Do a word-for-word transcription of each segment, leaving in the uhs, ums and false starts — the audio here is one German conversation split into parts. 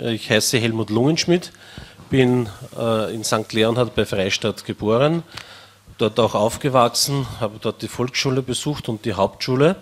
Ich heiße Helmut Lungenschmidt, bin äh, in Sankt Leonhard bei Freistadt geboren, dort auch aufgewachsen, habe dort die Volksschule besucht und die Hauptschule.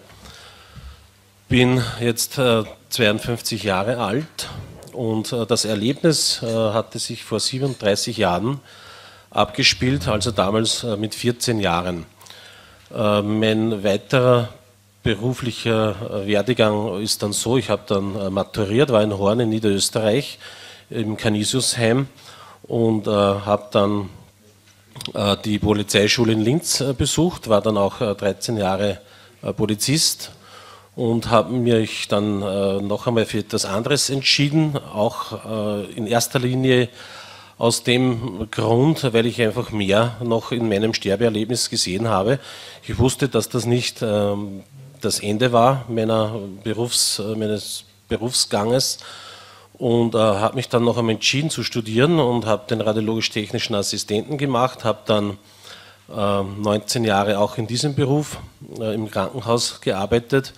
Bin jetzt äh, zweiundfünfzig Jahre alt und äh, das Erlebnis äh, hatte sich vor siebenunddreißig Jahren abgespielt, also damals äh, mit vierzehn Jahren. Äh, mein weiterer beruflicher äh, Werdegang ist dann so, ich habe dann äh, maturiert, war in Horn in Niederösterreich im Canisiusheim und äh, habe dann äh, die Polizeischule in Linz äh, besucht, war dann auch äh, dreizehn Jahre äh, Polizist und habe mich dann äh, noch einmal für etwas anderes entschieden, auch äh, in erster Linie aus dem Grund, weil ich einfach mehr noch in meinem Sterbeerlebnis gesehen habe. Ich wusste, dass das nicht ähm, das Ende war meiner Berufs-, meines Berufsganges und äh, habe mich dann noch einmal entschieden zu studieren und habe den radiologisch-technischen Assistenten gemacht, habe dann äh, neunzehn Jahre auch in diesem Beruf äh, im Krankenhaus gearbeitet.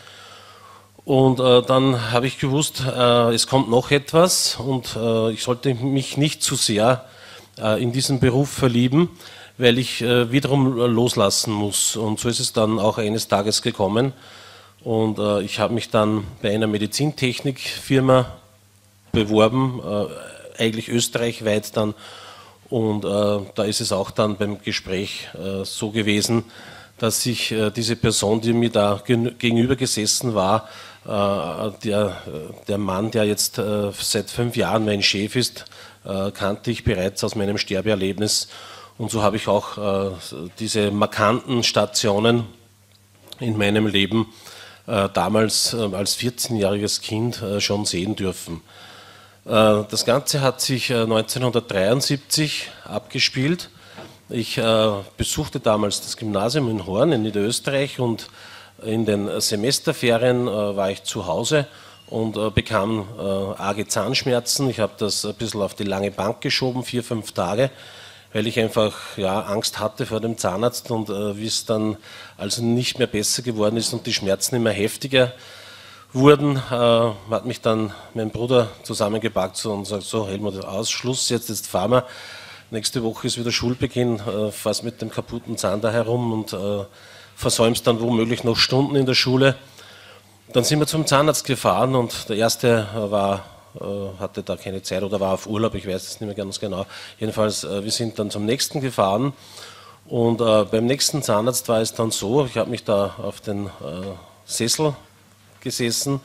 Und äh, dann habe ich gewusst, äh, es kommt noch etwas und äh, ich sollte mich nicht zu sehr äh, in diesen Beruf verlieben, weil ich äh, wiederum loslassen muss. Und so ist es dann auch eines Tages gekommen. Und äh, ich habe mich dann bei einer Medizintechnikfirma beworben, äh, eigentlich österreichweit dann. Und äh, da ist es auch dann beim Gespräch äh, so gewesen, dass sich äh, diese Person, die mir da gegenüber gesessen war, äh, der, der Mann, der jetzt äh, seit fünf Jahren mein Chef ist, äh, kannte ich bereits aus meinem Sterbeerlebnis. Und so habe ich auch äh, diese markanten Stationen in meinem Leben äh, damals äh, als vierzehnjähriges Kind äh, schon sehen dürfen. Äh, das Ganze hat sich äh, neunzehnhundertdreiundsiebzig abgespielt. Ich äh, besuchte damals das Gymnasium in Horn in Niederösterreich und in den Semesterferien äh, war ich zu Hause und äh, bekam äh, arge Zahnschmerzen. Ich habe das ein bisschen auf die lange Bank geschoben, vier, fünf Tage, weil ich einfach ja, Angst hatte vor dem Zahnarzt und äh, wie es dann also nicht mehr besser geworden ist und die Schmerzen immer heftiger wurden, äh, hat mich dann mein Bruder zusammengepackt und sagt, so Helmut, aus, Schluss, jetzt, jetzt fahren wir. Nächste Woche ist wieder Schulbeginn, äh, fährst mit dem kaputten Zahn da herum und äh, versäumst dann womöglich noch Stunden in der Schule. Dann sind wir zum Zahnarzt gefahren und der erste war, äh, hatte da keine Zeit oder war auf Urlaub, ich weiß es nicht mehr ganz genau. Jedenfalls, äh, wir sind dann zum nächsten gefahren und äh, beim nächsten Zahnarzt war es dann so, ich habe mich da auf den äh, Sessel gesessen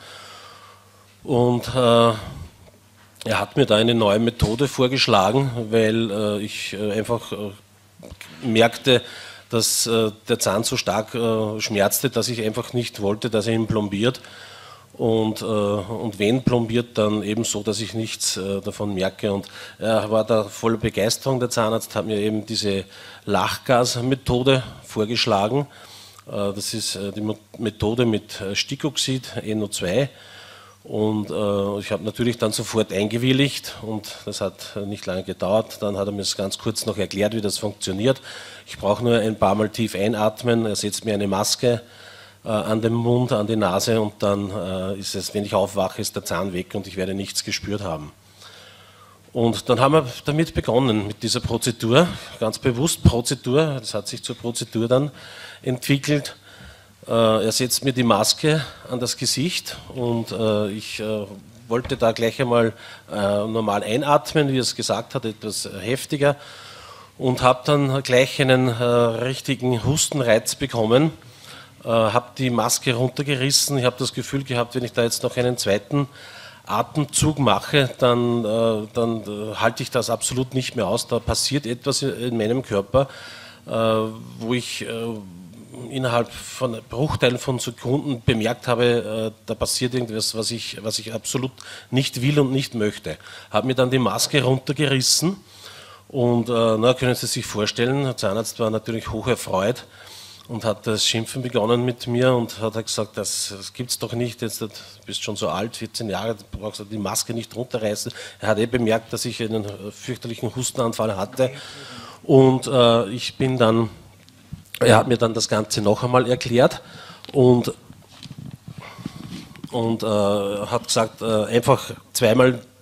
und äh, er hat mir da eine neue Methode vorgeschlagen, weil äh, ich äh, einfach äh, merkte, dass äh, der Zahn so stark äh, schmerzte, dass ich einfach nicht wollte, dass er ihn plombiert. Und, äh, und wenn plombiert, dann eben so, dass ich nichts äh, davon merke. Und er war da voller Begeisterung, der Zahnarzt, hat mir eben diese Lachgasmethode vorgeschlagen. Äh, das ist äh, die Methode mit Stickoxid, N O zwei. Und äh, ich habe natürlich dann sofort eingewilligt und das hat nicht lange gedauert. Dann hat er mir das ganz kurz noch erklärt, wie das funktioniert. Ich brauche nur ein paar Mal tief einatmen, er setzt mir eine Maske äh, an den Mund, an die Nase und dann äh, ist es, wenn ich aufwache, ist der Zahn weg und ich werde nichts gespürt haben. Und dann haben wir damit begonnen, mit dieser Prozedur, ganz bewusst Prozedur, das hat sich zur Prozedur dann entwickelt. Er setzt mir die Maske an das Gesicht und äh, ich äh, wollte da gleich einmal äh, normal einatmen, wie er es gesagt hat, etwas heftiger und habe dann gleich einen äh, richtigen Hustenreiz bekommen, äh, habe die Maske runtergerissen, ich habe das Gefühl gehabt, wenn ich da jetzt noch einen zweiten Atemzug mache, dann, äh, dann äh, halte ich das absolut nicht mehr aus, da passiert etwas in meinem Körper, äh, wo ich äh, innerhalb von Bruchteilen von Sekunden bemerkt habe, äh, da passiert irgendwas, was ich, was ich absolut nicht will und nicht möchte. Habe mir dann die Maske runtergerissen und äh, na, können Sie sich vorstellen, der Zahnarzt war natürlich hoch erfreut und hat das Schimpfen begonnen mit mir und hat gesagt, das, das gibt es doch nicht, jetzt, du bist schon so alt, vierzehn Jahre, du brauchst die Maske nicht runterreißen. Er hat eh bemerkt, dass ich einen fürchterlichen Hustenanfall hatte und äh, ich bin dann Er hat mir dann das Ganze noch einmal erklärt und, und äh, hat gesagt, äh, einfach zweimal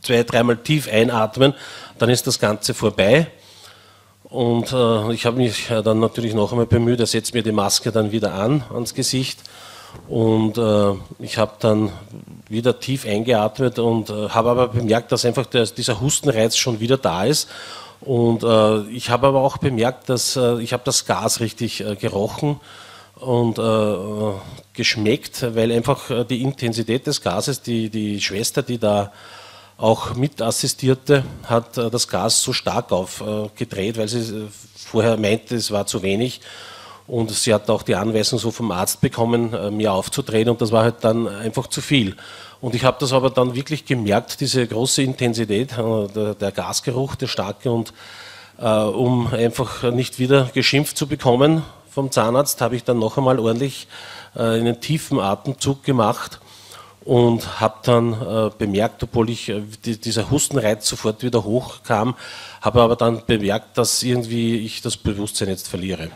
zwei, dreimal tief einatmen, dann ist das Ganze vorbei. Und äh, ich habe mich dann natürlich noch einmal bemüht, er setzt mir die Maske dann wieder an, ans Gesicht. Und äh, ich habe dann wieder tief eingeatmet und äh, habe aber bemerkt, dass einfach der, dieser Hustenreiz schon wieder da ist. Und äh, ich habe aber auch bemerkt, dass äh, ich habe das Gas richtig äh, gerochen und äh, geschmeckt, weil einfach äh, die Intensität des Gases, die, die Schwester, die da auch mit assistierte, hat äh, das Gas so stark aufgedreht, äh, weil sie äh, vorher meinte, es war zu wenig. Und sie hat auch die Anweisung so vom Arzt bekommen, äh, mir aufzudrehen, und das war halt dann einfach zu viel. Und ich habe das aber dann wirklich gemerkt, diese große Intensität, äh, der, der Gasgeruch, der starke, und äh, um einfach nicht wieder geschimpft zu bekommen vom Zahnarzt, habe ich dann noch einmal ordentlich äh, einen tiefen Atemzug gemacht und habe dann äh, bemerkt, obwohl ich äh, die, dieser Hustenreiz sofort wieder hochkam, habe aber dann bemerkt, dass irgendwie ich das Bewusstsein jetzt verliere.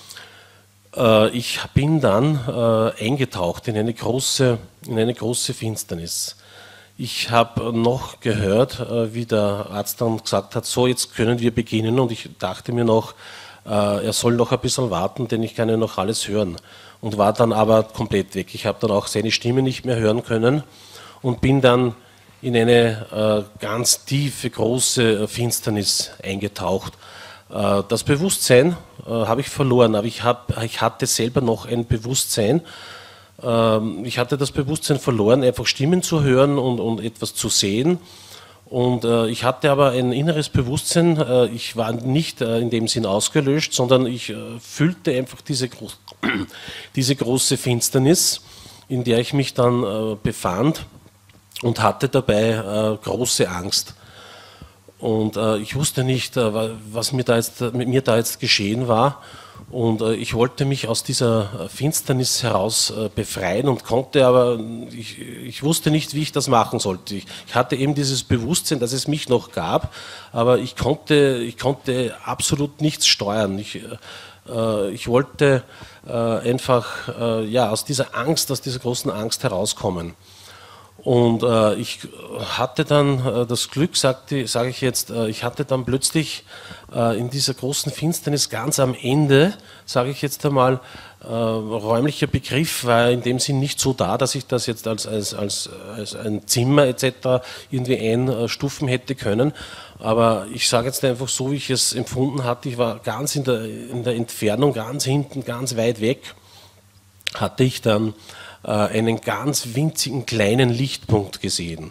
Ich bin dann äh, eingetaucht in eine, große, in eine große Finsternis. Ich habe noch gehört, äh, wie der Arzt dann gesagt hat, so, jetzt können wir beginnen, und ich dachte mir noch, äh, er soll noch ein bisschen warten, denn ich kann ja noch alles hören, und war dann aber komplett weg. Ich habe dann auch seine Stimme nicht mehr hören können und bin dann in eine äh, ganz tiefe, große Finsternis eingetaucht. Das Bewusstsein äh, habe ich verloren, aber ich, hab, ich hatte selber noch ein Bewusstsein. Ähm, ich hatte das Bewusstsein verloren, einfach Stimmen zu hören und, und etwas zu sehen. Und äh, ich hatte aber ein inneres Bewusstsein. Äh, ich war nicht äh, in dem Sinn ausgelöscht, sondern ich äh, fühlte einfach diese, gro diese große Finsternis, in der ich mich dann äh, befand, und hatte dabei äh, große Angst. Und äh, ich wusste nicht, äh, was mir da jetzt, mit mir da jetzt geschehen war. Und äh, ich wollte mich aus dieser Finsternis heraus äh, befreien und konnte aber, ich, ich wusste nicht, wie ich das machen sollte. Ich, ich hatte eben dieses Bewusstsein, dass es mich noch gab, aber ich konnte, ich konnte absolut nichts steuern. Ich, äh, ich wollte äh, einfach äh, ja, aus dieser Angst, aus dieser großen Angst herauskommen. Und äh, ich hatte dann äh, das Glück, sage sag ich jetzt, äh, ich hatte dann plötzlich äh, in dieser großen Finsternis ganz am Ende, sage ich jetzt einmal, äh, räumlicher Begriff war in dem Sinn nicht so da, dass ich das jetzt als, als, als, als ein Zimmer et cetera irgendwie einstufen hätte können. Aber ich sage jetzt einfach so, wie ich es empfunden hatte, ich war ganz in der, in der Entfernung, ganz hinten, ganz weit weg, hatte ich dann einen ganz winzigen kleinen Lichtpunkt gesehen.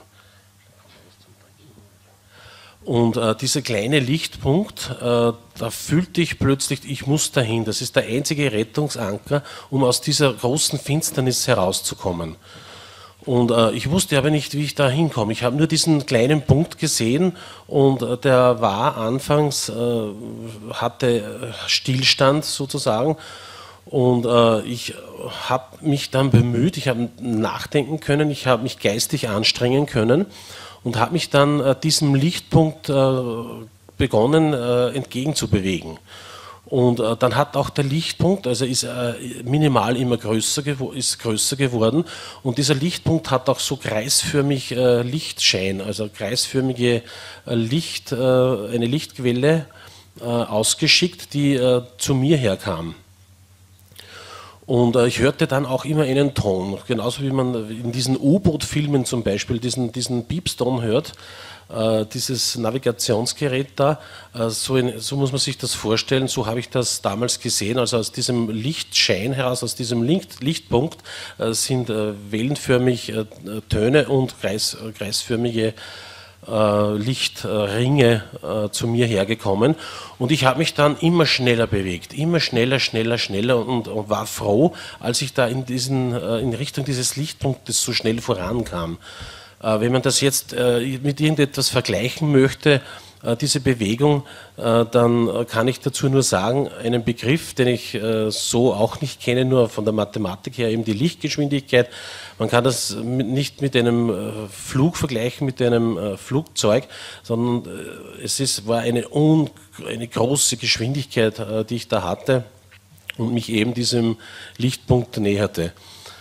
Und äh, dieser kleine Lichtpunkt, äh, da fühlte ich plötzlich, ich muss dahin. Das ist der einzige Rettungsanker, um aus dieser großen Finsternis herauszukommen. Und äh, ich wusste aber nicht, wie ich da hinkomme. Ich habe nur diesen kleinen Punkt gesehen, und äh, der war anfangs, äh, hatte Stillstand sozusagen. Und äh, ich habe mich dann bemüht, ich habe nachdenken können, ich habe mich geistig anstrengen können und habe mich dann äh, diesem Lichtpunkt äh, begonnen äh, entgegenzubewegen. Und äh, dann hat auch der Lichtpunkt, also ist äh, minimal immer größer, ist größer geworden, und dieser Lichtpunkt hat auch so kreisförmig äh, Lichtschein, also kreisförmige äh, Licht, äh, eine Lichtquelle äh, ausgeschickt, die äh, zu mir herkam. Und äh, ich hörte dann auch immer einen Ton, genauso wie man in diesen U-Boot-Filmen zum Beispiel diesen, diesen Piepston hört, äh, dieses Navigationsgerät da, äh, so, in, so muss man sich das vorstellen, so habe ich das damals gesehen, also aus diesem Lichtschein heraus, aus diesem Licht, Lichtpunkt äh, sind äh, wellenförmig äh, Töne und kreis, äh, kreisförmige Lichtringe äh, zu mir hergekommen, und ich habe mich dann immer schneller bewegt, immer schneller, schneller, schneller, und, und war froh, als ich da in, diesen, äh, in Richtung dieses Lichtpunktes so schnell vorankam. Äh, wenn man das jetzt äh, mit irgendetwas vergleichen möchte, äh, diese Bewegung, äh, dann kann ich dazu nur sagen, einen Begriff, den ich äh, so auch nicht kenne, nur von der Mathematik her, eben die Lichtgeschwindigkeit. Man kann das nicht mit einem Flug vergleichen, mit einem Flugzeug, sondern es ist, war eine, un, eine große Geschwindigkeit, die ich da hatte und mich eben diesem Lichtpunkt näherte.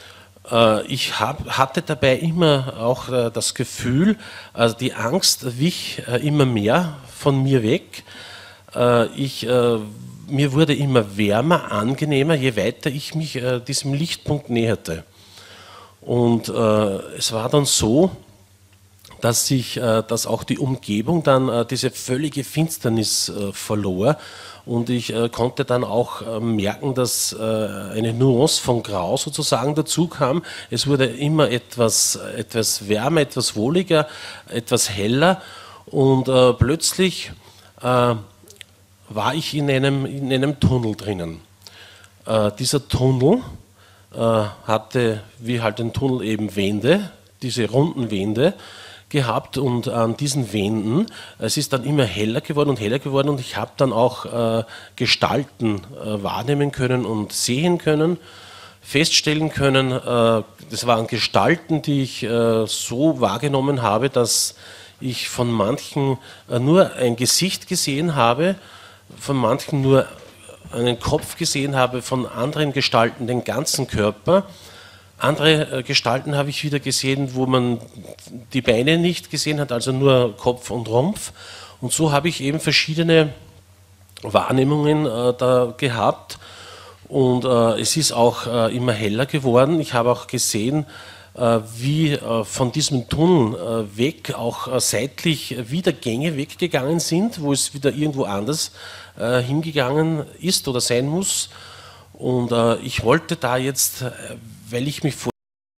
Äh, ich hab, hatte dabei immer auch äh, das Gefühl, also die Angst wich äh, immer mehr von mir weg. Äh, ich, äh, mir wurde immer wärmer, angenehmer, je weiter ich mich äh, diesem Lichtpunkt näherte. Und äh, es war dann so, dass sich, äh, dass auch die Umgebung dann äh, diese völlige Finsternis äh, verlor und ich äh, konnte dann auch äh, merken, dass äh, eine Nuance von Grau sozusagen dazu kam. Es wurde immer etwas, etwas wärmer, etwas wohliger, etwas heller und äh, plötzlich äh, war ich in einem, in einem Tunnel drinnen. Äh, dieser Tunnel äh, hatte, wie halt ein Tunnel eben Wände, diese runden Wände gehabt und an diesen Wänden, es ist dann immer heller geworden und heller geworden und ich habe dann auch äh, Gestalten äh, wahrnehmen können und sehen können, feststellen können, äh, das waren Gestalten, die ich äh, so wahrgenommen habe, dass ich von manchen äh, nur ein Gesicht gesehen habe, von manchen nur einen Kopf gesehen habe, von anderen Gestalten den ganzen Körper. Andere äh, Gestalten habe ich wieder gesehen, wo man die Beine nicht gesehen hat, also nur Kopf und Rumpf. Und so habe ich eben verschiedene Wahrnehmungen äh, da gehabt. Und äh, es ist auch äh, immer heller geworden. Ich habe auch gesehen, äh, wie äh, von diesem Tunnel äh, weg auch äh, seitlich wieder Gänge weggegangen sind, wo es wieder irgendwo anders äh, hingegangen ist oder sein muss. Und äh, ich wollte da jetzt, äh, weil ich mich vor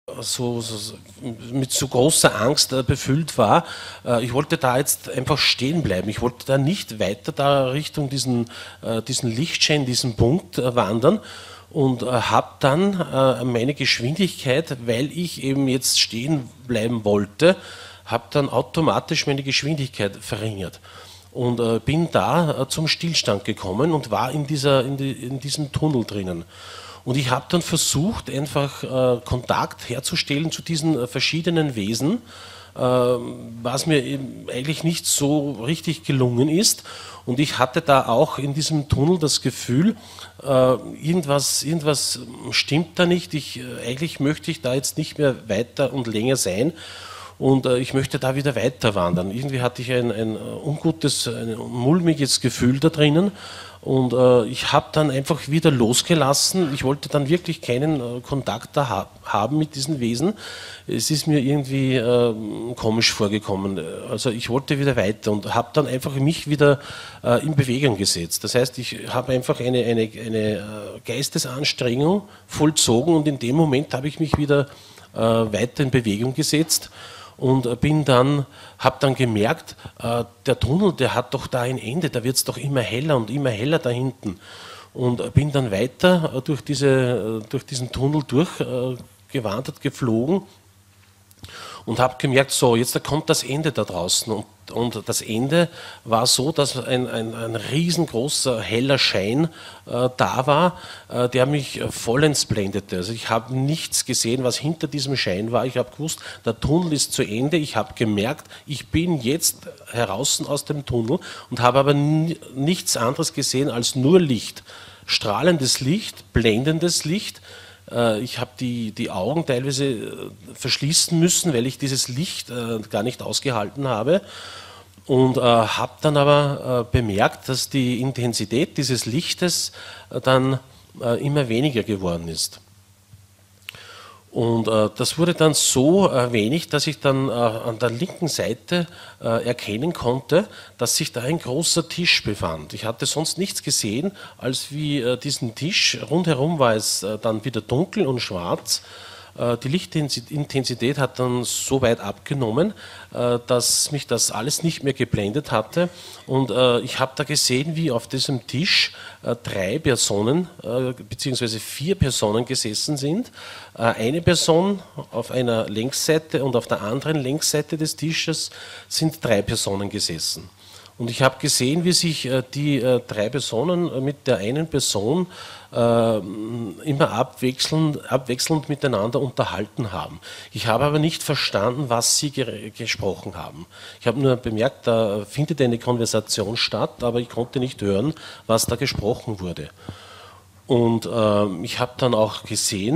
so, so, mit so großer Angst äh, befüllt war, äh, ich wollte da jetzt einfach stehen bleiben. Ich wollte da nicht weiter da Richtung diesen, äh, diesen Lichtschein, diesen Punkt äh, wandern und äh, habe dann äh, meine Geschwindigkeit, weil ich eben jetzt stehen bleiben wollte, habe dann automatisch meine Geschwindigkeit verringert. Und äh, bin da äh, zum Stillstand gekommen und war in, dieser, in, die, in diesem Tunnel drinnen. Und ich habe dann versucht, einfach äh, Kontakt herzustellen zu diesen äh, verschiedenen Wesen, äh, was mir eben eigentlich nicht so richtig gelungen ist. Und ich hatte da auch in diesem Tunnel das Gefühl, äh, irgendwas, irgendwas stimmt da nicht. Ich, äh, eigentlich möchte ich da jetzt nicht mehr weiter und länger sein. Und äh, ich möchte da wieder weiter wandern. Irgendwie hatte ich ein, ein ungutes, ein mulmiges Gefühl da drinnen. Und äh, ich habe dann einfach wieder losgelassen. Ich wollte dann wirklich keinen äh, Kontakt da ha haben mit diesen Wesen. Es ist mir irgendwie äh, komisch vorgekommen. Also ich wollte wieder weiter und habe dann einfach mich wieder äh, in Bewegung gesetzt. Das heißt, ich habe einfach eine, eine, eine Geistesanstrengung vollzogen und in dem Moment habe ich mich wieder äh, weiter in Bewegung gesetzt. Und bin dann, habe dann gemerkt, äh, der Tunnel, der hat doch da ein Ende, da wird es doch immer heller und immer heller da hinten. Und bin dann weiter äh, durch, diese, äh, durch diesen Tunnel durchgewandert, äh, geflogen und habe gemerkt, so, jetzt da kommt das Ende da draußen. Und, und das Ende war so, dass ein, ein, ein riesengroßer, heller Schein äh, da war, äh, der mich äh, vollends blendete. Also ich habe nichts gesehen, was hinter diesem Schein war. Ich habe gewusst, der Tunnel ist zu Ende. Ich habe gemerkt, ich bin jetzt heraus aus dem Tunnel und habe aber nichts anderes gesehen als nur Licht. Strahlendes Licht, blendendes Licht. Ich habe die, die Augen teilweise verschließen müssen, weil ich dieses Licht äh, gar nicht ausgehalten habe und äh, habe dann aber äh, bemerkt, dass die Intensität dieses Lichtes äh, dann äh, immer weniger geworden ist. Und äh, das wurde dann so äh, wenig, dass ich dann äh, an der linken Seite äh, erkennen konnte, dass sich da ein großer Tisch befand. Ich hatte sonst nichts gesehen, als wie äh, diesen Tisch. Rundherum war es äh, dann wieder dunkel und schwarz. Äh, die Lichtintensität hat dann so weit abgenommen, äh, dass mich das alles nicht mehr geblendet hatte. Und äh, ich habe da gesehen, wie auf diesem Tisch äh, drei Personen äh, bzw. vier Personen gesessen sind. Äh, eine Person auf einer Längsseite und auf der anderen Längsseite des Tisches sind drei Personen gesessen. Und ich habe gesehen, wie sich äh, die äh, drei Personen äh, mit der einen Person äh, immer abwechselnd, abwechselnd miteinander unterhalten haben. Ich habe aber nicht verstanden, was sie ge gesprochen haben. Ich habe nur bemerkt, da findet eine Konversation statt, aber ich konnte nicht hören, was da gesprochen wurde. Und äh, ich habe dann auch gesehen,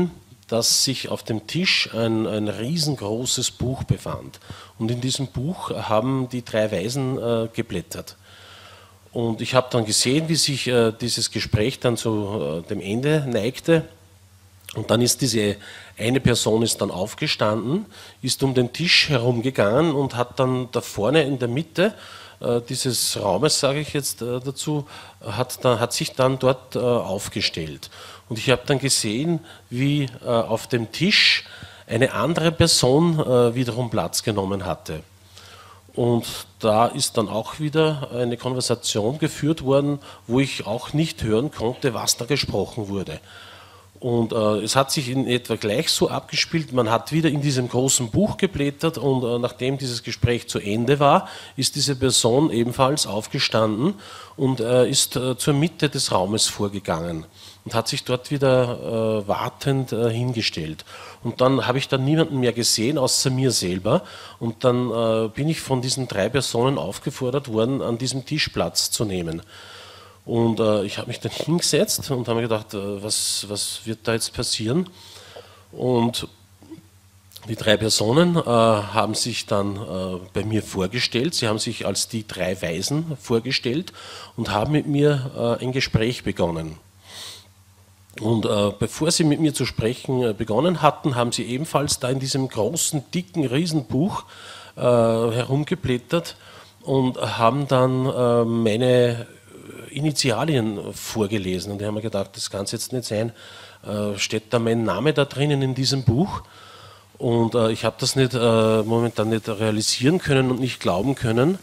dass sich auf dem Tisch ein, ein riesengroßes Buch befand. Und in diesem Buch haben die drei Weisen äh, geblättert. Und ich habe dann gesehen, wie sich äh, dieses Gespräch dann zu äh, dem Ende neigte. Und dann ist diese eine Person ist dann aufgestanden, ist um den Tisch herumgegangen und hat dann da vorne in der Mitte äh, dieses Raumes, sage ich jetzt äh, dazu, hat, dann, hat sich dann dort äh, aufgestellt. Und ich habe dann gesehen, wie äh, auf dem Tisch eine andere Person äh, wiederum Platz genommen hatte. Und da ist dann auch wieder eine Konversation geführt worden, wo ich auch nicht hören konnte, was da gesprochen wurde. Und äh, es hat sich in etwa gleich so abgespielt, man hat wieder in diesem großen Buch geblättert und äh, nachdem dieses Gespräch zu Ende war, ist diese Person ebenfalls aufgestanden und äh, ist äh, zur Mitte des Raumes vorgegangen und hat sich dort wieder äh, wartend äh, hingestellt. Und dann habe ich dann niemanden mehr gesehen, außer mir selber. Und dann äh, bin ich von diesen drei Personen aufgefordert worden, an diesem Tisch Platz zu nehmen. Und äh, ich habe mich dann hingesetzt und habe mir gedacht, äh, was, was wird da jetzt passieren? Und die drei Personen äh, haben sich dann äh, bei mir vorgestellt. Sie haben sich als die drei Weisen vorgestellt und haben mit mir äh, ein Gespräch begonnen. Und äh, bevor sie mit mir zu sprechen äh, begonnen hatten, haben sie ebenfalls da in diesem großen, dicken Riesenbuch äh, herumgeblättert und haben dann äh, meine Initialien vorgelesen. Und ich habe mir gedacht, das kann es jetzt nicht sein. Äh, steht da mein Name da drinnen in diesem Buch? Und äh, ich habe das nicht, äh, momentan nicht realisieren können und nicht glauben können.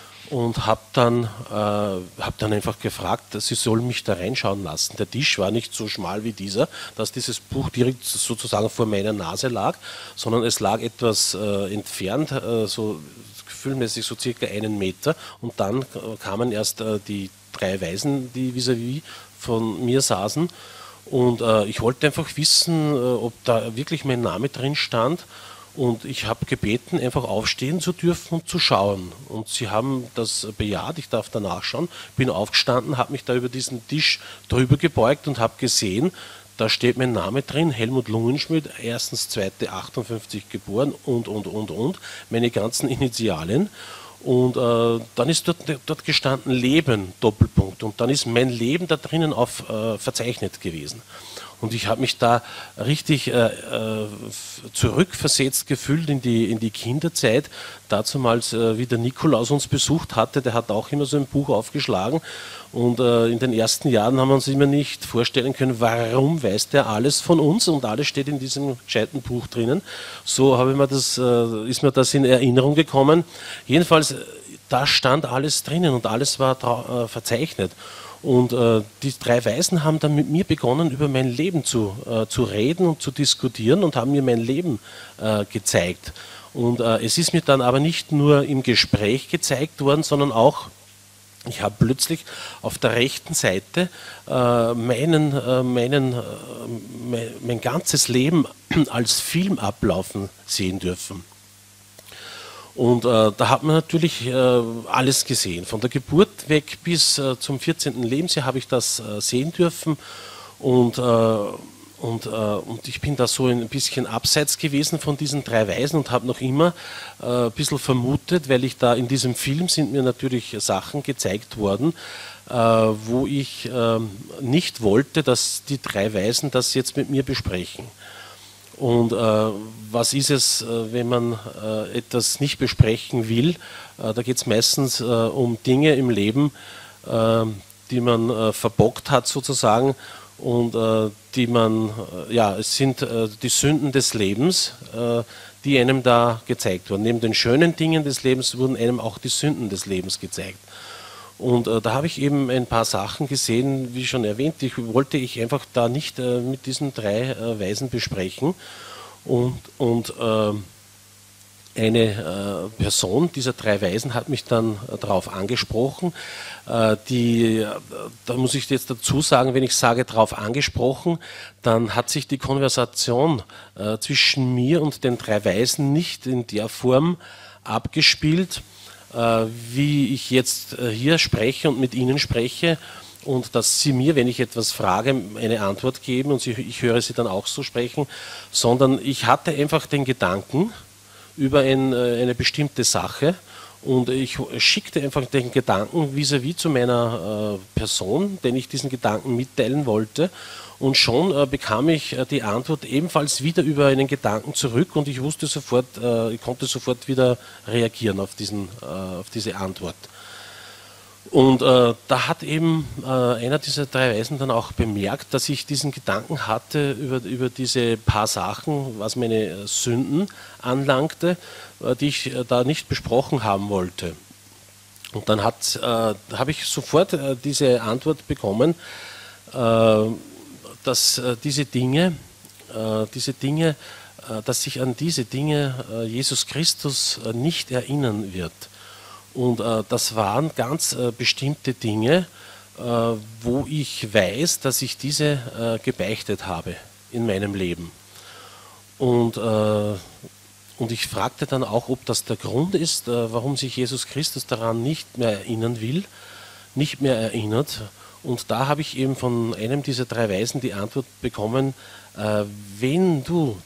Und habe dann, äh, hab dann einfach gefragt, sie sollen mich da reinschauen lassen. Der Tisch war nicht so schmal wie dieser, dass dieses Buch direkt sozusagen vor meiner Nase lag, sondern es lag etwas äh, entfernt, äh, so gefühlmäßig so circa einen Meter. Und dann äh, kamen erst äh, die drei Weisen, die vis-à-vis von mir saßen. Und äh, ich wollte einfach wissen, äh, ob da wirklich mein Name drin stand. Und ich habe gebeten, einfach aufstehen zu dürfen und zu schauen. Und sie haben das bejaht, ich darf danach schauen. Bin aufgestanden, habe mich da über diesen Tisch drüber gebeugt und habe gesehen, da steht mein Name drin, Helmut Lungenschmidt, erstens, zweite, achtundfünfzig geboren und, und, und, und, meine ganzen Initialien. Und äh, dann ist dort, dort gestanden Leben, Doppelpunkt. Und dann ist mein Leben da drinnen auf, äh, verzeichnet gewesen. Und ich habe mich da richtig äh, äh, zurückversetzt gefühlt in die, in die Kinderzeit. Dazumals, äh, wie der Nikolaus uns besucht hatte, der hat auch immer so ein Buch aufgeschlagen. Und äh, in den ersten Jahren haben wir uns immer nicht vorstellen können, warum weiß der alles von uns und alles steht in diesem gescheiten Buch drinnen. So habe ich mir das, äh, ist mir das in Erinnerung gekommen. Jedenfalls, da stand alles drinnen und alles war äh, verzeichnet. Und äh, die drei Weisen haben dann mit mir begonnen, über mein Leben zu, äh, zu reden und zu diskutieren und haben mir mein Leben äh, gezeigt. Und äh, es ist mir dann aber nicht nur im Gespräch gezeigt worden, sondern auch, ich habe plötzlich auf der rechten Seite äh, meinen, äh, meinen, äh, mein, mein ganzes Leben als Film ablaufen sehen dürfen. Und äh, da hat man natürlich äh, alles gesehen. Von der Geburt weg bis äh, zum vierzehnten Lebensjahr habe ich das äh, sehen dürfen. Und, äh, und, äh, und ich bin da so ein bisschen abseits gewesen von diesen drei Weisen und habe noch immer äh, ein bisschen vermutet, weil ich da in diesem Film sind mir natürlich Sachen gezeigt worden, äh, wo ich äh, nicht wollte, dass die drei Weisen das jetzt mit mir besprechen. Und äh, was ist es, äh, wenn man äh, etwas nicht besprechen will? Äh, da geht es meistens äh, um Dinge im Leben, äh, die man äh, verbockt hat sozusagen und äh, die man, äh, ja, es sind äh, die Sünden des Lebens, äh, die einem da gezeigt wurden. Neben den schönen Dingen des Lebens wurden einem auch die Sünden des Lebens gezeigt. Und äh, da habe ich eben ein paar Sachen gesehen, wie schon erwähnt, ich wollte ich einfach da nicht äh, mit diesen drei äh, Weisen besprechen. Und, und äh, eine äh, Person dieser drei Weisen hat mich dann äh, darauf angesprochen. Äh, die, äh, da muss ich jetzt dazu sagen, wenn ich sage darauf angesprochen, dann hat sich die Konversation äh, zwischen mir und den drei Weisen nicht in der Form abgespielt, wie ich jetzt hier spreche und mit Ihnen spreche und dass Sie mir, wenn ich etwas frage, eine Antwort geben und Sie, ich höre Sie dann auch so sprechen, sondern ich hatte einfach den Gedanken über ein, eine bestimmte Sache und ich schickte einfach den Gedanken vis-à-vis zu meiner äh, Person, den ich diesen Gedanken mitteilen wollte. Und schon äh, bekam ich äh, die Antwort ebenfalls wieder über einen Gedanken zurück und ich wusste sofort, äh, ich konnte sofort wieder reagieren auf, diesen, äh, auf diese Antwort. Und äh, da hat eben äh, einer dieser drei Weisen dann auch bemerkt, dass ich diesen Gedanken hatte über, über diese paar Sachen, was meine Sünden anlangte, äh, die ich äh, da nicht besprochen haben wollte. Und dann hat, äh, habe ich sofort äh, diese Antwort bekommen, äh, dass äh, diese Dinge, äh, diese Dinge, äh, dass sich an diese Dinge äh, Jesus Christus äh, nicht erinnern wird. Und äh, das waren ganz äh, bestimmte Dinge, äh, wo ich weiß, dass ich diese äh, gebeichtet habe in meinem Leben. Und, äh, und ich fragte dann auch, ob das der Grund ist, äh, warum sich Jesus Christus daran nicht mehr erinnern will, nicht mehr erinnert. Und da habe ich eben von einem dieser drei Weisen die Antwort bekommen, äh, wenn du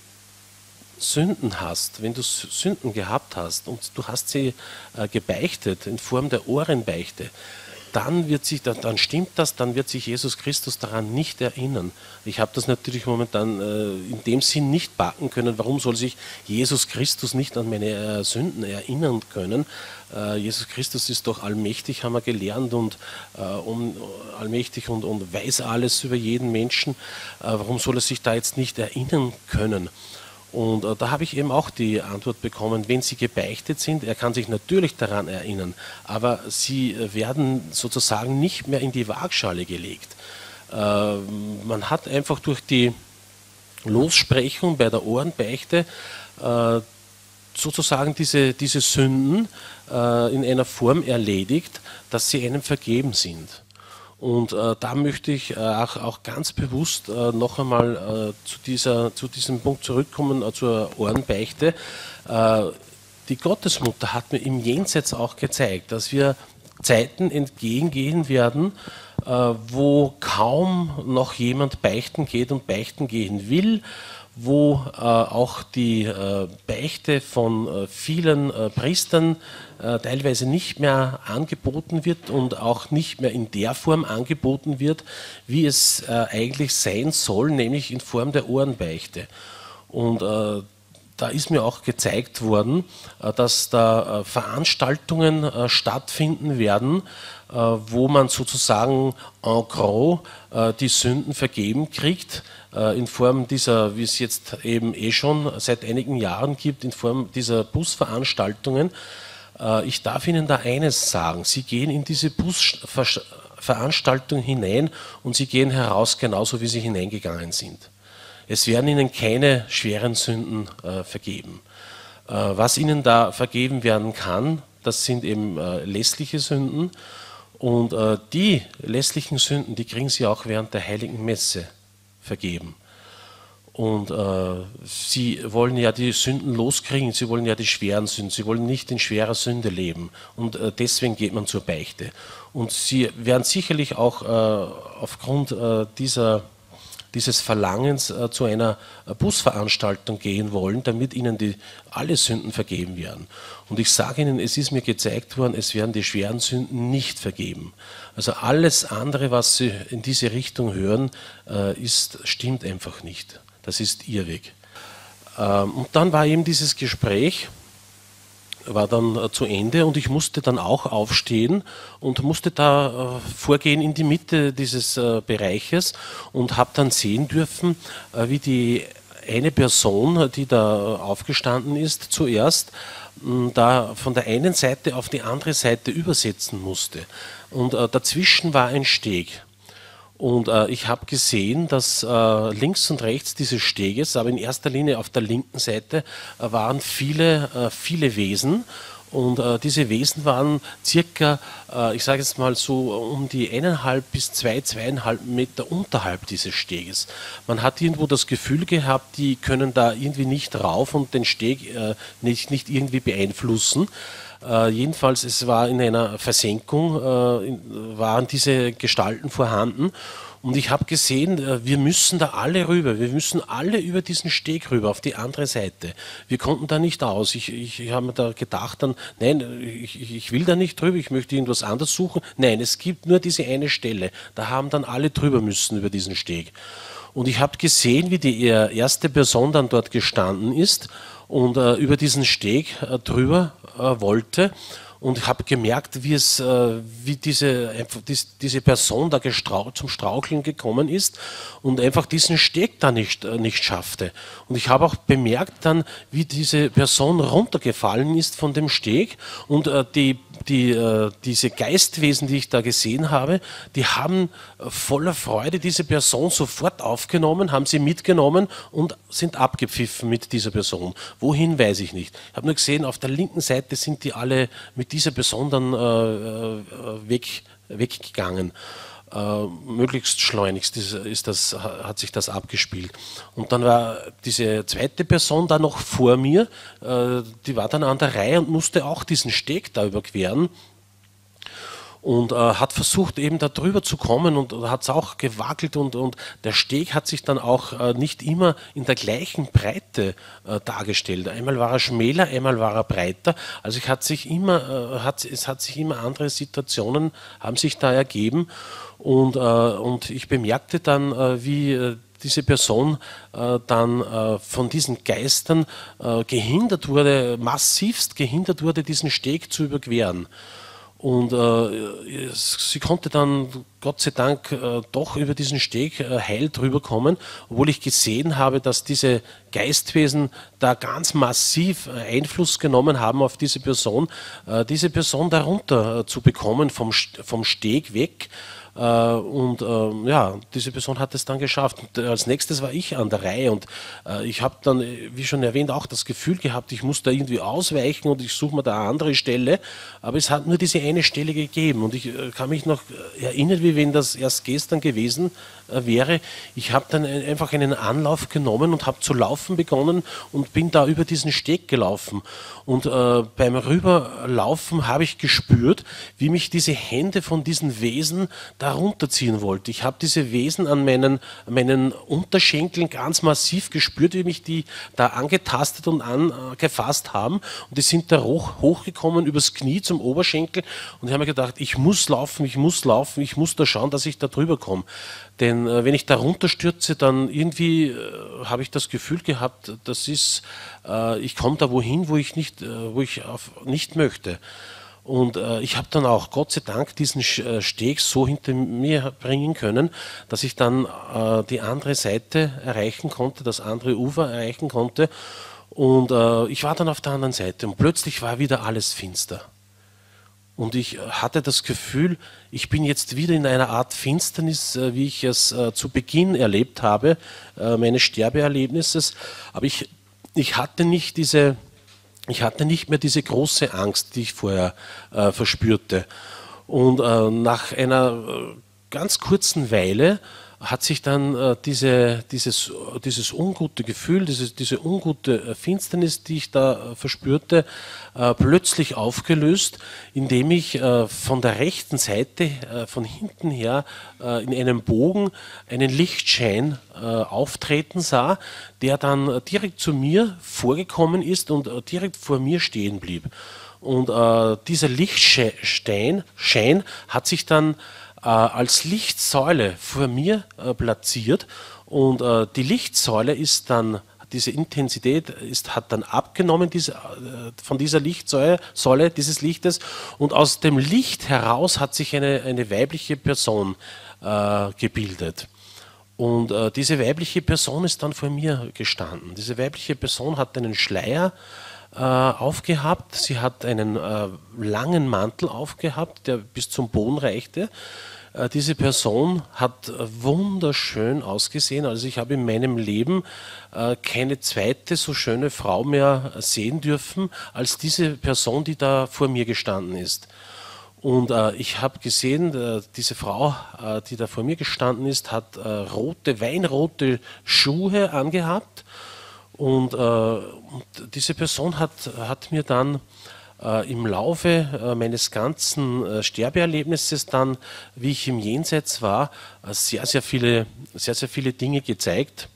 Sünden hast, wenn du Sünden gehabt hast und du hast sie äh, gebeichtet in Form der Ohrenbeichte, dann wird sich, dann, dann stimmt das, dann wird sich Jesus Christus daran nicht erinnern. Ich habe das natürlich momentan äh, in dem Sinn nicht backen können. Warum soll sich Jesus Christus nicht an meine äh, Sünden erinnern können? Äh, Jesus Christus ist doch allmächtig, haben wir gelernt, und äh, um, allmächtig und, und weiß alles über jeden Menschen. Äh, warum soll er sich da jetzt nicht erinnern können? Und äh, da habe ich eben auch die Antwort bekommen, wenn sie gebeichtet sind, er kann sich natürlich daran erinnern, aber sie werden sozusagen nicht mehr in die Waagschale gelegt. Äh, man hat einfach durch die Lossprechung bei der Ohrenbeichte äh, sozusagen diese, diese Sünden äh, in einer Form erledigt, dass sie einem vergeben sind. Und äh, da möchte ich äh, auch, auch ganz bewusst äh, noch einmal äh, zu, dieser, zu diesem Punkt zurückkommen, äh, zur Ohrenbeichte. Äh, die Gottesmutter hat mir im Jenseits auch gezeigt, dass wir Zeiten entgegengehen werden, äh, wo kaum noch jemand beichten geht und beichten gehen will, wo äh, auch die äh, Beichte von äh, vielen äh, Priestern äh, teilweise nicht mehr angeboten wird und auch nicht mehr in der Form angeboten wird, wie es äh, eigentlich sein soll, nämlich in Form der Ohrenbeichte. Und äh, da ist mir auch gezeigt worden, äh, dass da äh, Veranstaltungen äh, stattfinden werden, äh, wo man sozusagen en gros äh, die Sünden vergeben kriegt, in Form dieser, wie es jetzt eben eh schon seit einigen Jahren gibt, in Form dieser Busveranstaltungen. Ich darf Ihnen da eines sagen, Sie gehen in diese Busveranstaltung hinein und Sie gehen heraus genauso, wie Sie hineingegangen sind. Es werden Ihnen keine schweren Sünden äh, vergeben. Äh, was Ihnen da vergeben werden kann, das sind eben äh, lässliche Sünden, und äh, die lässlichen Sünden, die kriegen Sie auch während der Heiligen Messe vergeben. Und äh, sie wollen ja die Sünden loskriegen, sie wollen ja die schweren Sünden, sie wollen nicht in schwerer Sünde leben, und äh, deswegen geht man zur Beichte. Und sie werden sicherlich auch äh, aufgrund äh, dieser, dieses Verlangens äh, zu einer äh, Busveranstaltung gehen wollen, damit ihnen die, alle Sünden vergeben werden. Und ich sage Ihnen, es ist mir gezeigt worden, es werden die schweren Sünden nicht vergeben. Also alles andere, was Sie in diese Richtung hören, äh, ist, stimmt einfach nicht. Das ist Irrweg. Ähm, und dann war eben dieses Gespräch, war dann äh, zu Ende, und ich musste dann auch aufstehen und musste da äh, vorgehen in die Mitte dieses äh, Bereiches und habe dann sehen dürfen, äh, wie die eine Person, die da aufgestanden ist, zuerst mh, da von der einen Seite auf die andere Seite übersetzen musste. Und äh, dazwischen war ein Steg. Und äh, ich habe gesehen, dass äh, links und rechts dieses Steges, aber in erster Linie auf der linken Seite, äh, waren viele, äh, viele Wesen. Und äh, diese Wesen waren circa, äh, ich sage jetzt mal so, um die eineinhalb bis zwei, zweieinhalb Meter unterhalb dieses Steges. Man hat irgendwo das Gefühl gehabt, die können da irgendwie nicht rauf und den Steg äh, nicht, nicht irgendwie beeinflussen. Äh, jedenfalls, es war in einer Versenkung, äh, in, waren diese Gestalten vorhanden. Und ich habe gesehen, wir müssen da alle rüber, wir müssen alle über diesen Steg rüber, auf die andere Seite. Wir konnten da nicht aus. Ich, ich, ich habe mir da gedacht, dann, nein, ich, ich will da nicht drüber, ich möchte irgendwas anderes suchen. Nein, es gibt nur diese eine Stelle. Da haben dann alle drüber müssen über diesen Steg. Und ich habe gesehen, wie die erste Person dann dort gestanden ist und äh, über diesen Steg äh, drüber äh, wollte. Und ich habe gemerkt, wie, es, äh, wie diese, einfach dies, diese Person da gestrau zum Straucheln gekommen ist und einfach diesen Steg da nicht, äh, nicht schaffte. Und ich habe auch bemerkt dann, wie diese Person runtergefallen ist von dem Steg und äh, die, die, äh, diese Geistwesen, die ich da gesehen habe, die haben äh, voller Freude diese Person sofort aufgenommen, haben sie mitgenommen und sind abgepfiffen mit dieser Person. Wohin, weiß ich nicht. Ich habe nur gesehen, auf der linken Seite sind die alle mit dieser Person dann äh, weg, weggegangen. Äh, möglichst schleunigst ist, ist das, hat sich das abgespielt. Und dann war diese zweite Person da noch vor mir, äh, die war dann an der Reihe und musste auch diesen Steg da überqueren. Und äh, hat versucht, eben da drüber zu kommen und, und hat es auch gewackelt und, und der Steg hat sich dann auch äh, nicht immer in der gleichen Breite äh, dargestellt. Einmal war er schmäler, einmal war er breiter. Also ich hat sich immer, äh, hat, es hat sich immer andere Situationen, haben sich da ergeben und, äh, und ich bemerkte dann, äh, wie äh, diese Person äh, dann äh, von diesen Geistern äh, gehindert wurde, massivst gehindert wurde, diesen Steg zu überqueren. Und äh, sie konnte dann, Gott sei Dank, äh, doch über diesen Steg äh, heil drüber kommen, obwohl ich gesehen habe, dass diese Geistwesen da ganz massiv äh, Einfluss genommen haben auf diese Person, äh, diese Person darunter äh, zu bekommen, vom, vom Steg weg. Äh, und äh, ja, diese Person hat es dann geschafft. Und äh, als nächstes war ich an der Reihe und äh, ich habe dann, wie schon erwähnt, auch das Gefühl gehabt, ich muss da irgendwie ausweichen und ich suche mir da eine andere Stelle. Aber es hat nur diese eine Stelle gegeben und ich äh, kann mich noch erinnern, wie wenn das erst gestern gewesen äh, wäre. Ich habe dann einfach einen Anlauf genommen und habe zu laufen begonnen und bin da über diesen Steg gelaufen. Und äh, beim Rüberlaufen habe ich gespürt, wie mich diese Hände von diesen Wesen da runterziehen wollte. Ich habe diese Wesen an meinen, an meinen Unterschenkeln ganz massiv gespürt, wie mich die da angetastet und angefasst haben. Und die sind da hoch, hochgekommen übers Knie zum Oberschenkel. Und ich habe mir gedacht, ich muss laufen, ich muss laufen, ich muss da schauen, dass ich da drüber komme. Denn äh, wenn ich da runterstürze, dann irgendwie äh, habe ich das Gefühl gehabt, das ist, äh, ich komme da wohin, wo ich nicht, äh, wo ich auf, nicht möchte. Und äh, ich habe dann auch, Gott sei Dank, diesen Steg so hinter mir bringen können, dass ich dann äh, die andere Seite erreichen konnte, das andere Ufer erreichen konnte. Und äh, ich war dann auf der anderen Seite und plötzlich war wieder alles finster. Und ich hatte das Gefühl, ich bin jetzt wieder in einer Art Finsternis, äh, wie ich es äh, zu Beginn erlebt habe, äh, meines Sterbeerlebnisses. Aber ich, ich hatte nicht diese... Ich hatte nicht mehr diese große Angst, die ich vorher äh, verspürte. Und äh, nach einer äh, ganz kurzen Weile hat sich dann äh, diese, dieses, dieses ungute Gefühl, dieses, diese ungute Finsternis, die ich da äh, verspürte, äh, plötzlich aufgelöst, indem ich äh, von der rechten Seite, äh, von hinten her, äh, in einem Bogen einen Lichtschein äh, auftreten sah, der dann äh, direkt zu mir vorgekommen ist und äh, direkt vor mir stehen blieb. Und äh, dieser Lichtschein Schein hat sich dann äh, als Lichtsäule vor mir äh, platziert und äh, die Lichtsäule ist dann, diese Intensität ist, hat dann abgenommen diese, äh, von dieser Lichtsäule, Säule dieses Lichtes und aus dem Licht heraus hat sich eine, eine weibliche Person äh, gebildet. Und äh, diese weibliche Person ist dann vor mir gestanden. Diese weibliche Person hat einen Schleier äh, aufgehabt. Sie hat einen äh, langen Mantel aufgehabt, der bis zum Boden reichte. Äh, diese Person hat äh, wunderschön ausgesehen. Also ich habe in meinem Leben äh, keine zweite so schöne Frau mehr sehen dürfen, als diese Person, die da vor mir gestanden ist. Und äh, ich habe gesehen, äh, diese Frau, äh, die da vor mir gestanden ist, hat äh, rote, weinrote Schuhe angehabt. Und, äh, und diese Person hat, hat mir dann äh, im Laufe äh, meines ganzen äh, Sterbeerlebnisses dann, wie ich im Jenseits war, äh, sehr, sehr viele, sehr, sehr viele Dinge gezeigt.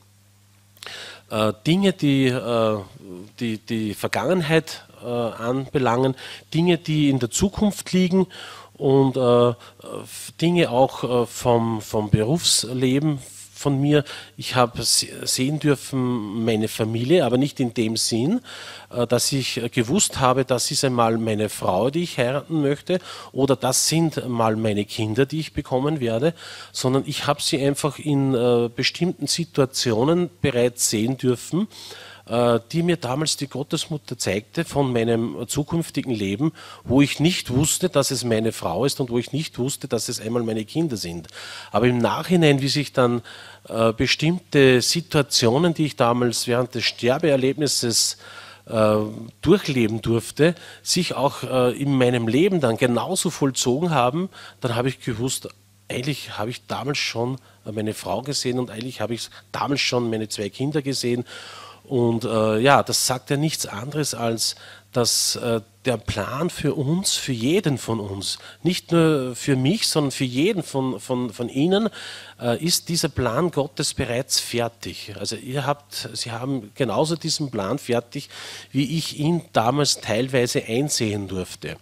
Äh, Dinge, die, äh, die die Vergangenheit äh, anbelangen, Dinge, die in der Zukunft liegen und äh, Dinge auch äh, vom, vom Berufsleben von mir. Ich habe sehen dürfen meine Familie, aber nicht in dem Sinn, äh, dass ich gewusst habe, das ist einmal meine Frau, die ich heiraten möchte, oder das sind mal meine Kinder, die ich bekommen werde, sondern ich habe sie einfach in äh, bestimmten Situationen bereits sehen dürfen, äh, die mir damals die Gottesmutter zeigte von meinem zukünftigen Leben, wo ich nicht wusste, dass es meine Frau ist und wo ich nicht wusste, dass es einmal meine Kinder sind. Aber im Nachhinein, wie sich dann äh, bestimmte Situationen, die ich damals während des Sterbeerlebnisses äh, durchleben durfte, sich auch äh, in meinem Leben dann genauso vollzogen haben, dann habe ich gewusst, eigentlich habe ich damals schon meine Frau gesehen und eigentlich habe ich damals schon meine zwei Kinder gesehen. Und äh, ja, das sagt ja nichts anderes, als dass äh, der Plan für uns, für jeden von uns, nicht nur für mich, sondern für jeden von, von, von Ihnen, äh, ist dieser Plan Gottes bereits fertig. Also ihr habt, Sie haben genauso diesen Plan fertig, wie ich ihn damals teilweise einsehen durfte.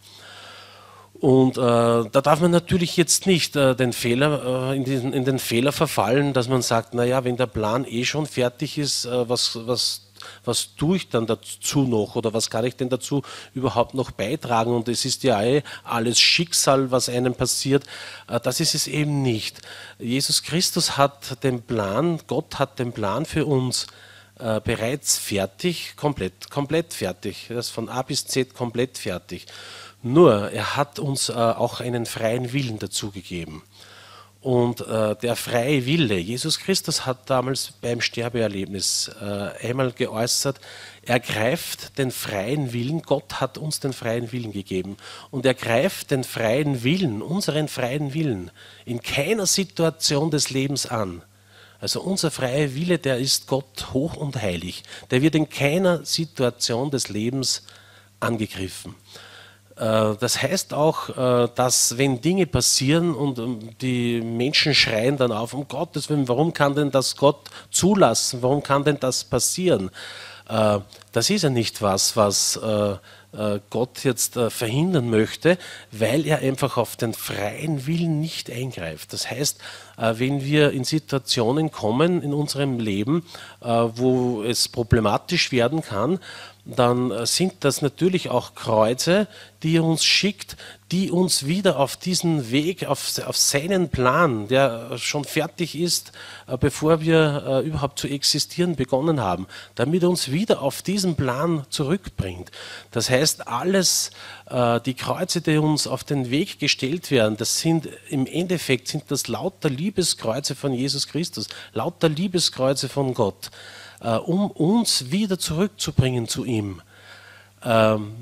Und äh, da darf man natürlich jetzt nicht äh, den Fehler, äh, in, diesen, in den Fehler verfallen, dass man sagt, naja, wenn der Plan eh schon fertig ist, äh, was, was, was tue ich dann dazu noch oder was kann ich denn dazu überhaupt noch beitragen? Und es ist ja eh alles Schicksal, was einem passiert. Äh, das ist es eben nicht. Jesus Christus hat den Plan, Gott hat den Plan für uns äh, bereits fertig, komplett, komplett fertig. Das von A bis Z komplett fertig. Nur, er hat uns äh, auch einen freien Willen dazu gegeben. Und äh, der freie Wille, Jesus Christus hat damals beim Sterbeerlebnis äh, einmal geäußert, er greift den freien Willen, Gott hat uns den freien Willen gegeben. Und er greift den freien Willen, unseren freien Willen, in keiner Situation des Lebens an. Also unser freier Wille, der ist Gott hoch und heilig. Der wird in keiner Situation des Lebens angegriffen. Das heißt auch, dass wenn Dinge passieren und die Menschen schreien dann auf, um Gottes Willen, warum kann denn das Gott zulassen, warum kann denn das passieren? Das ist ja nicht was, was Gott jetzt verhindern möchte, weil er einfach auf den freien Willen nicht eingreift. Das heißt, wenn wir in Situationen kommen in unserem Leben, wo es problematisch werden kann, dann sind das natürlich auch Kreuze, die er uns schickt, die uns wieder auf diesen Weg, auf, auf seinen Plan, der schon fertig ist, bevor wir äh, überhaupt zu existieren begonnen haben, damit er uns wieder auf diesen Plan zurückbringt. Das heißt, alles, äh, die Kreuze, die uns auf den Weg gestellt werden, das sind im Endeffekt sind das lauter Liebeskreuze von Jesus Christus, lauter Liebeskreuze von Gott, um uns wieder zurückzubringen zu ihm. Ähm,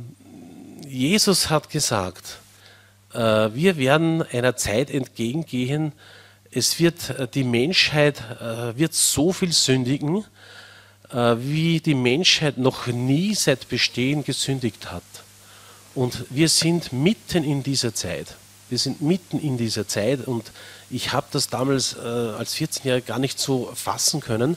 Jesus hat gesagt, äh, wir werden einer Zeit entgegengehen, es wird äh, die Menschheit äh, wird so viel sündigen, äh, wie die Menschheit noch nie seit Bestehen gesündigt hat. Und wir sind mitten in dieser Zeit. Wir sind mitten in dieser Zeit und ich habe das damals äh, als vierzehnjähriger gar nicht so fassen können.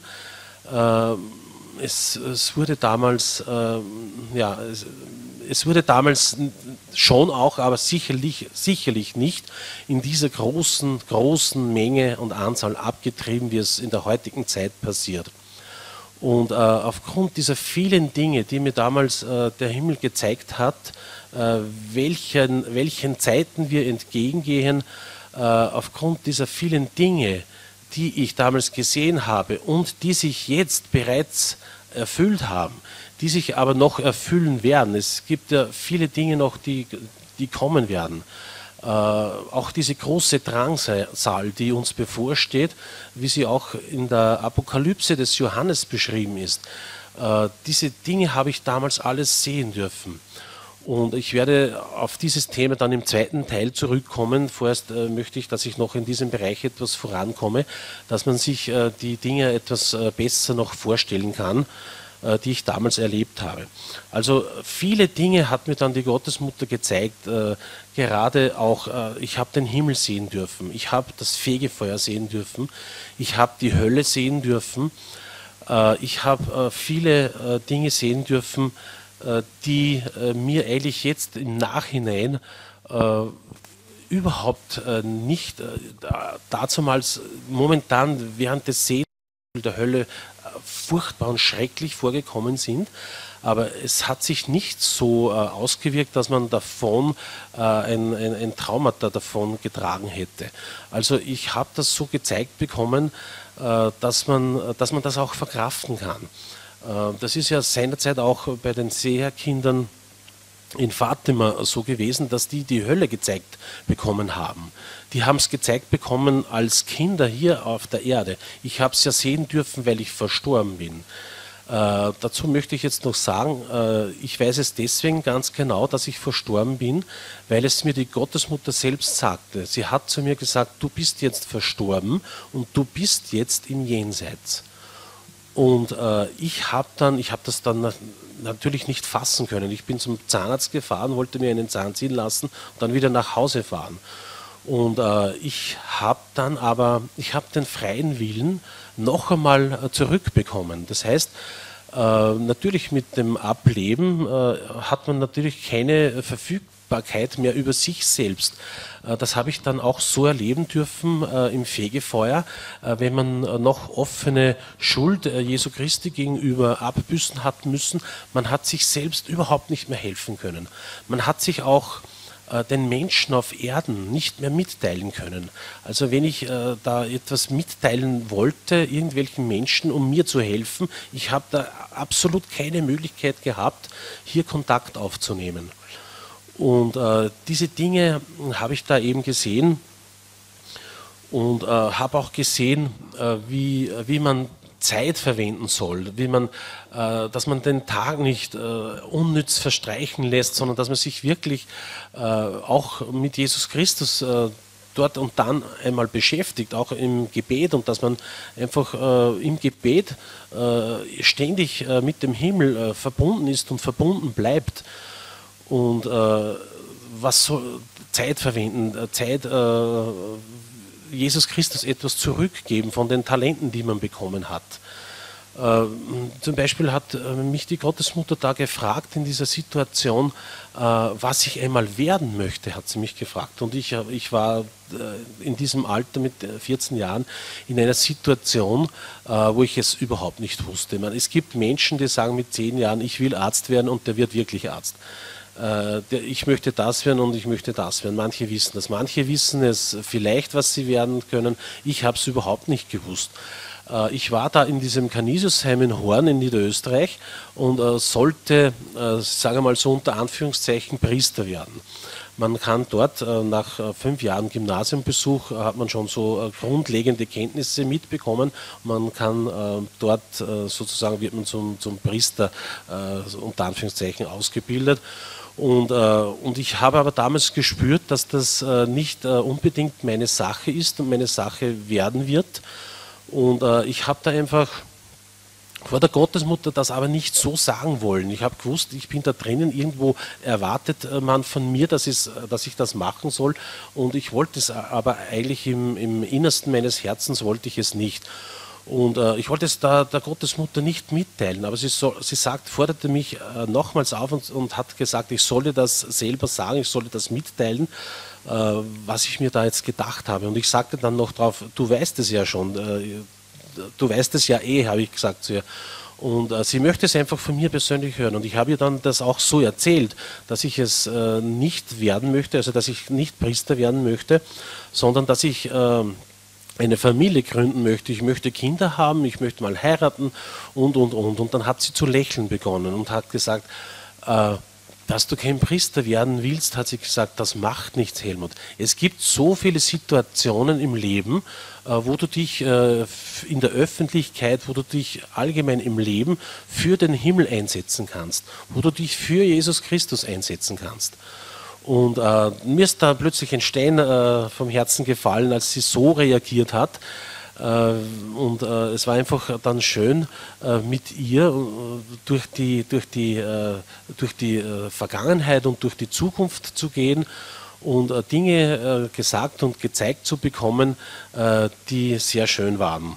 Es, es wurde damals, äh, ja, es, es wurde damals schon auch, aber sicherlich, sicherlich nicht in dieser großen, großen Menge und Anzahl abgetrieben, wie es in der heutigen Zeit passiert. Und äh, aufgrund dieser vielen Dinge, die mir damals äh, der Himmel gezeigt hat, äh, welchen, welchen Zeiten wir entgegengehen, äh, aufgrund dieser vielen Dinge, die ich damals gesehen habe und die sich jetzt bereits erfüllt haben, die sich aber noch erfüllen werden. Es gibt ja viele Dinge noch, die, die kommen werden. Äh, auch diese große Drangsal, die uns bevorsteht, wie sie auch in der Apokalypse des Johannes beschrieben ist. Äh, diese Dinge habe ich damals alles sehen dürfen. Und ich werde auf dieses Thema dann im zweiten Teil zurückkommen. Vorerst äh, möchte ich, dass ich noch in diesem Bereich etwas vorankomme, dass man sich äh, die Dinge etwas äh, besser noch vorstellen kann, äh, die ich damals erlebt habe. Also viele Dinge hat mir dann die Gottesmutter gezeigt, äh, gerade auch, äh, ich habe den Himmel sehen dürfen, ich habe das Fegefeuer sehen dürfen, ich habe die Hölle sehen dürfen, äh, ich habe äh, viele äh, Dinge sehen dürfen, die äh, mir eigentlich jetzt im Nachhinein äh, überhaupt äh, nicht äh, dazumals momentan während des Sehens der Hölle äh, furchtbar und schrecklich vorgekommen sind. Aber es hat sich nicht so äh, ausgewirkt, dass man davon äh, ein, ein, ein Traumata davon getragen hätte. Also ich habe das so gezeigt bekommen, äh, dass man, dass man das auch verkraften kann. Das ist ja seinerzeit auch bei den Seherkindern in Fatima so gewesen, dass die die Hölle gezeigt bekommen haben. Die haben es gezeigt bekommen als Kinder hier auf der Erde. Ich habe es ja sehen dürfen, weil ich verstorben bin. Äh, dazu möchte ich jetzt noch sagen, äh, ich weiß es deswegen ganz genau, dass ich verstorben bin, weil es mir die Gottesmutter selbst sagte. Sie hat zu mir gesagt, du bist jetzt verstorben und du bist jetzt im Jenseits. Und äh, ich habe dann, ich habe das dann na natürlich nicht fassen können. Ich bin zum Zahnarzt gefahren, wollte mir einen Zahn ziehen lassen und dann wieder nach Hause fahren. Und äh, ich habe dann aber, ich habe den freien Willen noch einmal äh, zurückbekommen. Das heißt, äh, natürlich mit dem Ableben äh, hat man natürlich keine Verfügbarkeit mehr über sich selbst. Äh, das habe ich dann auch so erleben dürfen äh, im Fegefeuer, äh, wenn man äh, noch offene Schuld äh, Jesu Christi gegenüber abbüßen hat müssen. Man hat sich selbst überhaupt nicht mehr helfen können. Man hat sich auch den Menschen auf Erden nicht mehr mitteilen können. Also wenn ich äh, da etwas mitteilen wollte, irgendwelchen Menschen, um mir zu helfen, ich habe da absolut keine Möglichkeit gehabt, hier Kontakt aufzunehmen. Und äh, diese Dinge habe ich da eben gesehen und äh, habe auch gesehen, äh, wie, wie man Zeit verwenden soll, wie man, äh, dass man den Tag nicht äh, unnütz verstreichen lässt, sondern dass man sich wirklich äh, auch mit Jesus Christus äh, dort und dann einmal beschäftigt, auch im Gebet, und dass man einfach äh, im Gebet äh, ständig äh, mit dem Himmel äh, verbunden ist und verbunden bleibt. Und äh, was soll Zeit verwenden, Zeit äh, Jesus Christus etwas zurückgeben von den Talenten, die man bekommen hat. Äh, zum Beispiel hat äh, mich die Gottesmutter da gefragt in dieser Situation, äh, was ich einmal werden möchte, hat sie mich gefragt. Und ich, ich war äh, in diesem Alter mit vierzehn Jahren in einer Situation, äh, wo ich es überhaupt nicht wusste. Man, es gibt Menschen, die sagen mit zehn Jahren, ich will Arzt werden, und der wird wirklich Arzt. Ich möchte das werden und ich möchte das werden. Manche wissen das. Manche wissen es vielleicht, was sie werden können. Ich habe es überhaupt nicht gewusst. Ich war da in diesem Canisiusheim in Horn in Niederösterreich und sollte, sagen wir mal so unter Anführungszeichen, Priester werden. Man kann dort nach fünf Jahren Gymnasiumbesuch, hat man schon so grundlegende Kenntnisse mitbekommen. Man kann dort sozusagen, wird man zum, zum Priester unter Anführungszeichen ausgebildet. Und, äh, und ich habe aber damals gespürt, dass das äh, nicht äh, unbedingt meine Sache ist und meine Sache werden wird. Und äh, ich habe da einfach vor der Gottesmutter das aber nicht so sagen wollen. Ich habe gewusst, ich bin da drinnen, irgendwo erwartet man von mir, dass, es, dass ich das machen soll. Und ich wollte es aber eigentlich im, im Innersten meines Herzens wollte ich es nicht. Und äh, ich wollte es da der Gottesmutter nicht mitteilen, aber sie, so, sie sagt, forderte mich äh, nochmals auf und, und hat gesagt, ich solle das selber sagen, ich solle das mitteilen, äh, was ich mir da jetzt gedacht habe. Und ich sagte dann noch drauf, du weißt es ja schon, äh, du weißt es ja eh, habe ich gesagt zu ihr. Und äh, sie möchte es einfach von mir persönlich hören. Und ich habe ihr dann das auch so erzählt, dass ich es äh, nicht werden möchte, also dass ich nicht Priester werden möchte, sondern dass ich... Äh, eine Familie gründen möchte, ich möchte Kinder haben, ich möchte mal heiraten und, und, und. Und dann hat sie zu lächeln begonnen und hat gesagt, äh, dass du kein Priester werden willst, hat sie gesagt, das macht nichts, Helmut. Es gibt so viele Situationen im Leben, äh, wo du dich äh, in der Öffentlichkeit, wo du dich allgemein im Leben für den Himmel einsetzen kannst, wo du dich für Jesus Christus einsetzen kannst. Und äh, mir ist da plötzlich ein Stein äh, vom Herzen gefallen, als sie so reagiert hat. Und äh, es war einfach dann schön, äh, mit ihr äh, durch die, durch die, äh, durch die äh, Vergangenheit und durch die Zukunft zu gehen und äh, Dinge äh, gesagt und gezeigt zu bekommen, äh, die sehr schön waren.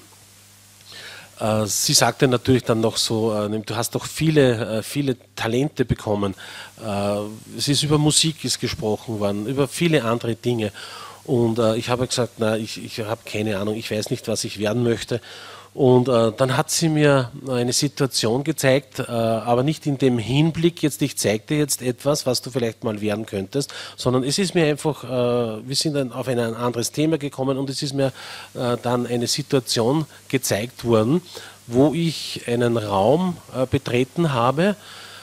Äh, sie sagte natürlich dann noch so, äh, du hast doch viele, äh, viele Talente bekommen. Äh, es ist über Musik ist gesprochen worden, über viele andere Dinge. Und äh, ich habe gesagt, na, ich, ich habe keine Ahnung, ich weiß nicht, was ich werden möchte. Und äh, dann hat sie mir eine Situation gezeigt, äh, aber nicht in dem Hinblick, jetzt ich zeige dir jetzt etwas, was du vielleicht mal werden könntest, sondern es ist mir einfach, äh, wir sind dann auf ein anderes Thema gekommen und es ist mir äh, dann eine Situation gezeigt worden, wo ich einen Raum äh, betreten habe.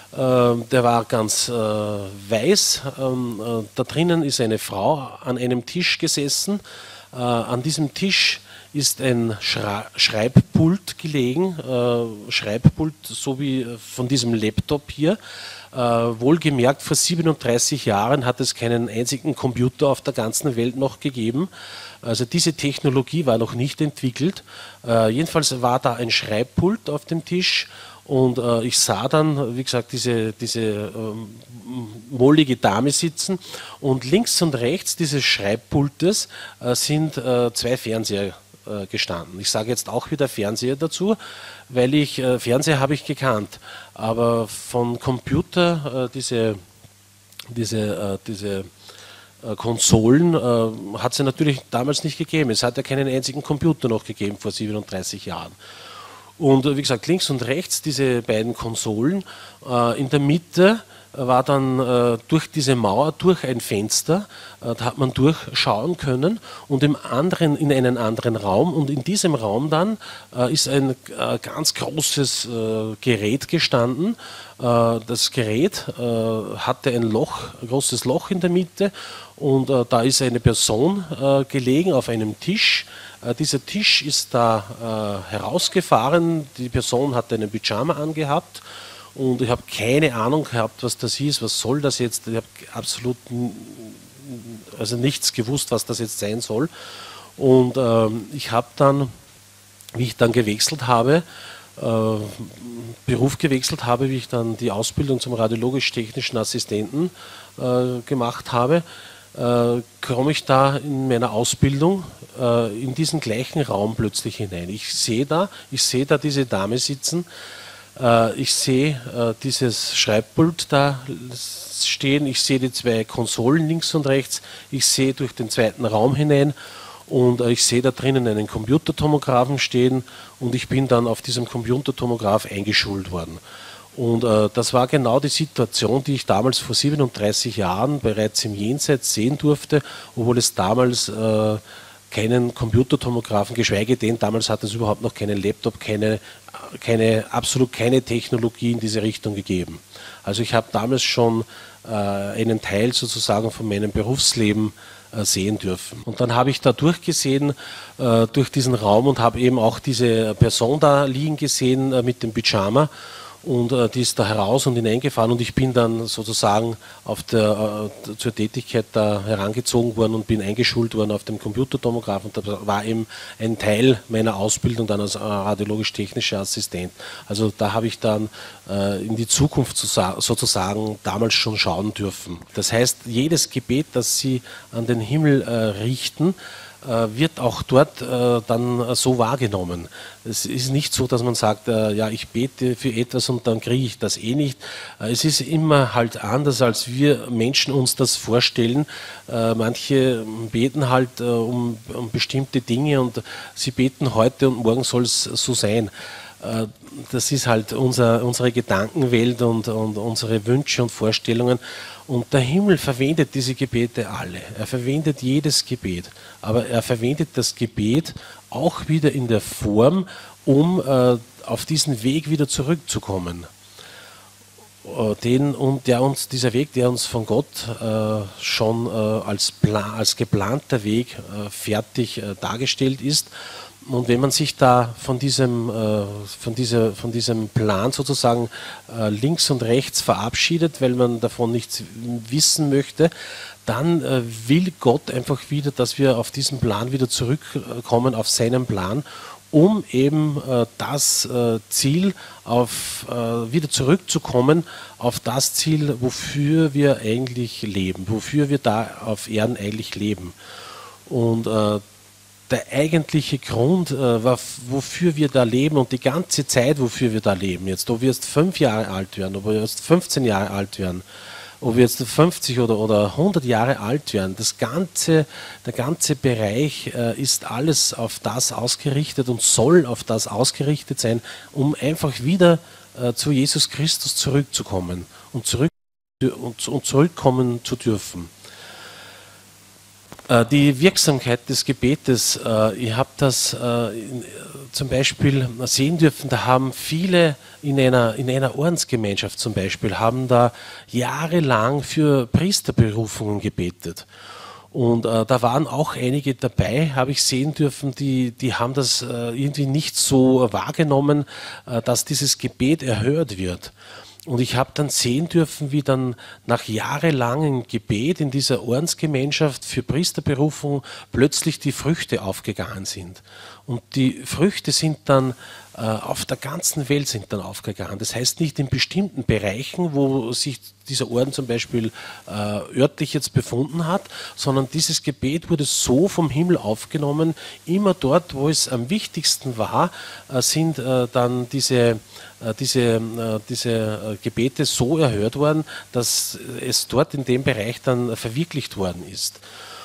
Der war ganz äh, weiß. Ähm, äh, da drinnen ist eine Frau an einem Tisch gesessen. Äh, an diesem Tisch ist ein Schra Schreibpult gelegen, äh, Schreibpult so wie von diesem Laptop hier. Äh, wohlgemerkt, vor siebenunddreißig Jahren hat es keinen einzigen Computer auf der ganzen Welt noch gegeben. Also diese Technologie war noch nicht entwickelt. Äh, jedenfalls war da ein Schreibpult auf dem Tisch. Und äh, ich sah dann, wie gesagt, diese, diese ähm, mollige Dame sitzen und links und rechts dieses Schreibpultes äh, sind äh, zwei Fernseher äh, gestanden. Ich sage jetzt auch wieder Fernseher dazu, weil ich, äh, Fernseher habe ich gekannt, aber von Computer, äh, diese, diese, äh, diese äh, Konsolen äh, hat es ja natürlich damals nicht gegeben. Es hat ja keinen einzigen Computer noch gegeben vor siebenunddreißig Jahren. Und wie gesagt, links und rechts diese beiden Konsolen. Äh, in der Mitte war dann äh, durch diese Mauer, durch ein Fenster, äh, da hat man durchschauen können und im anderen, in einen anderen Raum. Und in diesem Raum dann äh, ist ein äh, ganz großes äh, Gerät gestanden. Äh, das Gerät äh, hatte ein Loch, ein großes Loch in der Mitte und äh, da ist eine Person äh, gelegen auf einem Tisch. Äh, dieser Tisch ist da äh, herausgefahren, die Person hat einen Pyjama angehabt. Und ich habe keine Ahnung gehabt, was das ist, was soll das jetzt. Ich habe absolut also nichts gewusst, was das jetzt sein soll. Und ähm, ich habe dann, wie ich dann gewechselt habe, äh, Beruf gewechselt habe, wie ich dann die Ausbildung zum radiologisch-technischen Assistenten äh, gemacht habe, äh, komme ich da in meiner Ausbildung äh, in diesen gleichen Raum plötzlich hinein. Ich sehe da, ich sehe da diese Dame sitzen. Ich sehe äh, dieses Schreibpult da stehen, ich sehe die zwei Konsolen links und rechts, ich sehe durch den zweiten Raum hinein und äh, ich sehe da drinnen einen Computertomographen stehen und ich bin dann auf diesem Computertomograph eingeschult worden. Und äh, das war genau die Situation, die ich damals vor siebenunddreißig Jahren bereits im Jenseits sehen durfte, obwohl es damals äh, keinen Computertomographen, geschweige denn, damals hat es überhaupt noch keinen Laptop, keine, keine, absolut keine Technologie in diese Richtung gegeben. Also ich habe damals schon äh, einen Teil sozusagen von meinem Berufsleben äh, sehen dürfen. Und dann habe ich da durchgesehen, äh, durch diesen Raum und habe eben auch diese Person da liegen gesehen äh, mit dem Pyjama. Und äh, die ist da heraus und hineingefahren und ich bin dann sozusagen auf der, äh, zur Tätigkeit da herangezogen worden und bin eingeschult worden auf dem Computertomographen. Und da war eben ein Teil meiner Ausbildung dann als äh, radiologisch-technischer Assistent. Also da habe ich dann äh, in die Zukunft sozusagen damals schon schauen dürfen. Das heißt, jedes Gebet, das Sie an den Himmel äh, richten, wird auch dort äh, dann so wahrgenommen. Es ist nicht so, dass man sagt, äh, ja, ich bete für etwas und dann kriege ich das eh nicht. Äh, es ist immer halt anders, als wir Menschen uns das vorstellen. Äh, manche beten halt äh, um, um bestimmte Dinge und sie beten heute und morgen soll es so sein. äh, das ist halt unser, unsere Gedankenwelt und, und unsere Wünsche und Vorstellungen. Und der Himmel verwendet diese Gebete alle. Er verwendet jedes Gebet. Aber er verwendet das Gebet auch wieder in der Form, um äh, auf diesen Weg wieder zurückzukommen. Den, und der uns, dieser Weg, der uns von Gott äh, schon äh, als, Plan, als geplanter Weg äh, fertig äh, dargestellt ist. Und wenn man sich da von diesem, äh, von dieser, von diesem Plan sozusagen äh, links und rechts verabschiedet, weil man davon nichts wissen möchte, dann äh, will Gott einfach wieder, dass wir auf diesen Plan wieder zurückkommen, auf seinen Plan, um eben äh, das äh, Ziel auf, äh, wieder zurückzukommen auf das Ziel, wofür wir eigentlich leben, wofür wir da auf Erden eigentlich leben. Und äh, der eigentliche Grund, äh, wofür wir da leben und die ganze Zeit, wofür wir da leben, jetzt, ob wir jetzt fünf Jahre alt werden, ob wir jetzt fünfzehn Jahre alt werden, ob wir jetzt fünfzig oder, oder hundert Jahre alt werden, das ganze, der ganze Bereich äh, ist alles auf das ausgerichtet und soll auf das ausgerichtet sein, um einfach wieder äh, zu Jesus Christus zurückzukommen und, zurück, und, und zurückkommen zu dürfen. Äh, die Wirksamkeit des Gebetes, äh, ich habe das äh, in, zum Beispiel sehen dürfen, da haben viele in einer, in einer Ordensgemeinschaft zum Beispiel, haben da jahrelang für Priesterberufungen gebetet. Und äh, da waren auch einige dabei, habe ich sehen dürfen, die, die haben das äh, irgendwie nicht so wahrgenommen, äh, dass dieses Gebet erhört wird. Und ich habe dann sehen dürfen, wie dann nach jahrelangem Gebet in dieser Ordensgemeinschaft für Priesterberufung plötzlich die Früchte aufgegangen sind. Und die Früchte sind dann äh, auf der ganzen Welt sind dann aufgegangen. Das heißt nicht in bestimmten Bereichen, wo sich dieser Orden zum Beispiel äh, örtlich jetzt befunden hat, sondern dieses Gebet wurde so vom Himmel aufgenommen. Immer dort, wo es am wichtigsten war, äh, sind äh, dann diese diese, diese Gebete so erhört worden, dass es dort in dem Bereich dann verwirklicht worden ist.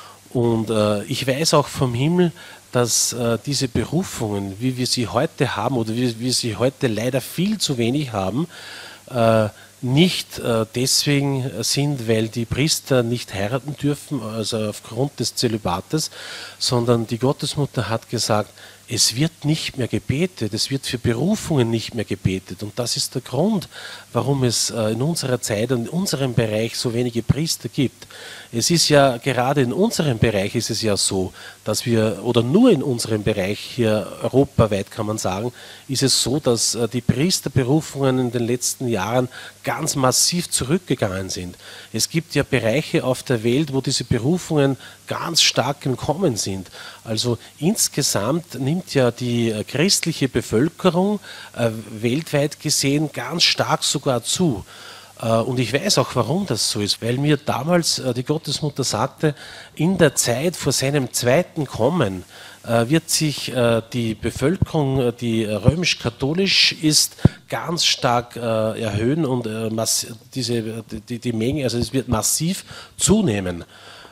Und äh, ich weiß auch vom Himmel, dass äh, diese Berufungen, wie wir sie heute haben oder wie wir sie heute leider viel zu wenig haben, äh, nicht äh, deswegen sind, weil die Priester nicht heiraten dürfen, also aufgrund des Zölibates, sondern die Gottesmutter hat gesagt, es wird nicht mehr gebetet, es wird für Berufungen nicht mehr gebetet. Und das ist der Grund, warum es in unserer Zeit und in unserem Bereich so wenige Priester gibt. Es ist ja gerade in unserem Bereich ist es ja so, dass wir, oder nur in unserem Bereich hier europaweit kann man sagen, ist es so, dass die Priesterberufungen in den letzten Jahren ganz massiv zurückgegangen sind. Es gibt ja Bereiche auf der Welt, wo diese Berufungen ganz stark im Kommen sind. Also insgesamt nimmt ja die christliche Bevölkerung äh, weltweit gesehen ganz stark sogar zu. Äh, und ich weiß auch, warum das so ist, weil mir damals äh, die Gottesmutter sagte, in der Zeit vor seinem zweiten Kommen äh, wird sich äh, die Bevölkerung, die römisch-katholisch ist, ganz stark äh, erhöhen und äh, diese, die, die Menge, also es wird massiv zunehmen.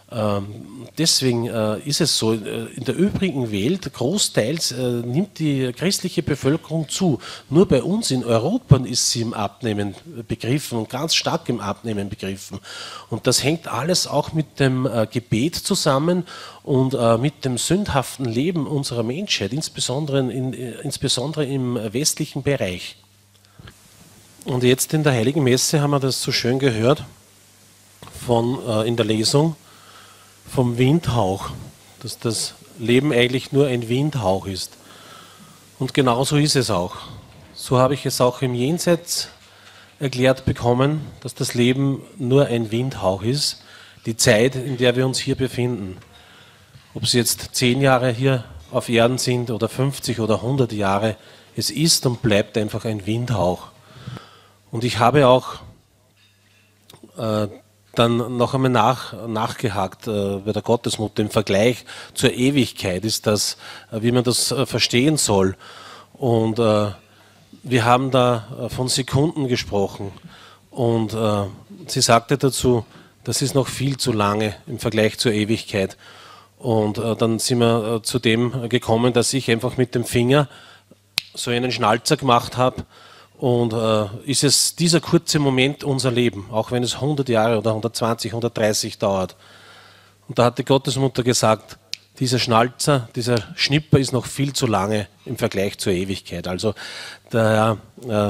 Ähm, deswegen äh, ist es so, äh, in der übrigen Welt großteils äh, nimmt die christliche Bevölkerung zu. Nur bei uns in Europa ist sie im Abnehmen begriffen und ganz stark im Abnehmen begriffen. Und das hängt alles auch mit dem äh, Gebet zusammen und äh, mit dem sündhaften Leben unserer Menschheit, insbesondere, in, insbesondere im westlichen Bereich. Und jetzt in der Heiligen Messe haben wir das so schön gehört von, äh, in der Lesung, vom Windhauch, dass das Leben eigentlich nur ein Windhauch ist. Und genauso ist es auch. So habe ich es auch im Jenseits erklärt bekommen, dass das Leben nur ein Windhauch ist, die Zeit, in der wir uns hier befinden. Ob es jetzt zehn Jahre hier auf Erden sind oder fünfzig oder hundert Jahre, es ist und bleibt einfach ein Windhauch. Und ich habe auch äh, dann noch einmal nach, nachgehakt äh, bei der Gottesmutter im Vergleich zur Ewigkeit, ist das, äh, wie man das äh, verstehen soll. Und äh, wir haben da äh, von Sekunden gesprochen und äh, sie sagte dazu, das ist noch viel zu lange im Vergleich zur Ewigkeit. Und äh, dann sind wir äh, zu dem gekommen, dass ich einfach mit dem Finger so einen Schnalzer gemacht habe. Und äh, ist es dieser kurze Moment unser Leben, auch wenn es hundert Jahre oder hundertzwanzig, hundertdreißig dauert. Und da hat die Gottesmutter gesagt, dieser Schnalzer, dieser Schnipper ist noch viel zu lange im Vergleich zur Ewigkeit. Also der, äh,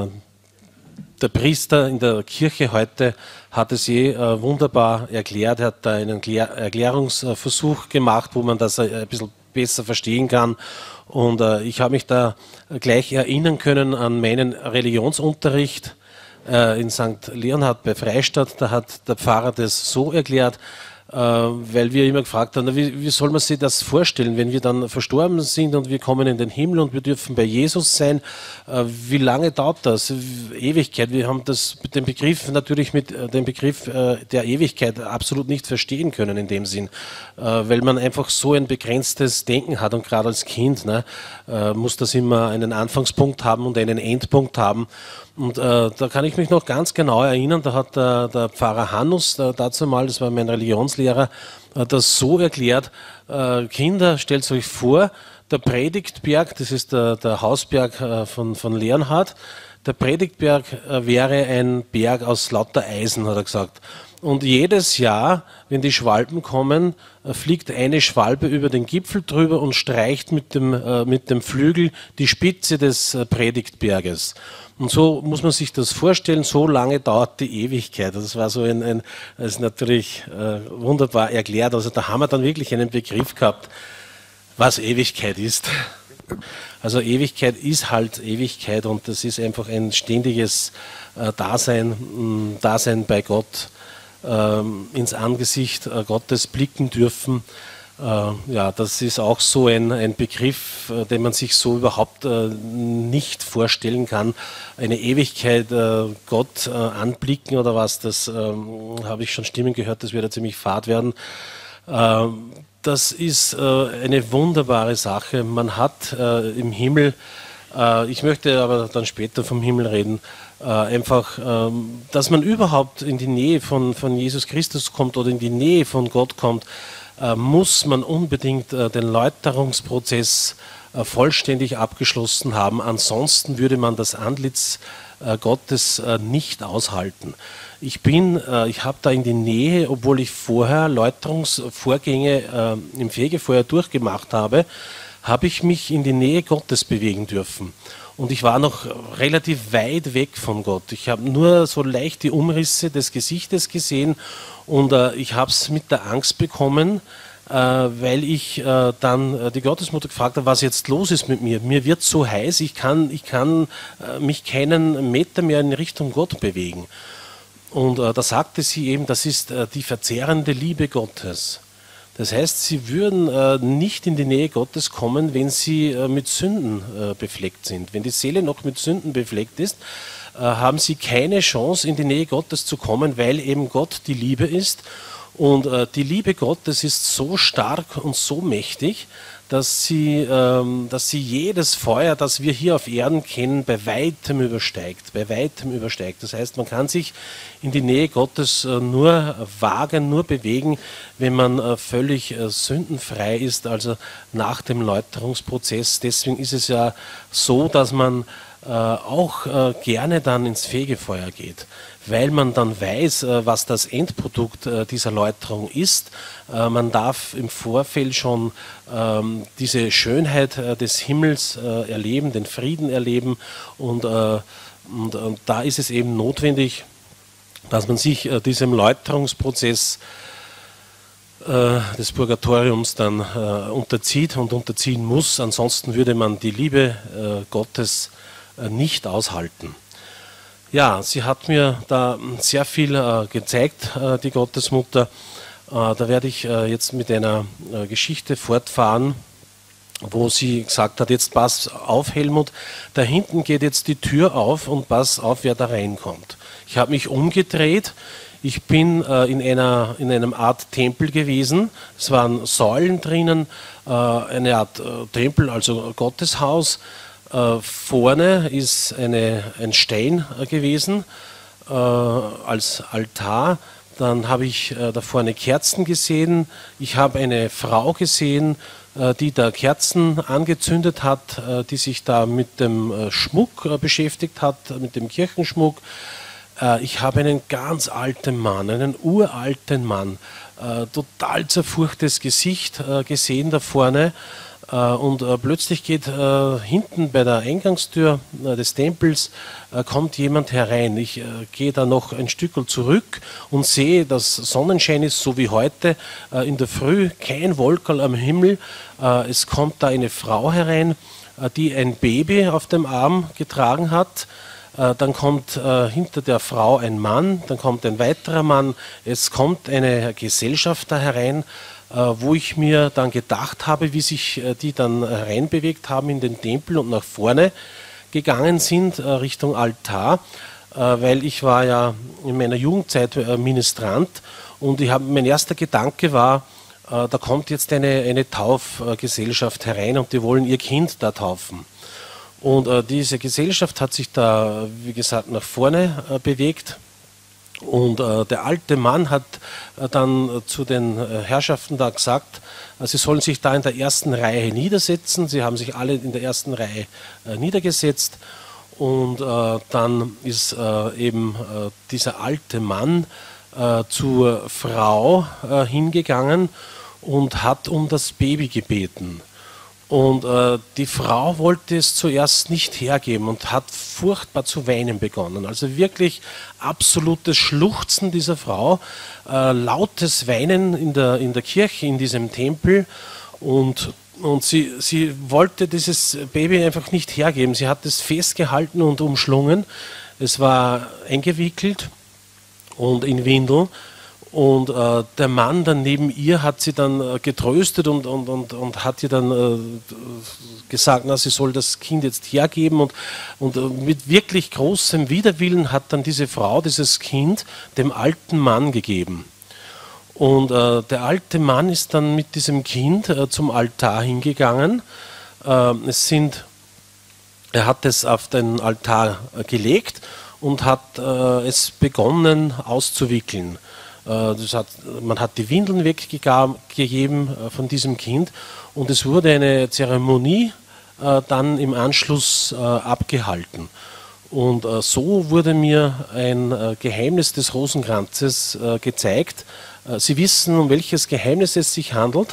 der Priester in der Kirche heute hat es je äh, wunderbar erklärt, er hat da einen Klär Erklärungsversuch gemacht, wo man das äh, ein bisschen besser verstehen kann. Und äh, ich habe mich da gleich erinnern können an meinen Religionsunterricht äh, in Sankt Leonhard bei Freistadt. Da hat der Pfarrer das so erklärt, äh, weil wir immer gefragt haben, wie, wie soll man sich das vorstellen, wenn wir dann verstorben sind und wir kommen in den Himmel und wir dürfen bei Jesus sein. Äh, wie lange dauert das? Ewigkeit. Wir haben das mit dem Begriff natürlich mit äh, dem Begriff äh, der Ewigkeit absolut nicht verstehen können in dem Sinn, äh, weil man einfach so ein begrenztes Denken hat und gerade als Kind ne, äh, muss das immer einen Anfangspunkt haben und einen Endpunkt haben. Und äh, da kann ich mich noch ganz genau erinnern, da hat äh, der Pfarrer Hannus äh, dazu mal, das war mein Religionslehrer, äh, das so erklärt, äh, Kinder, stellt euch vor, der Predigtberg, das ist der, der Hausberg äh, von, von Leonhard, der Predigtberg äh, wäre ein Berg aus lauter Eisen, hat er gesagt. Und jedes Jahr, wenn die Schwalben kommen, äh, fliegt eine Schwalbe über den Gipfel drüber und streicht mit dem, äh, mit dem Flügel die Spitze des äh, Predigtberges. Und so muss man sich das vorstellen, so lange dauert die Ewigkeit. Das war so ein, ein das ist natürlich äh, wunderbar erklärt. Also da haben wir dann wirklich einen Begriff gehabt, was Ewigkeit ist. Also Ewigkeit ist halt Ewigkeit und das ist einfach ein ständiges äh, Dasein, mh, Dasein bei Gott, äh, ins Angesicht äh, Gottes blicken dürfen. Äh, ja, das ist auch so ein, ein Begriff, äh, den man sich so überhaupt äh, nicht vorstellen kann. Eine Ewigkeit äh, Gott äh, anblicken oder was, das äh, habe ich schon Stimmen gehört, das wird ja ziemlich fad werden. Äh, das ist äh, eine wunderbare Sache. Man hat äh, im Himmel, äh, ich möchte aber dann später vom Himmel reden, äh, einfach, äh, dass man überhaupt in die Nähe von, von Jesus Christus kommt oder in die Nähe von Gott kommt, äh, muss man unbedingt äh, den Läuterungsprozess äh, vollständig abgeschlossen haben. Ansonsten würde man das Antlitz äh, Gottes äh, nicht aushalten. Ich bin, äh, ich habe da in die Nähe, obwohl ich vorher Läuterungsvorgänge äh, im Fegefeuer durchgemacht habe, habe ich mich in die Nähe Gottes bewegen dürfen. Und ich war noch relativ weit weg von Gott. Ich habe nur so leicht die Umrisse des Gesichtes gesehen und äh, ich habe es mit der Angst bekommen, äh, weil ich äh, dann äh, die Gottesmutter gefragt habe, was jetzt los ist mit mir. Mir wird so heiß, ich kann, ich kann äh, mich keinen Meter mehr in Richtung Gott bewegen. Und äh, da sagte sie eben, das ist äh, die verzehrende Liebe Gottes. Das heißt, sie würden äh, nicht in die Nähe Gottes kommen, wenn sie äh, mit Sünden äh, befleckt sind. Wenn die Seele noch mit Sünden befleckt ist, äh, haben sie keine Chance, in die Nähe Gottes zu kommen, weil eben Gott die Liebe ist. Und äh, die Liebe Gottes ist so stark und so mächtig, dass sie, ähm, dass sie jedes Feuer, das wir hier auf Erden kennen, bei weitem übersteigt, bei weitem übersteigt. Das heißt, man kann sich in die Nähe Gottes äh, nur wagen, nur bewegen, wenn man äh, völlig äh, sündenfrei ist, also nach dem Läuterungsprozess. Deswegen ist es ja so, dass man äh, auch äh, gerne dann ins Fegefeuer geht, weil man dann weiß, äh, was das Endprodukt äh, dieser Läuterung ist. Äh, man darf im Vorfeld schon ähm, diese Schönheit äh, des Himmels äh, erleben, den Frieden erleben und, äh, und, und da ist es eben notwendig, dass man sich äh, diesem Läuterungsprozess äh, des Purgatoriums dann äh, unterzieht und unterziehen muss. Ansonsten würde man die Liebe äh, Gottes äh, nicht aushalten. Ja, sie hat mir da sehr viel äh, gezeigt, äh, die Gottesmutter. Äh, da werde ich äh, jetzt mit einer äh, Geschichte fortfahren, wo sie gesagt hat, jetzt pass auf Helmut, da hinten geht jetzt die Tür auf und pass auf, wer da reinkommt. Ich habe mich umgedreht, ich bin äh, in, einer, in einem Art Tempel gewesen, es waren Säulen drinnen, äh, eine Art äh, Tempel, also Gotteshaus. Äh, vorne ist eine, ein Stein äh, gewesen äh, als Altar. Dann habe ich äh, da vorne Kerzen gesehen. Ich habe eine Frau gesehen, die da Kerzen angezündet hat, die sich da mit dem Schmuck beschäftigt hat, mit dem Kirchenschmuck. Ich habe einen ganz alten Mann, einen uralten Mann, total zerfurchtes Gesicht gesehen da vorne. Und äh, plötzlich geht äh, hinten bei der Eingangstür äh, des Tempels äh, kommt jemand herein. Ich äh, gehe da noch ein Stück zurück und sehe, dass Sonnenschein ist, so wie heute äh, in der Früh, kein Wolkerl am Himmel. Äh, es kommt da eine Frau herein, äh, die ein Baby auf dem Arm getragen hat. Äh, dann kommt äh, hinter der Frau ein Mann, dann kommt ein weiterer Mann. Es kommt eine Gesellschaft da herein, wo ich mir dann gedacht habe, wie sich die dann reinbewegt haben in den Tempel und nach vorne gegangen sind, Richtung Altar, weil ich war ja in meiner Jugendzeit Ministrant und ich hab, mein erster Gedanke war, da kommt jetzt eine, eine Taufgesellschaft herein und die wollen ihr Kind da taufen. Und diese Gesellschaft hat sich da, wie gesagt, nach vorne bewegt. Und äh, der alte Mann hat äh, dann äh, zu den äh, Herrschaften da gesagt, äh, sie sollen sich da in der ersten Reihe niedersetzen. Sie haben sich alle in der ersten Reihe äh, niedergesetzt. Und äh, dann ist äh, eben äh, dieser alte Mann äh, zur Frau äh, hingegangen und hat um das Baby gebeten. Und äh, die Frau wollte es zuerst nicht hergeben und hat furchtbar zu weinen begonnen. Also wirklich absolutes Schluchzen dieser Frau, äh, lautes Weinen in der, in der Kirche, in diesem Tempel. Und, und sie, sie wollte dieses Baby einfach nicht hergeben. Sie hat es festgehalten und umschlungen. Es war eingewickelt und in Windeln. Und äh, der Mann dann neben ihr hat sie dann äh, getröstet und, und, und, und hat ihr dann äh, gesagt, na, sie soll das Kind jetzt hergeben. Und, und äh, mit wirklich großem Widerwillen hat dann diese Frau dieses Kind dem alten Mann gegeben. Und äh, der alte Mann ist dann mit diesem Kind äh, zum Altar hingegangen. Äh, es sind, er hat es auf den Altar äh, gelegt und hat äh, es begonnen auszuwickeln. Das hat, man hat die Windeln weggegeben von diesem Kind und es wurde eine Zeremonie äh, dann im Anschluss äh, abgehalten. Und äh, so wurde mir ein äh, Geheimnis des Rosenkranzes äh, gezeigt. Äh, Sie wissen, um welches Geheimnis es sich handelt?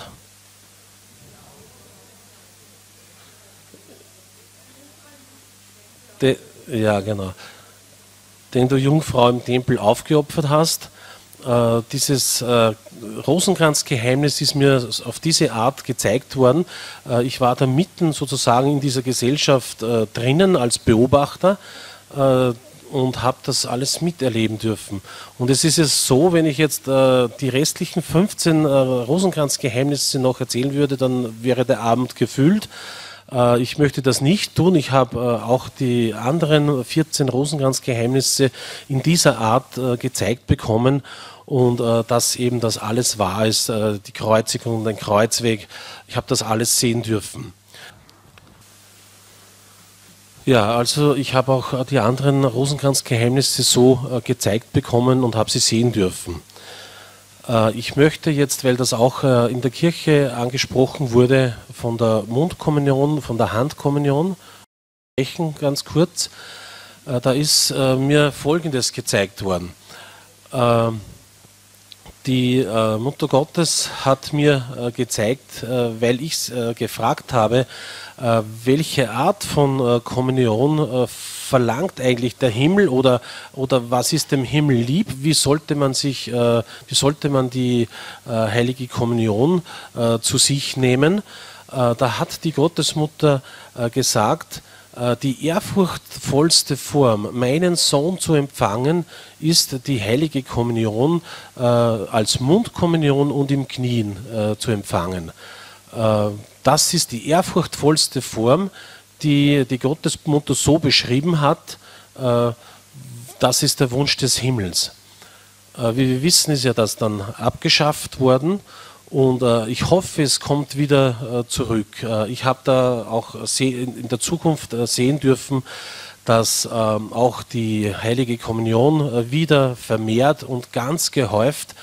De, ja, genau. Den du Jungfrau im Tempel aufgeopfert hast. Äh, dieses äh, Rosenkranzgeheimnis ist mir auf diese Art gezeigt worden. Äh, ich war da mitten sozusagen in dieser Gesellschaft äh, drinnen als Beobachter äh, und habe das alles miterleben dürfen. Und es ist jetzt so, wenn ich jetzt äh, die restlichen fünfzehn äh, Rosenkranzgeheimnisse noch erzählen würde, dann wäre der Abend gefüllt. Äh, ich möchte das nicht tun. Ich habe äh, auch die anderen vierzehn Rosenkranzgeheimnisse in dieser Art äh, gezeigt bekommen. Und äh, dass eben das alles wahr ist, äh, die Kreuzigung und ein Kreuzweg. Ich habe das alles sehen dürfen. Ja, also ich habe auch die anderen Rosenkranzgeheimnisse so äh, gezeigt bekommen und habe sie sehen dürfen. Äh, ich möchte jetzt, weil das auch äh, in der Kirche angesprochen wurde, von der Mundkommunion, von der Handkommunion sprechen, ganz kurz. Äh, da ist äh, mir Folgendes gezeigt worden. Äh, Die äh, Mutter Gottes hat mir äh, gezeigt, äh, weil ich äh, gefragt habe, äh, welche Art von äh, Kommunion äh, verlangt eigentlich der Himmel oder, oder was ist dem Himmel lieb, wie sollte man sich, äh, wie sollte man die äh, heilige Kommunion äh, zu sich nehmen. Äh, da hat die Gottesmutter äh, gesagt, die ehrfurchtvollste Form, meinen Sohn zu empfangen, ist die heilige Kommunion äh, als Mundkommunion und im Knien äh, zu empfangen. Äh, das ist die ehrfurchtvollste Form, die die Gottesmutter so beschrieben hat. Äh, das ist der Wunsch des Himmels. Äh, wie wir wissen, ist ja das dann abgeschafft worden. Und äh, ich hoffe, es kommt wieder äh, zurück. Äh, ich habe da auch in der Zukunft äh, sehen dürfen, dass äh, auch die heilige Kommunion äh, wieder vermehrt und ganz gehäuft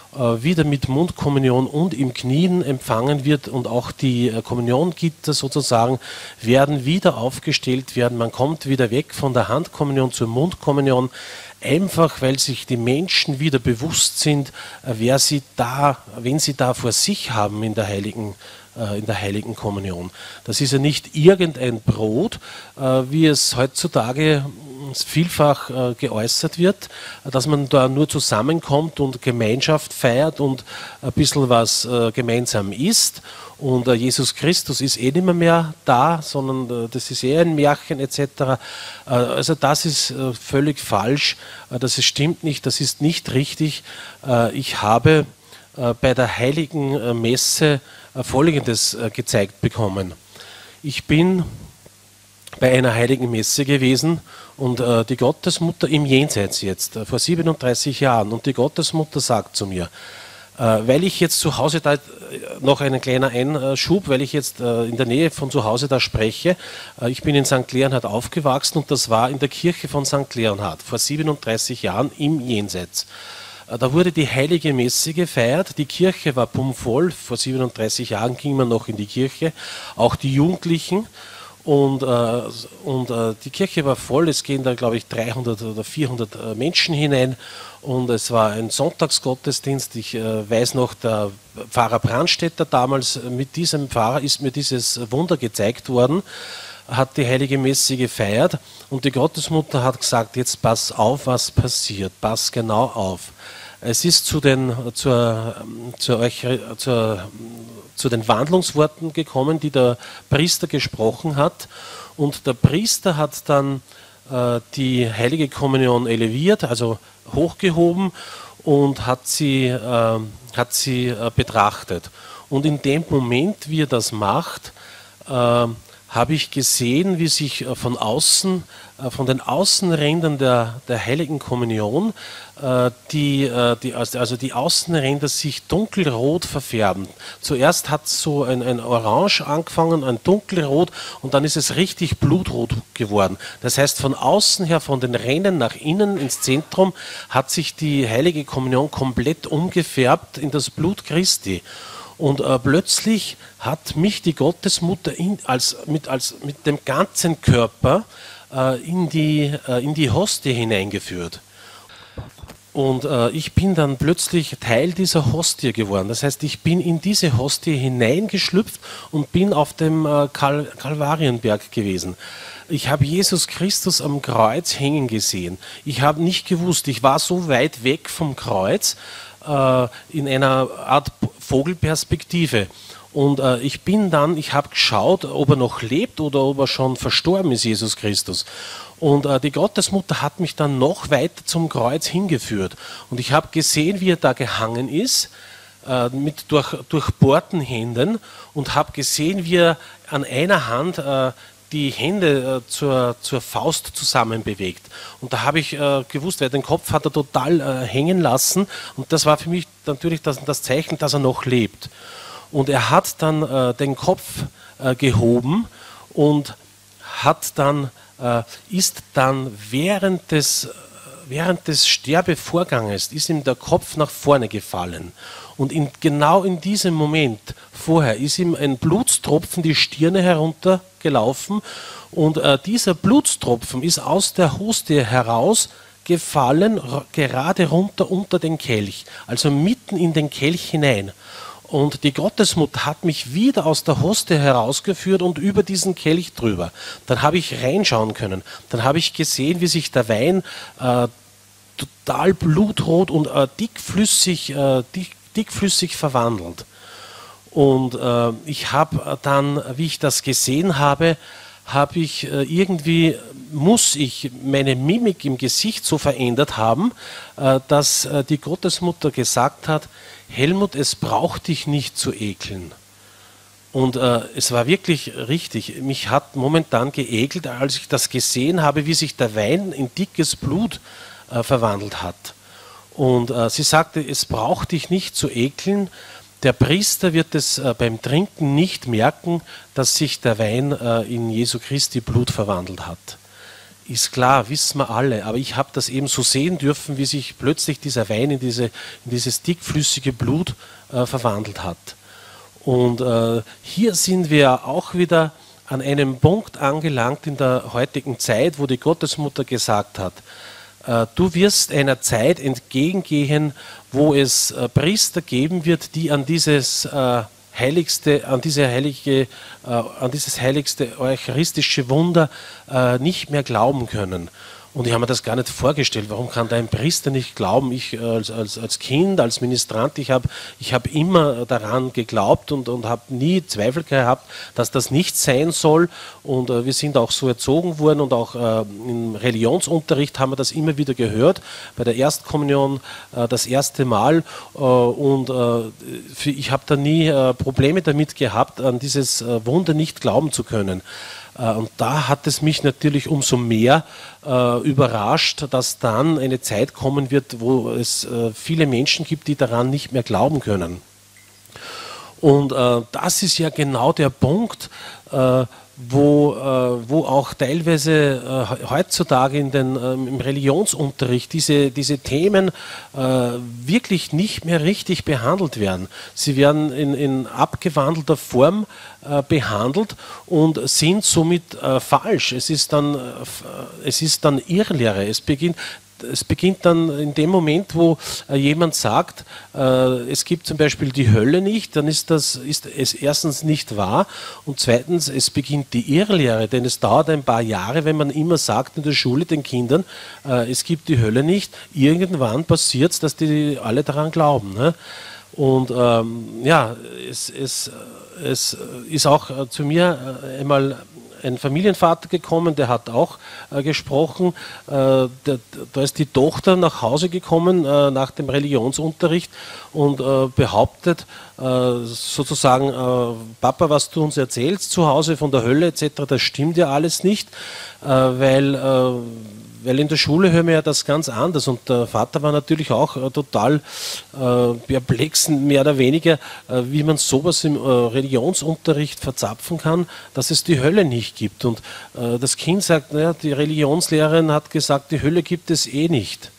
äh, wieder mit Mundkommunion und im Knien empfangen wird und auch die äh, Kommuniongitter sozusagen werden wieder aufgestellt werden. Man kommt wieder weg von der Handkommunion zur Mundkommunion, einfach weil sich die Menschen wieder bewusst sind, äh, wer sie da, wen sie da vor sich haben in der Heiligen in der Heiligen Kommunion. Das ist ja nicht irgendein Brot, wie es heutzutage vielfach geäußert wird, dass man da nur zusammenkommt und Gemeinschaft feiert und ein bisschen was gemeinsam isst. Und Jesus Christus ist eh nicht mehr, mehr da, sondern das ist eh ein Märchen et cetera. Also das ist völlig falsch, das stimmt nicht, das ist nicht richtig. Ich habe bei der Heiligen Messe Folgendes gezeigt bekommen. Ich bin bei einer Heiligen Messe gewesen und äh, die Gottesmutter im Jenseits jetzt, äh, vor siebenunddreißig Jahren, und die Gottesmutter sagt zu mir, äh, weil ich jetzt zu Hause da, äh, noch einen kleinen Einschub, weil ich jetzt äh, in der Nähe von zu Hause da spreche, äh, ich bin in Sankt Leonhard aufgewachsen und das war in der Kirche von Sankt Leonhard, vor siebenunddreißig Jahren im Jenseits. Da wurde die Heilige Messe gefeiert, die Kirche war pumpvoll, vor siebenunddreißig Jahren ging man noch in die Kirche, auch die Jugendlichen und, äh, und äh, die Kirche war voll, es gehen da glaube ich dreihundert oder vierhundert äh, Menschen hinein und es war ein Sonntagsgottesdienst, ich äh, weiß noch, der Pfarrer Brandstätter damals, mit diesem Pfarrer ist mir dieses Wunder gezeigt worden, hat die Heilige Messe gefeiert und die Gottesmutter hat gesagt, jetzt pass auf, was passiert, pass genau auf. Es ist zu den, zur, zur euch, zur, zu den Wandlungsworten gekommen, die der Priester gesprochen hat. Und der Priester hat dann äh, die Heilige Kommunion eleviert, also hochgehoben und hat sie, äh, hat sie äh, betrachtet. Und in dem Moment, wie er das macht, äh, habe ich gesehen, wie sich äh, von außen, äh, von den Außenrändern der, der Heiligen Kommunion, äh, die, äh, die, also die Außenränder sich dunkelrot verfärben. Zuerst hat es so ein, ein Orange angefangen, ein dunkelrot und dann ist es richtig blutrot geworden. Das heißt, von außen her, von den Rändern nach innen ins Zentrum, hat sich die Heilige Kommunion komplett umgefärbt in das Blut Christi. Und äh, plötzlich hat mich die Gottesmutter in, als, mit, als, mit dem ganzen Körper äh, in, die, äh, in die Hostie hineingeführt. Und äh, ich bin dann plötzlich Teil dieser Hostie geworden. Das heißt, ich bin in diese Hostie hineingeschlüpft und bin auf dem äh, Kal Kalvarienberg gewesen. Ich habe Jesus Christus am Kreuz hängen gesehen. Ich habe nicht gewusst, ich war so weit weg vom Kreuz, in einer Art Vogelperspektive. Und äh, ich bin dann, ich habe geschaut, ob er noch lebt oder ob er schon verstorben ist, Jesus Christus. Und äh, die Gottesmutter hat mich dann noch weiter zum Kreuz hingeführt. Und ich habe gesehen, wie er da gehangen ist, äh, mit durch, durchbohrten Händen und habe gesehen, wie er an einer Hand äh, die Hände äh, zur, zur Faust zusammen bewegt. Und da habe ich äh, gewusst, weil den Kopf hat er total äh, hängen lassen und das war für mich natürlich das, das Zeichen, dass er noch lebt. Und er hat dann äh, den Kopf äh, gehoben und hat dann, äh, ist dann während des, während des Sterbevorganges, ist ihm der Kopf nach vorne gefallen. Und in, genau in diesem Moment vorher ist ihm ein Blutstropfen die Stirne heruntergelaufen und äh, dieser Blutstropfen ist aus der Hostie herausgefallen, gerade runter unter den Kelch, also mitten in den Kelch hinein. Und die Gottesmutter hat mich wieder aus der Hostie herausgeführt und über diesen Kelch drüber. Dann habe ich reinschauen können. Dann habe ich gesehen, wie sich der Wein äh, total blutrot und äh, dickflüssig, äh, dick, dickflüssig verwandelt. Und äh, ich habe dann, wie ich das gesehen habe, habe ich äh, irgendwie, muss ich meine Mimik im Gesicht so verändert haben, äh, dass äh, die Gottesmutter gesagt hat, Helmut, es braucht dich nicht zu ekeln. Und äh, es war wirklich richtig. Mich hat momentan geekelt, als ich das gesehen habe, wie sich der Wein in dickes Blut äh, verwandelt hat. Und äh, sie sagte, es braucht dich nicht zu ekeln. Der Priester wird es äh, beim Trinken nicht merken, dass sich der Wein äh, in Jesu Christi Blut verwandelt hat. Ist klar, wissen wir alle, aber ich habe das eben so sehen dürfen, wie sich plötzlich dieser Wein in, diese, in dieses dickflüssige Blut äh, verwandelt hat. Und äh, hier sind wir auch wieder an einem Punkt angelangt in der heutigen Zeit, wo die Gottesmutter gesagt hat, äh, du wirst einer Zeit entgegengehen, wo es äh, Priester geben wird, die an dieses äh, heiligste, an diese heilige, äh, an dieses heiligste eucharistische Wunder äh, nicht mehr glauben können. Und ich habe mir das gar nicht vorgestellt. Warum kann da ein Priester nicht glauben? Ich äh, als, als, als Kind, als Ministrant, ich habe ich hab immer daran geglaubt und, und habe nie Zweifel gehabt, dass das nicht sein soll. Und äh, wir sind auch so erzogen worden und auch äh, im Religionsunterricht haben wir das immer wieder gehört. Bei der Erstkommunion äh, das erste Mal. Äh, und äh, für, ich habe da nie äh, Probleme damit gehabt, an dieses äh, Wunder nicht glauben zu können. Und da hat es mich natürlich umso mehr äh, überrascht, dass dann eine Zeit kommen wird, wo es äh, viele Menschen gibt, die daran nicht mehr glauben können. Und äh, das ist ja genau der Punkt, äh, wo, äh, wo auch teilweise äh, heutzutage in den, äh, im Religionsunterricht diese, diese Themen äh, wirklich nicht mehr richtig behandelt werden. Sie werden in, in abgewandelter Form äh, behandelt und sind somit äh, falsch. Es ist dann, äh, es ist dann Irrlehre. Es beginnt Es beginnt dann in dem Moment, wo äh, jemand sagt, äh, es gibt zum Beispiel die Hölle nicht, dann ist das ist es erstens nicht wahr und zweitens, es beginnt die Irrlehre, denn es dauert ein paar Jahre, wenn man immer sagt in der Schule den Kindern, äh, es gibt die Hölle nicht, irgendwann passiert es, dass die alle daran glauben. Ne? Und ähm, ja, es, es, es ist auch äh, zu mir äh, einmal ein Familienvater gekommen, der hat auch äh, gesprochen. Äh, der, da ist die Tochter nach Hause gekommen äh, nach dem Religionsunterricht und äh, behauptet äh, sozusagen, äh, Papa, was du uns erzählst zu Hause von der Hölle et cetera, das stimmt ja alles nicht, äh, weil äh, Weil in der Schule hören wir ja das ganz anders und der Vater war natürlich auch äh, total äh, perplex, mehr oder weniger, äh, wie man sowas im äh, Religionsunterricht verzapfen kann, dass es die Hölle nicht gibt. Und äh, das Kind sagt, naja, die Religionslehrerin hat gesagt, die Hölle gibt es eh nicht.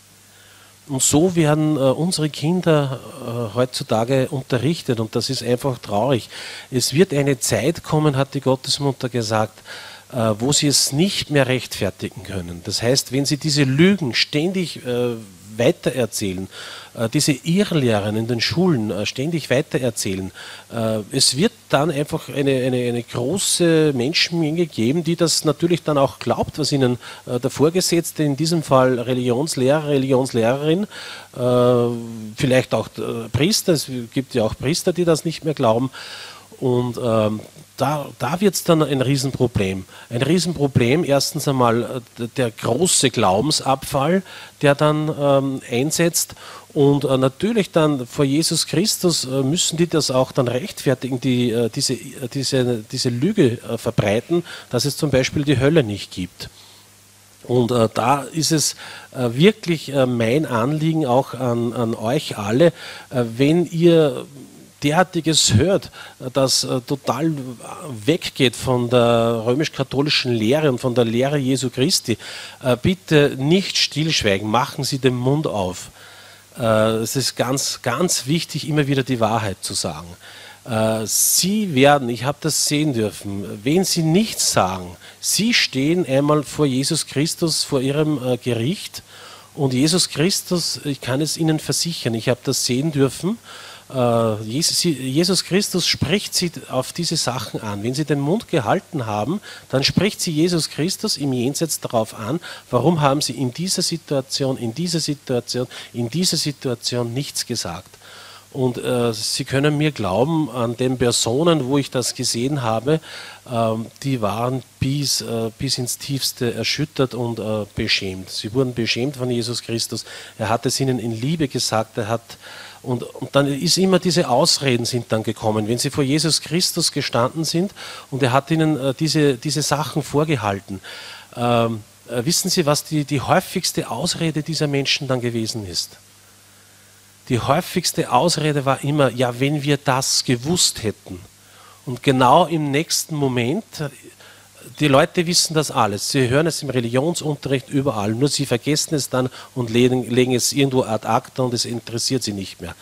Und so werden äh, unsere Kinder äh, heutzutage unterrichtet und das ist einfach traurig. Es wird eine Zeit kommen, hat die Gottesmutter gesagt, wo sie es nicht mehr rechtfertigen können. Das heißt, wenn sie diese Lügen ständig äh, weitererzählen, äh, diese Irrlehren in den Schulen äh, ständig weitererzählen, äh, es wird dann einfach eine, eine, eine große Menschenmenge geben, die das natürlich dann auch glaubt, was ihnen äh, der Vorgesetzte, in diesem Fall Religionslehrer, Religionslehrerin, äh, vielleicht auch äh, Priester, es gibt ja auch Priester, die das nicht mehr glauben, und ähm, da, da wird es dann ein Riesenproblem. Ein Riesenproblem, erstens einmal äh, der große Glaubensabfall, der dann ähm, einsetzt und äh, natürlich dann vor Jesus Christus äh, müssen die das auch dann rechtfertigen, die äh, diese, äh, diese, diese Lüge äh, verbreiten, dass es zum Beispiel die Hölle nicht gibt. Und äh, da ist es äh, wirklich äh, mein Anliegen auch an, an euch alle, äh, wenn ihr derartiges hört, das äh, total weggeht von der römisch-katholischen Lehre und von der Lehre Jesu Christi, äh, bitte nicht stillschweigen, machen Sie den Mund auf. Äh, es ist ganz, ganz wichtig, immer wieder die Wahrheit zu sagen. Äh, Sie werden, ich habe das sehen dürfen, wenn Sie nichts sagen, Sie stehen einmal vor Jesus Christus, vor Ihrem äh, Gericht und Jesus Christus, ich kann es Ihnen versichern, ich habe das sehen dürfen, Jesus, Jesus Christus spricht sie auf diese Sachen an. Wenn sie den Mund gehalten haben, dann spricht sie Jesus Christus im Jenseits darauf an, warum haben sie in dieser Situation, in dieser Situation, in dieser Situation nichts gesagt. Und äh, Sie können mir glauben, an den Personen, wo ich das gesehen habe, äh, die waren bis, äh, bis ins Tiefste erschüttert und äh, beschämt. Sie wurden beschämt von Jesus Christus. Er hat es ihnen in Liebe gesagt, er hat Und, und dann ist immer diese Ausreden sind dann gekommen, wenn sie vor Jesus Christus gestanden sind und er hat ihnen äh, diese, diese Sachen vorgehalten. Ähm, äh, wissen Sie, was die, die häufigste Ausrede dieser Menschen dann gewesen ist? Die häufigste Ausrede war immer, ja, wenn wir das gewusst hätten. Und genau im nächsten Moment die Leute wissen das alles. Sie hören es im Religionsunterricht überall, nur sie vergessen es dann und legen, legen es irgendwo ad acta und es interessiert sie nicht mehr.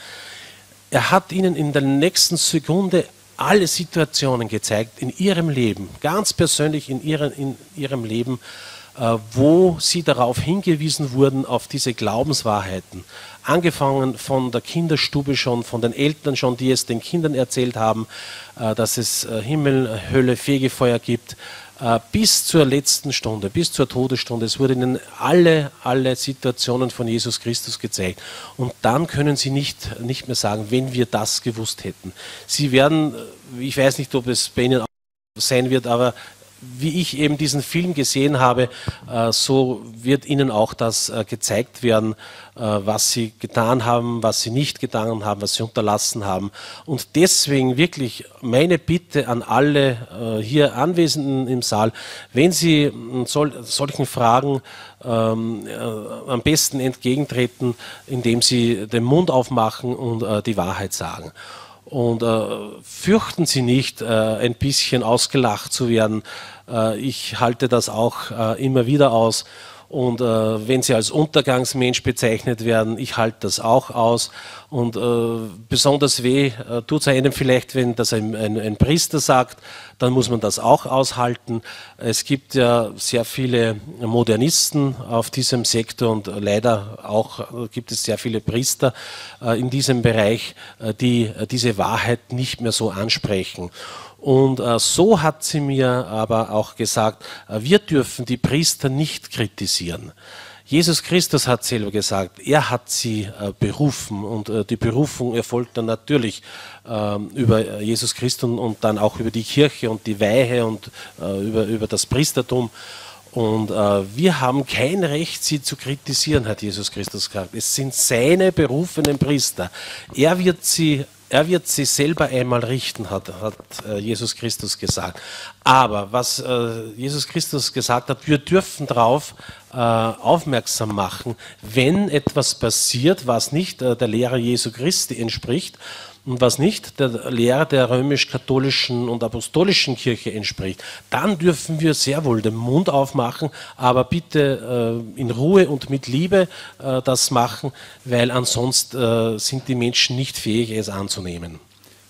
Er hat ihnen in der nächsten Sekunde alle Situationen gezeigt in ihrem Leben, ganz persönlich in, ihren, in ihrem Leben, äh, wo sie darauf hingewiesen wurden, auf diese Glaubenswahrheiten. Angefangen von der Kinderstube schon, von den Eltern schon, die es den Kindern erzählt haben, äh, dass es äh, Himmel, Hölle, Fegefeuer gibt, äh, bis zur letzten Stunde, bis zur Todesstunde. Es wurden ihnen alle, alle Situationen von Jesus Christus gezeigt. Und dann können sie nicht, nicht mehr sagen, wenn wir das gewusst hätten. Sie werden, ich weiß nicht, ob es bei Ihnen auch sein wird, aber wie ich eben diesen Film gesehen habe, äh, so wird Ihnen auch das äh, gezeigt werden, äh, was Sie getan haben, was Sie nicht getan haben, was Sie unterlassen haben. Und deswegen wirklich meine Bitte an alle äh, hier Anwesenden im Saal, wenn Sie äh, sol solchen Fragen ähm, äh, am besten entgegentreten, indem Sie den Mund aufmachen und äh, die Wahrheit sagen. Und äh, fürchten Sie nicht, äh, ein bisschen ausgelacht zu werden. Äh, ich halte das auch äh, immer wieder aus. Und äh, wenn Sie als Untergangsmensch bezeichnet werden, ich halte das auch aus. Und äh, besonders weh äh, tut es einem vielleicht, wenn das ein, ein, ein Priester sagt, dann muss man das auch aushalten. Es gibt ja sehr viele Modernisten auf diesem Sektor und leider auch äh, gibt es sehr viele Priester äh, in diesem Bereich, äh, die äh, diese Wahrheit nicht mehr so ansprechen. Und äh, so hat sie mir aber auch gesagt, äh, wir dürfen die Priester nicht kritisieren. Jesus Christus hat selber gesagt, er hat sie äh, berufen und äh, die Berufung erfolgt dann natürlich äh, über Jesus Christus und dann auch über die Kirche und die Weihe und äh, über, über das Priestertum. Und äh, wir haben kein Recht, sie zu kritisieren, hat Jesus Christus gesagt. Es sind seine berufenen Priester. Er wird sie Er wird sie selber einmal richten, hat, hat äh, Jesus Christus gesagt. Aber was äh, Jesus Christus gesagt hat, wir dürfen darauf äh, aufmerksam machen, wenn etwas passiert, was nicht äh, der Lehre Jesu Christi entspricht und was nicht der Lehre der römisch-katholischen und apostolischen Kirche entspricht, dann dürfen wir sehr wohl den Mund aufmachen, aber bitte äh, in Ruhe und mit Liebe äh, das machen, weil ansonsten äh, sind die Menschen nicht fähig, es anzunehmen.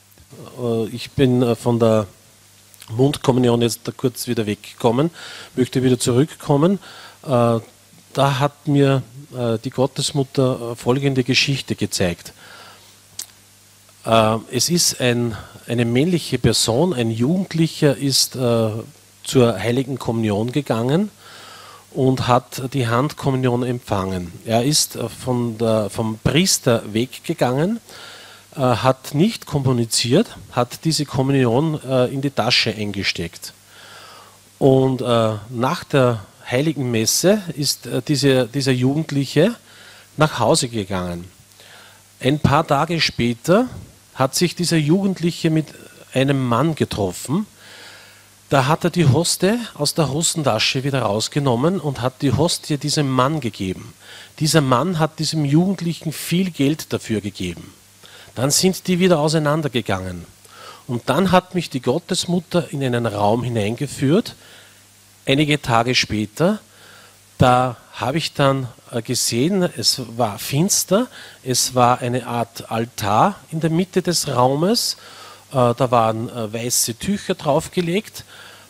Äh, ich bin äh, von der Mundkommunion jetzt da kurz wieder weggekommen, möchte wieder zurückkommen. Äh, da hat mir äh, die Gottesmutter äh, folgende Geschichte gezeigt. Es ist ein, eine männliche Person, ein Jugendlicher ist äh, zur Heiligen Kommunion gegangen und hat die Handkommunion empfangen. Er ist äh, von der, vom Priester weggegangen, äh, hat nicht kommuniziert, hat diese Kommunion äh, in die Tasche eingesteckt. Und äh, nach der Heiligen Messe ist äh, diese, dieser Jugendliche nach Hause gegangen. Ein paar Tage später hat sich dieser Jugendliche mit einem Mann getroffen. Da hat er die Hostie aus der Hosentasche wieder rausgenommen und hat die Hostie diesem Mann gegeben. Dieser Mann hat diesem Jugendlichen viel Geld dafür gegeben. Dann sind die wieder auseinandergegangen. Und dann hat mich die Gottesmutter in einen Raum hineingeführt, einige Tage später. Da habe ich dann gesehen, es war finster, es war eine Art Altar in der Mitte des Raumes, da waren weiße Tücher draufgelegt.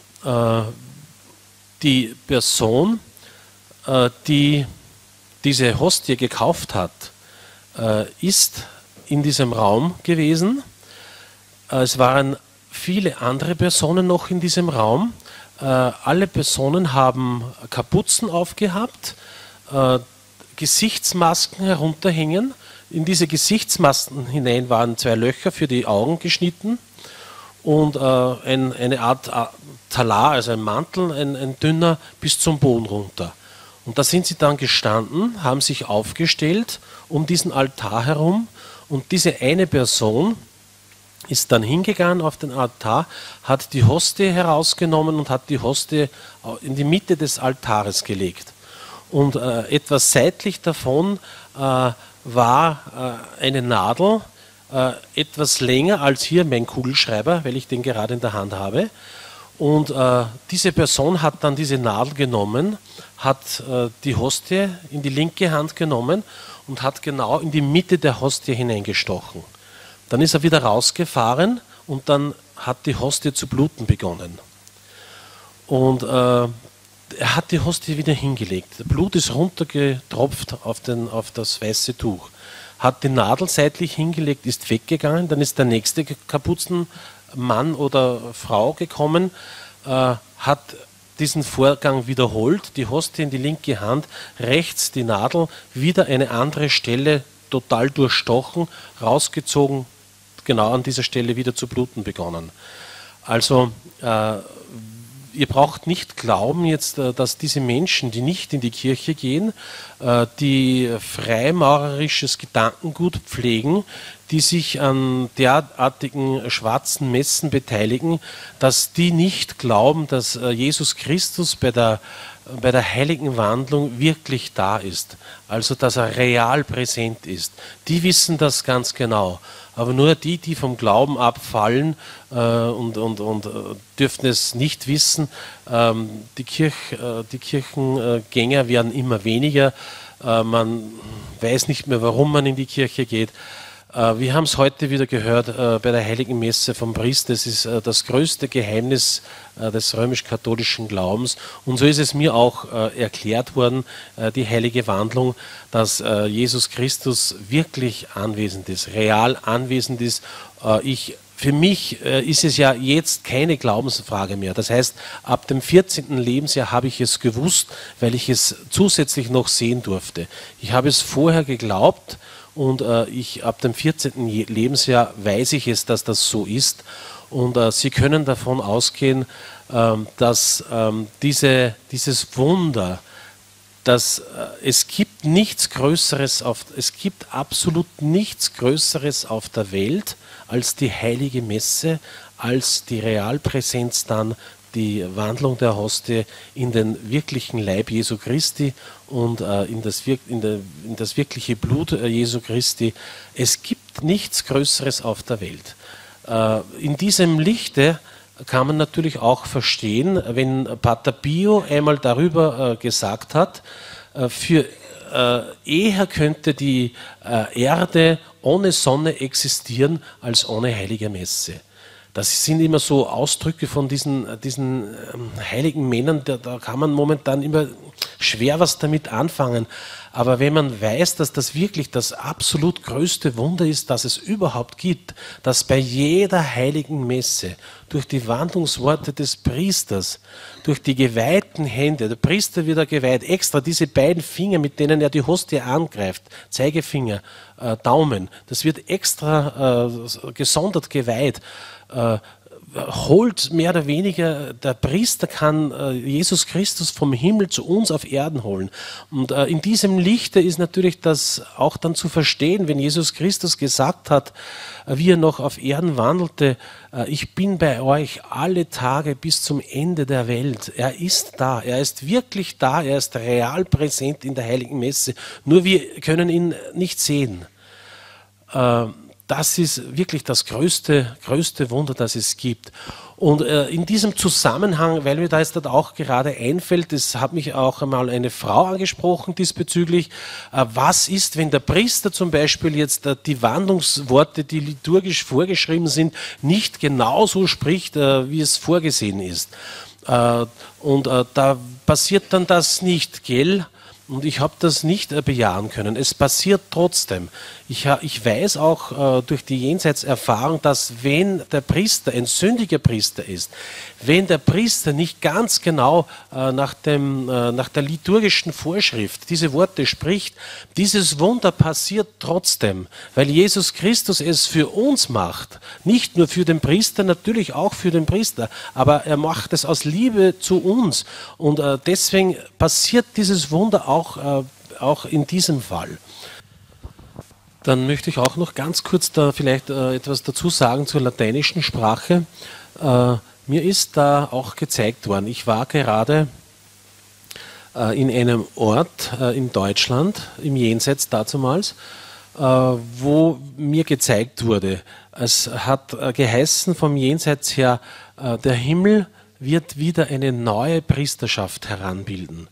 Die Person, die diese Hostie gekauft hat, ist in diesem Raum gewesen. Es waren viele andere Personen noch in diesem Raum. Äh, alle Personen haben Kapuzen aufgehabt, äh, Gesichtsmasken herunterhängen. In diese Gesichtsmasken hinein waren zwei Löcher für die Augen geschnitten und äh, ein, eine Art äh, Talar, also ein Mantel, ein, ein dünner, bis zum Boden runter. Und da sind sie dann gestanden, haben sich aufgestellt um diesen Altar herum und diese eine Person ist dann hingegangen auf den Altar, hat die Hostie herausgenommen und hat die Hostie in die Mitte des Altares gelegt. Und äh, etwas seitlich davon äh, war äh, eine Nadel, äh, etwas länger als hier mein Kugelschreiber, weil ich den gerade in der Hand habe. Und äh, diese Person hat dann diese Nadel genommen, hat äh, die Hostie in die linke Hand genommen und hat genau in die Mitte der Hostie hineingestochen. Dann ist er wieder rausgefahren und dann hat die Hostie zu bluten begonnen. Und äh, er hat die Hostie wieder hingelegt. Das Blut ist runtergetropft auf, den, auf das weiße Tuch. Hat die Nadel seitlich hingelegt, ist weggegangen. Dann ist der nächste Kapuzenmann oder Frau gekommen, äh, hat diesen Vorgang wiederholt, die Hostie in die linke Hand, rechts die Nadel, wieder eine andere Stelle total durchstochen, rausgezogen, genau an dieser Stelle wieder zu bluten begonnen. Also äh, ihr braucht nicht glauben jetzt, dass diese Menschen, die nicht in die Kirche gehen, die freimaurerisches Gedankengut pflegen, die sich an derartigen schwarzen Messen beteiligen, dass die nicht glauben, dass Jesus Christus bei der, bei der heiligen Wandlung wirklich da ist, also dass er real präsent ist. Die wissen das ganz genau. Aber nur die, die vom Glauben abfallen äh, und, und, und äh, dürften es nicht wissen. Ähm, die, Kirch, äh, die Kirchengänger werden immer weniger. Äh, man weiß nicht mehr, warum man in die Kirche geht. Äh, wir haben es heute wieder gehört äh, bei der Heiligen Messe vom Priester. Es ist äh, das größte Geheimnis äh, des römisch-katholischen Glaubens. Und so ist es mir auch äh, erklärt worden, äh, die heilige Wandlung, dass äh, Jesus Christus wirklich anwesend ist, real anwesend ist. Äh, ich, für mich äh, ist es ja jetzt keine Glaubensfrage mehr. Das heißt, ab dem vierzehnten Lebensjahr habe ich es gewusst, weil ich es zusätzlich noch sehen durfte. Ich habe es vorher geglaubt und äh, ich, ab dem vierzehnten Lebensjahr weiß ich es, dass das so ist. Und äh, Sie können davon ausgehen, ähm, dass ähm, diese, dieses Wunder, dass äh, es gibt nichts Größeres auf, es gibt absolut nichts Größeres auf der Welt als die heilige Messe, als die Realpräsenz dann, die Wandlung der Hostie in den wirklichen Leib Jesu Christi und äh, in, das in, der, in das wirkliche Blut äh, Jesu Christi. Es gibt nichts Größeres auf der Welt. Äh, in diesem Lichte kann man natürlich auch verstehen, wenn Pater Pio einmal darüber äh, gesagt hat, äh, für äh, eher könnte die äh, Erde ohne Sonne existieren als ohne heilige Messe. Das sind immer so Ausdrücke von diesen, diesen ähm, heiligen Männern, da, da kann man momentan immer schwer was damit anfangen. Aber wenn man weiß, dass das wirklich das absolut größte Wunder ist, das es überhaupt gibt, dass bei jeder heiligen Messe durch die Wandlungsworte des Priesters, durch die geweihten Hände, der Priester wird er geweiht, extra diese beiden Finger, mit denen er die Hostie angreift, Zeigefinger, äh, Daumen, das wird extra äh, gesondert geweiht, äh, holt mehr oder weniger, der Priester kann äh, Jesus Christus vom Himmel zu uns auf Erden holen. Und äh, in diesem Lichte ist natürlich das auch dann zu verstehen, wenn Jesus Christus gesagt hat, äh, wie er noch auf Erden wandelte, äh, ich bin bei euch alle Tage bis zum Ende der Welt. Er ist da, er ist wirklich da, er ist real präsent in der Heiligen Messe. Nur wir können ihn nicht sehen. Äh, Das ist wirklich das größte, größte Wunder, das es gibt. Und äh, in diesem Zusammenhang, weil mir da jetzt auch gerade einfällt, das hat mich auch einmal eine Frau angesprochen diesbezüglich, äh, was ist, wenn der Priester zum Beispiel jetzt äh, die Wandlungsworte, die liturgisch vorgeschrieben sind, nicht genauso spricht, äh, wie es vorgesehen ist. Äh, und äh, da passiert dann das nicht, gell? Und ich habe das nicht äh, bejahen können. Es passiert trotzdem. Ich, ich weiß auch äh, durch die Jenseitserfahrung, dass wenn der Priester ein sündiger Priester ist, wenn der Priester nicht ganz genau äh, nach, dem, äh, nach der liturgischen Vorschrift diese Worte spricht, dieses Wunder passiert trotzdem, weil Jesus Christus es für uns macht. Nicht nur für den Priester, natürlich auch für den Priester, aber er macht es aus Liebe zu uns. Und äh, deswegen passiert dieses Wunder auch Auch, äh, auch in diesem Fall. Dann möchte ich auch noch ganz kurz da vielleicht äh, etwas dazu sagen zur lateinischen Sprache. Äh, mir ist da auch gezeigt worden, ich war gerade äh, in einem Ort äh, in Deutschland, im Jenseits dazumals, äh, wo mir gezeigt wurde, es hat äh, geheißen vom Jenseits her, äh, der Himmel wird wieder eine neue Priesterschaft heranbilden,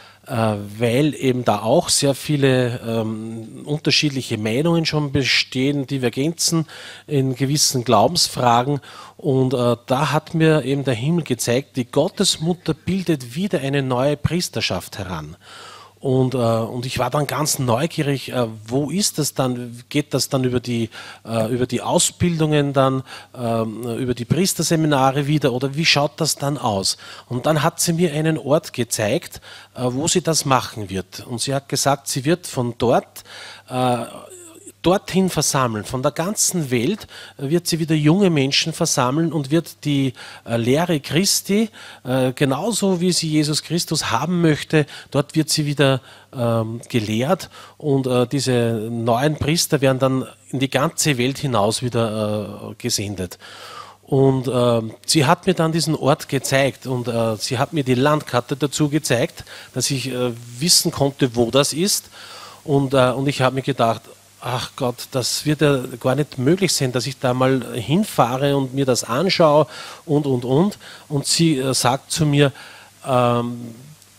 weil eben da auch sehr viele ähm, unterschiedliche Meinungen schon bestehen, Divergenzen in gewissen Glaubensfragen. Und äh, da hat mir eben der Himmel gezeigt, die Gottesmutter bildet wieder eine neue Priesterschaft heran. Und, äh, und ich war dann ganz neugierig, äh, wo ist das dann, geht das dann über die, äh, über die Ausbildungen dann, äh, über die Priesterseminare wieder oder wie schaut das dann aus? Und dann hat sie mir einen Ort gezeigt, äh, wo sie das machen wird. Und sie hat gesagt, sie wird von dort äh, dorthin versammeln. Von der ganzen Welt wird sie wieder junge Menschen versammeln und wird die äh, Lehre Christi, äh, genauso wie sie Jesus Christus haben möchte, dort wird sie wieder ähm, gelehrt und äh, diese neuen Priester werden dann in die ganze Welt hinaus wieder äh, gesendet. Und äh, sie hat mir dann diesen Ort gezeigt und äh, sie hat mir die Landkarte dazu gezeigt, dass ich äh, wissen konnte, wo das ist. Und, äh, und ich habe mir gedacht, ach Gott, das wird ja gar nicht möglich sein, dass ich da mal hinfahre und mir das anschaue und, und, und. Und sie äh, sagt zu mir, ähm,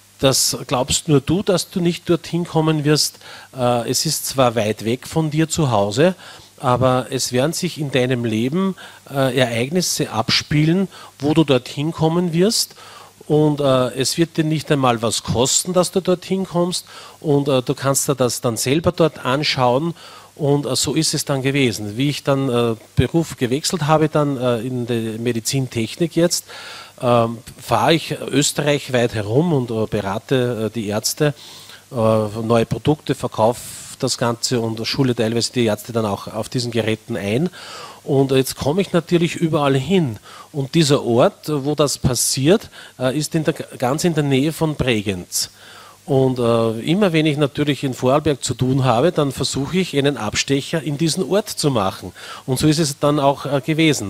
das glaubst nur du, dass du nicht dorthin kommen wirst. Äh, es ist zwar weit weg von dir zu Hause, aber es werden sich in deinem Leben äh, Ereignisse abspielen, wo du dorthin kommen wirst. Und äh, es wird dir nicht einmal was kosten, dass du dorthin kommst und äh, du kannst dir das dann selber dort anschauen und äh, so ist es dann gewesen. Wie ich dann äh, Beruf gewechselt habe, dann äh, in der Medizintechnik jetzt, äh, fahre ich österreichweit herum und äh, berate äh, die Ärzte, äh, neue Produkte, verkaufe das Ganze und schule teilweise die Ärzte dann auch auf diesen Geräten ein. Und jetzt komme ich natürlich überall hin. Und dieser Ort, wo das passiert, ist in der, ganz in der Nähe von Bregenz. Und äh, immer wenn ich natürlich in Vorarlberg zu tun habe, dann versuche ich einen Abstecher in diesen Ort zu machen. Und so ist es dann auch äh, gewesen.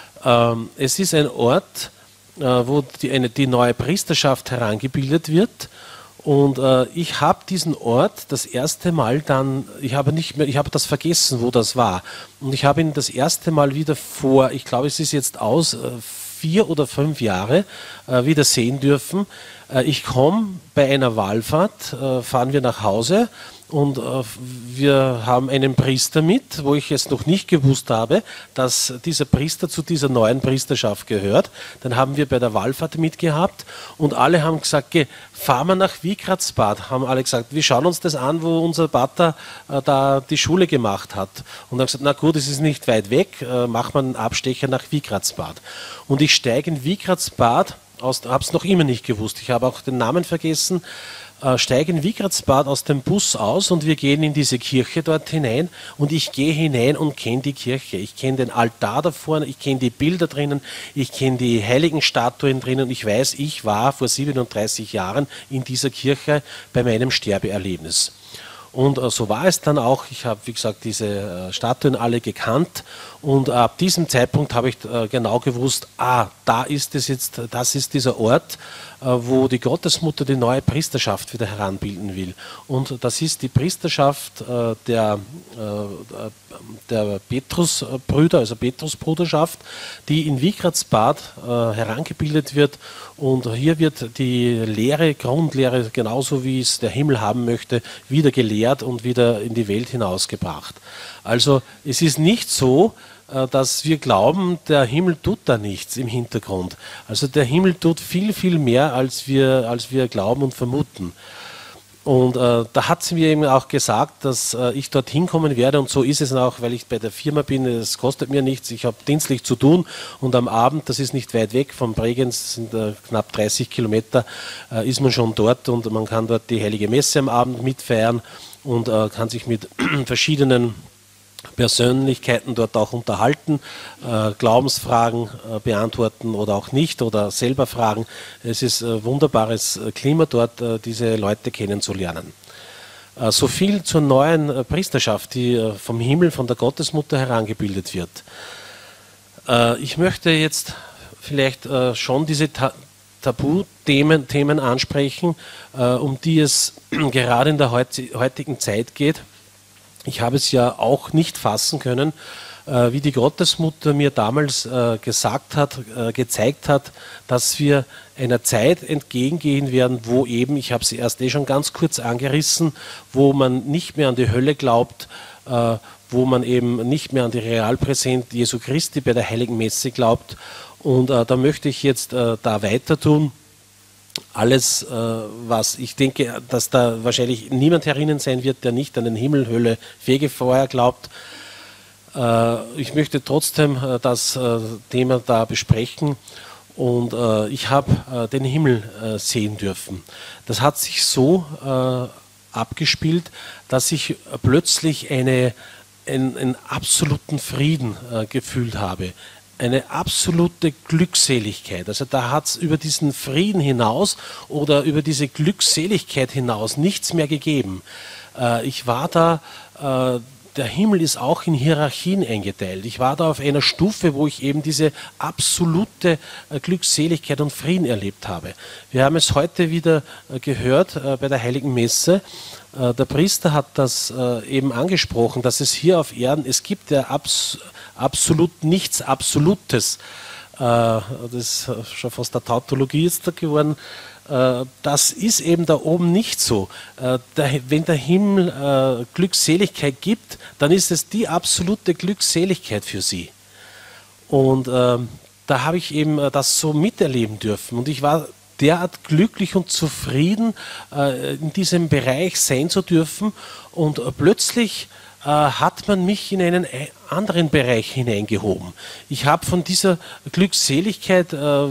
Ähm, es ist ein Ort, äh, wo die, eine, die neue Priesterschaft herangebildet wird. Und äh, ich habe diesen Ort das erste Mal dann, ich habe nicht mehr, ich habe das vergessen, wo das war. Und ich habe ihn das erste Mal wieder vor, ich glaube, es ist jetzt aus, äh, vier oder fünf Jahre äh, wieder sehen dürfen. Äh, ich komme bei einer Wallfahrt, äh, fahren wir nach Hause und äh, wir haben einen Priester mit, wo ich es noch nicht gewusst habe, dass dieser Priester zu dieser neuen Priesterschaft gehört. Dann haben wir bei der Wallfahrt mitgehabt und alle haben gesagt, geh, fahren wir nach Wiegratsbad, haben alle gesagt, wir schauen uns das an, wo unser Pater äh, da die Schule gemacht hat. Und haben gesagt, na gut, es ist nicht weit weg, äh, machen wir einen Abstecher nach Wiegratsbad. Und ich steige in Wiegratsbad, habe es noch immer nicht gewusst, ich habe auch den Namen vergessen, äh, steige in Wiegratsbad aus dem Bus aus und wir gehen in diese Kirche dort hinein und ich gehe hinein und kenne die Kirche. Ich kenne den Altar da vorne, ich kenne die Bilder drinnen, ich kenne die heiligen Statuen drinnen. Ich weiß, ich war vor siebenunddreißig Jahren in dieser Kirche bei meinem Sterbeerlebnis. Und äh, so war es dann auch. Ich habe, wie gesagt, diese äh, Statuen alle gekannt und ab diesem Zeitpunkt habe ich äh, genau gewusst, ah, da ist es jetzt, das ist dieser Ort, äh, wo die Gottesmutter die neue Priesterschaft wieder heranbilden will. Und das ist die Priesterschaft äh, der, äh, der Petrusbrüder, also Petrusbruderschaft, die in Wiegratsbad äh, herangebildet wird. Und hier wird die Lehre, Grundlehre, genauso wie es der Himmel haben möchte, wieder gelehrt und wieder in die Welt hinausgebracht. Also es ist nicht so, dass wir glauben, der Himmel tut da nichts im Hintergrund. Also der Himmel tut viel, viel mehr, als wir, als wir glauben und vermuten. Und äh, da hat sie mir eben auch gesagt, dass äh, ich dorthin kommen werde und so ist es auch, weil ich bei der Firma bin, es kostet mir nichts, ich habe dienstlich zu tun und am Abend, das ist nicht weit weg von Bregenz, sind äh, knapp dreißig Kilometer, äh, ist man schon dort und man kann dort die Heilige Messe am Abend mitfeiern und äh, kann sich mit verschiedenen Persönlichkeiten dort auch unterhalten, äh, Glaubensfragen äh, beantworten oder auch nicht oder selber fragen. Es ist ein wunderbares Klima dort, äh, diese Leute kennenzulernen. Äh, so viel zur neuen äh, Priesterschaft, die äh, vom Himmel, von der Gottesmutter herangebildet wird. Äh, ich möchte jetzt vielleicht äh, schon diese Ta Tabuthemen Themen ansprechen, äh, um die es gerade in der heutigen Zeit geht. Ich habe es ja auch nicht fassen können, äh, wie die Gottesmutter mir damals äh, gesagt hat, äh, gezeigt hat, dass wir einer Zeit entgegengehen werden, wo eben, ich habe sie erst eh schon ganz kurz angerissen, wo man nicht mehr an die Hölle glaubt, äh, wo man eben nicht mehr an die Realpräsenz Jesu Christi bei der Heiligen Messe glaubt. Und äh, da möchte ich jetzt äh, da weiter tun. Alles, äh, was ich denke, dass da wahrscheinlich niemand herinnen sein wird, der nicht an den Himmel, Hölle, Fegefeuer glaubt. Äh, ich möchte trotzdem äh, das äh, Thema da besprechen. Und äh, ich habe äh, den Himmel äh, sehen dürfen. Das hat sich so äh, abgespielt, dass ich plötzlich eine, einen, einen absoluten Frieden äh, gefühlt habe. Eine absolute Glückseligkeit. Also da hat es über diesen Frieden hinaus oder über diese Glückseligkeit hinaus nichts mehr gegeben. Äh, ich war da... Äh, Der Himmel ist auch in Hierarchien eingeteilt. Ich war da auf einer Stufe, wo ich eben diese absolute Glückseligkeit und Frieden erlebt habe. Wir haben es heute wieder gehört bei der Heiligen Messe. Der Priester hat das eben angesprochen, dass es hier auf Erden, es gibt ja abs absolut nichts Absolutes. Das ist schon fast der Tautologie jetzt da geworden. Das ist eben da oben nicht so. Wenn der Himmel Glückseligkeit gibt, dann ist es die absolute Glückseligkeit für sie. Und da habe ich eben das so miterleben dürfen. Und ich war derart glücklich und zufrieden, in diesem Bereich sein zu dürfen. Und plötzlich hat man mich in einen anderen Bereich hineingehoben. Ich habe von dieser Glückseligkeit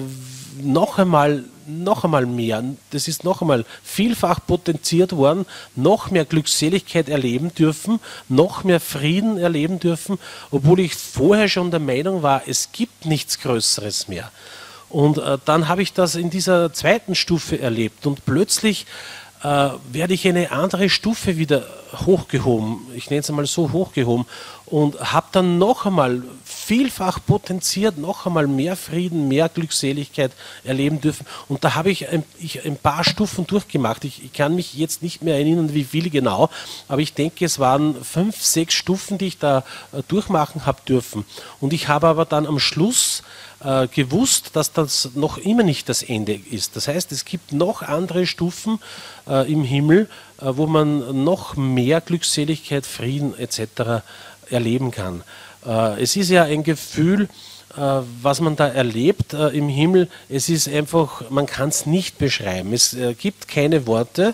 noch einmal noch einmal mehr, das ist noch einmal vielfach potenziert worden, noch mehr Glückseligkeit erleben dürfen, noch mehr Frieden erleben dürfen, obwohl ich vorher schon der Meinung war, es gibt nichts Größeres mehr. Und äh, dann habe ich das in dieser zweiten Stufe erlebt und plötzlich äh, werde ich eine andere Stufe wieder hochgehoben, ich nenne es einmal so hochgehoben und habe dann noch einmal vielfach potenziert, noch einmal mehr Frieden, mehr Glückseligkeit erleben dürfen. Und da habe ich ein, ich ein paar Stufen durchgemacht. Ich, ich kann mich jetzt nicht mehr erinnern, wie viele genau, aber ich denke, es waren fünf, sechs Stufen, die ich da äh, durchmachen habe dürfen. Und ich habe aber dann am Schluss äh, gewusst, dass das noch immer nicht das Ende ist. Das heißt, es gibt noch andere Stufen äh, im Himmel, äh, wo man noch mehr Glückseligkeit, Frieden et cetera erleben kann. Es ist ja ein Gefühl, was man da erlebt im Himmel. Es ist einfach, man kann es nicht beschreiben. Es gibt keine Worte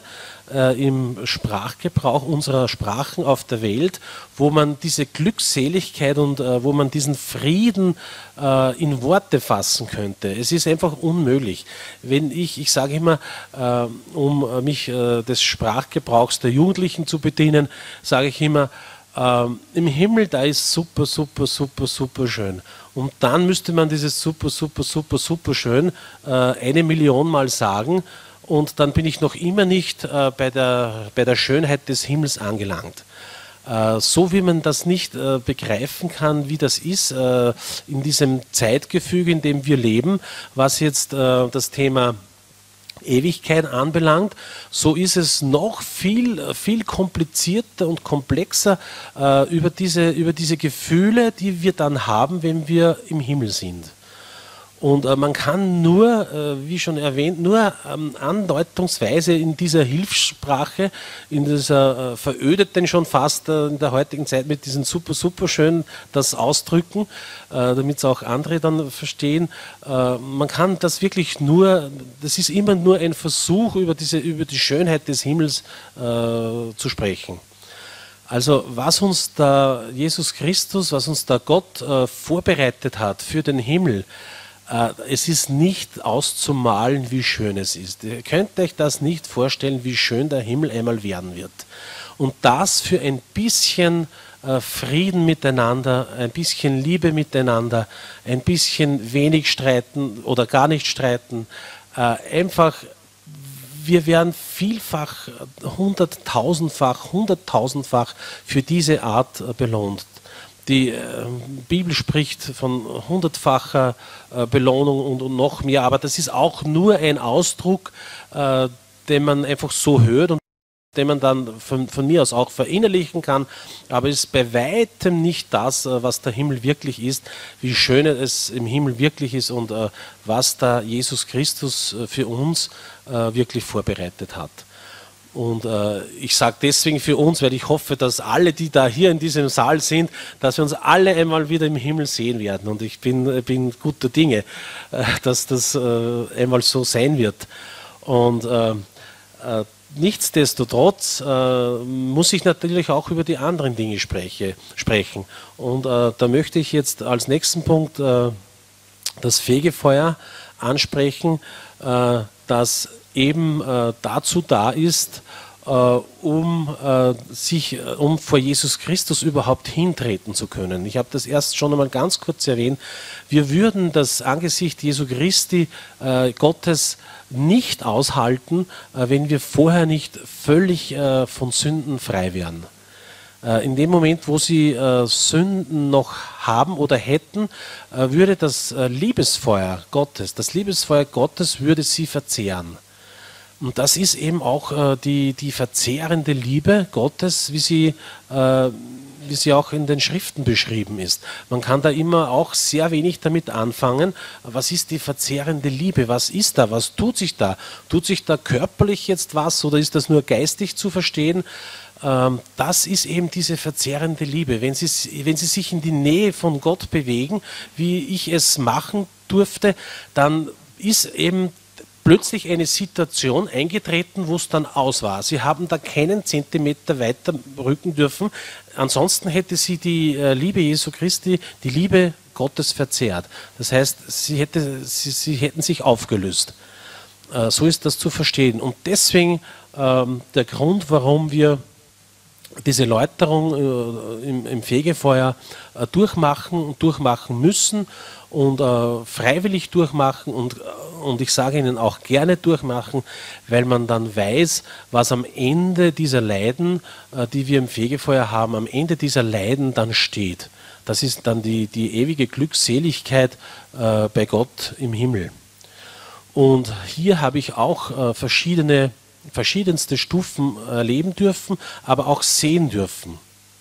im Sprachgebrauch unserer Sprachen auf der Welt, wo man diese Glückseligkeit und wo man diesen Frieden in Worte fassen könnte. Es ist einfach unmöglich. Wenn ich, ich sage immer, um mich des Sprachgebrauchs der Jugendlichen zu bedienen, sage ich immer, Ähm, im Himmel, da ist super, super, super, super schön. Und dann müsste man dieses super, super, super, super schön äh, eine Million Mal sagen und dann bin ich noch immer nicht äh, bei, der, bei der Schönheit des Himmels angelangt. Äh, so wie man das nicht äh, begreifen kann, wie das ist äh, in diesem Zeitgefüge, in dem wir leben, was jetzt äh, das Thema Ewigkeit anbelangt, so ist es noch viel, viel komplizierter und komplexer äh, über, diese, über diese Gefühle, die wir dann haben, wenn wir im Himmel sind. Und äh, man kann nur, äh, wie schon erwähnt, nur ähm, andeutungsweise in dieser Hilfssprache, in dieser äh, verödeten schon fast äh, in der heutigen Zeit mit diesen super, super schön das ausdrücken, äh, damit es auch andere dann verstehen. Äh, man kann das wirklich nur, das ist immer nur ein Versuch, über, diese, über die Schönheit des Himmels äh, zu sprechen. Also was uns da Jesus Christus, was uns da Gott äh, vorbereitet hat für den Himmel, es ist nicht auszumalen, wie schön es ist. Ihr könnt euch das nicht vorstellen, wie schön der Himmel einmal werden wird. Und das für ein bisschen Frieden miteinander, ein bisschen Liebe miteinander, ein bisschen wenig streiten oder gar nicht streiten. Einfach, wir werden vielfach, hunderttausendfach, hunderttausendfach für diese Art belohnt. Die äh, Bibel spricht von hundertfacher äh, Belohnung und, und noch mehr, aber das ist auch nur ein Ausdruck, äh, den man einfach so hört. Und den man dann von, von mir aus auch verinnerlichen kann, aber es ist bei weitem nicht das, was der Himmel wirklich ist, wie schön es im Himmel wirklich ist und äh, was da Jesus Christus für uns äh, wirklich vorbereitet hat. Und äh, ich sage deswegen für uns, weil ich hoffe, dass alle, die da hier in diesem Saal sind, dass wir uns alle einmal wieder im Himmel sehen werden. Und ich bin, bin guter Dinge, äh, dass das äh, einmal so sein wird. Und äh, äh, nichtsdestotrotz äh, muss ich natürlich auch über die anderen Dinge spreche, sprechen. Und äh, da möchte ich jetzt als nächsten Punkt äh, das Fegefeuer ansprechen, äh, das eben äh, dazu da ist, äh, um, äh, sich, äh, um vor Jesus Christus überhaupt hintreten zu können. Ich habe das erst schon einmal ganz kurz erwähnt. Wir würden das Angesicht Jesu Christi, äh, Gottes, nicht aushalten, äh, wenn wir vorher nicht völlig äh, von Sünden frei wären. Äh, in dem Moment, wo sie äh, Sünden noch haben oder hätten, äh, würde das äh, Liebesfeuer Gottes, das Liebesfeuer Gottes würde sie verzehren. Und das ist eben auch äh, die, die verzehrende Liebe Gottes, wie sie, äh, wie sie auch in den Schriften beschrieben ist. Man kann da immer auch sehr wenig damit anfangen. Was ist die verzehrende Liebe? Was ist da? Was tut sich da? Tut sich da körperlich jetzt was oder ist das nur geistig zu verstehen? Ähm, das ist eben diese verzehrende Liebe. Wenn sie, wenn sie sich in die Nähe von Gott bewegen, wie ich es machen durfte, dann ist eben plötzlich eine Situation eingetreten, wo es dann aus war. Sie haben da keinen Zentimeter weiter rücken dürfen. Ansonsten hätte sie die äh, Liebe Jesu Christi, die Liebe Gottes verzehrt. Das heißt, sie, hätte, sie, sie hätten sich aufgelöst. Äh, so ist das zu verstehen. Und deswegen ähm, der Grund, warum wir diese Läuterung äh, im, im Fegefeuer äh, durchmachen und durchmachen müssen und äh, freiwillig durchmachen und, und ich sage Ihnen auch gerne durchmachen, weil man dann weiß, was am Ende dieser Leiden, äh, die wir im Fegefeuer haben, am Ende dieser Leiden dann steht. Das ist dann die, die ewige Glückseligkeit äh, bei Gott im Himmel. Und hier habe ich auch äh, verschiedene verschiedenste Stufen erleben dürfen, aber auch sehen dürfen.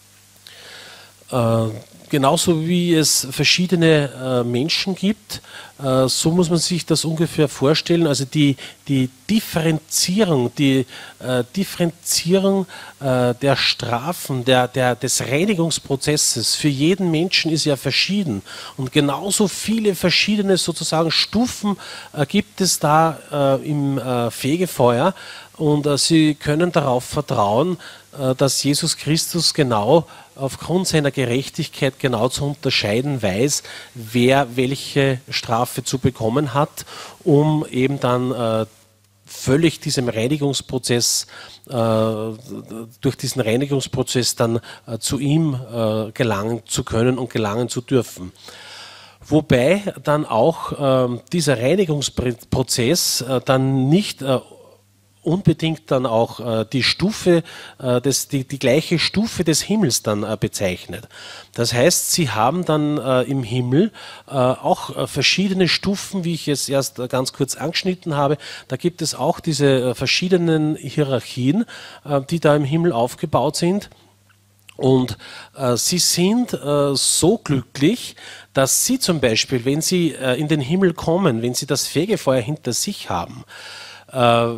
Äh, genauso wie es verschiedene äh, Menschen gibt, äh, so muss man sich das ungefähr vorstellen. Also die, die Differenzierung, die äh, Differenzierung äh, der Strafen, der, der, des Reinigungsprozesses für jeden Menschen ist ja verschieden. Und genauso viele verschiedene sozusagen Stufen äh, gibt es da äh, im äh, Fegefeuer. Und äh, Sie können darauf vertrauen, äh, dass Jesus Christus genau aufgrund seiner Gerechtigkeit genau zu unterscheiden weiß, wer welche Strafe zu bekommen hat, um eben dann äh, völlig diesem Reinigungsprozess, äh, durch diesen Reinigungsprozess dann äh, zu ihm äh, gelangen zu können und gelangen zu dürfen. Wobei dann auch äh, dieser Reinigungsprozess äh, dann nicht äh, unbedingt dann auch äh, die Stufe, äh, des, die, die gleiche Stufe des Himmels dann äh, bezeichnet. Das heißt, sie haben dann äh, im Himmel äh, auch äh, verschiedene Stufen, wie ich es erst äh, ganz kurz angeschnitten habe. Da gibt es auch diese äh, verschiedenen Hierarchien, äh, die da im Himmel aufgebaut sind. Und äh, sie sind äh, so glücklich, dass sie zum Beispiel, wenn sie äh, in den Himmel kommen, wenn sie das Fegefeuer hinter sich haben, äh,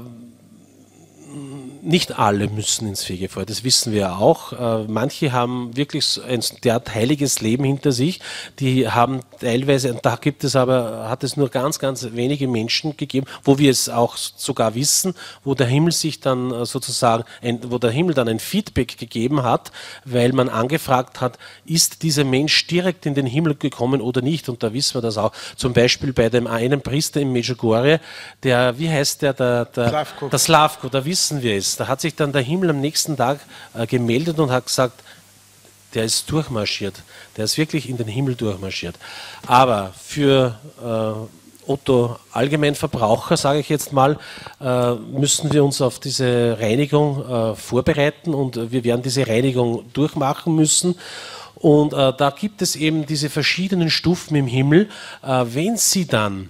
nicht alle müssen ins Fegefeuer, das wissen wir ja auch. Äh, manche haben wirklich ein derart heiliges Leben hinter sich, die haben teilweise, und da gibt es aber, hat es nur ganz, ganz wenige Menschen gegeben, wo wir es auch sogar wissen, wo der Himmel sich dann äh, sozusagen, ein, wo der Himmel dann ein Feedback gegeben hat, weil man angefragt hat, ist dieser Mensch direkt in den Himmel gekommen oder nicht, und da wissen wir das auch. Zum Beispiel bei dem einen Priester in Medjugorje, der, wie heißt der, der, der Slavko, der Slavko, da wissen wir es. Da hat sich dann der Himmel am nächsten Tag äh, gemeldet und hat gesagt, der ist durchmarschiert. Der ist wirklich in den Himmel durchmarschiert. Aber für äh, Otto Allgemeinverbraucher, sage ich jetzt mal, äh, müssen wir uns auf diese Reinigung äh, vorbereiten und wir werden diese Reinigung durchmachen müssen. Und äh, da gibt es eben diese verschiedenen Stufen im Himmel. Äh, wenn Sie dann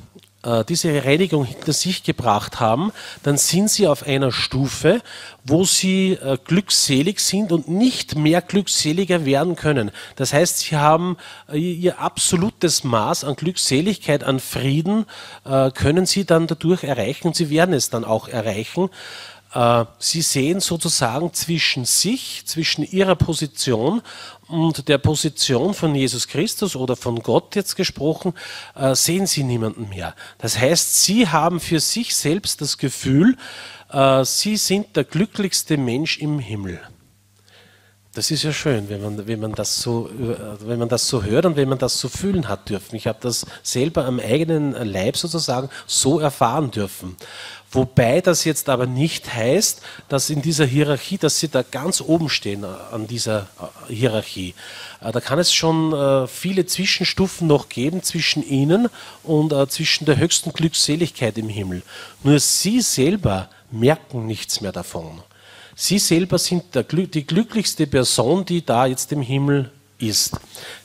äh, diese Reinigung hinter sich gebracht haben, dann sind sie auf einer Stufe, wo sie äh, glückselig sind und nicht mehr glückseliger werden können. Das heißt, sie haben äh, ihr absolutes Maß an Glückseligkeit, an Frieden, äh, können sie dann dadurch erreichen und sie werden es dann auch erreichen. Sie sehen sozusagen zwischen sich, zwischen ihrer Position und der Position von Jesus Christus oder von Gott jetzt gesprochen, sehen sie niemanden mehr. Das heißt, sie haben für sich selbst das Gefühl, sie sind der glücklichste Mensch im Himmel. Das ist ja schön, wenn man, wenn man das so, wenn man das so hört und wenn man das so fühlen hat dürfen. Ich habe das selber am eigenen Leib sozusagen so erfahren dürfen. Wobei das jetzt aber nicht heißt, dass in dieser Hierarchie, dass sie da ganz oben stehen an dieser Hierarchie. Da kann es schon viele Zwischenstufen noch geben zwischen ihnen und zwischen der höchsten Glückseligkeit im Himmel. Nur sie selber merken nichts mehr davon. Sie selber sind der, die glücklichste Person, die da jetzt im Himmel ist.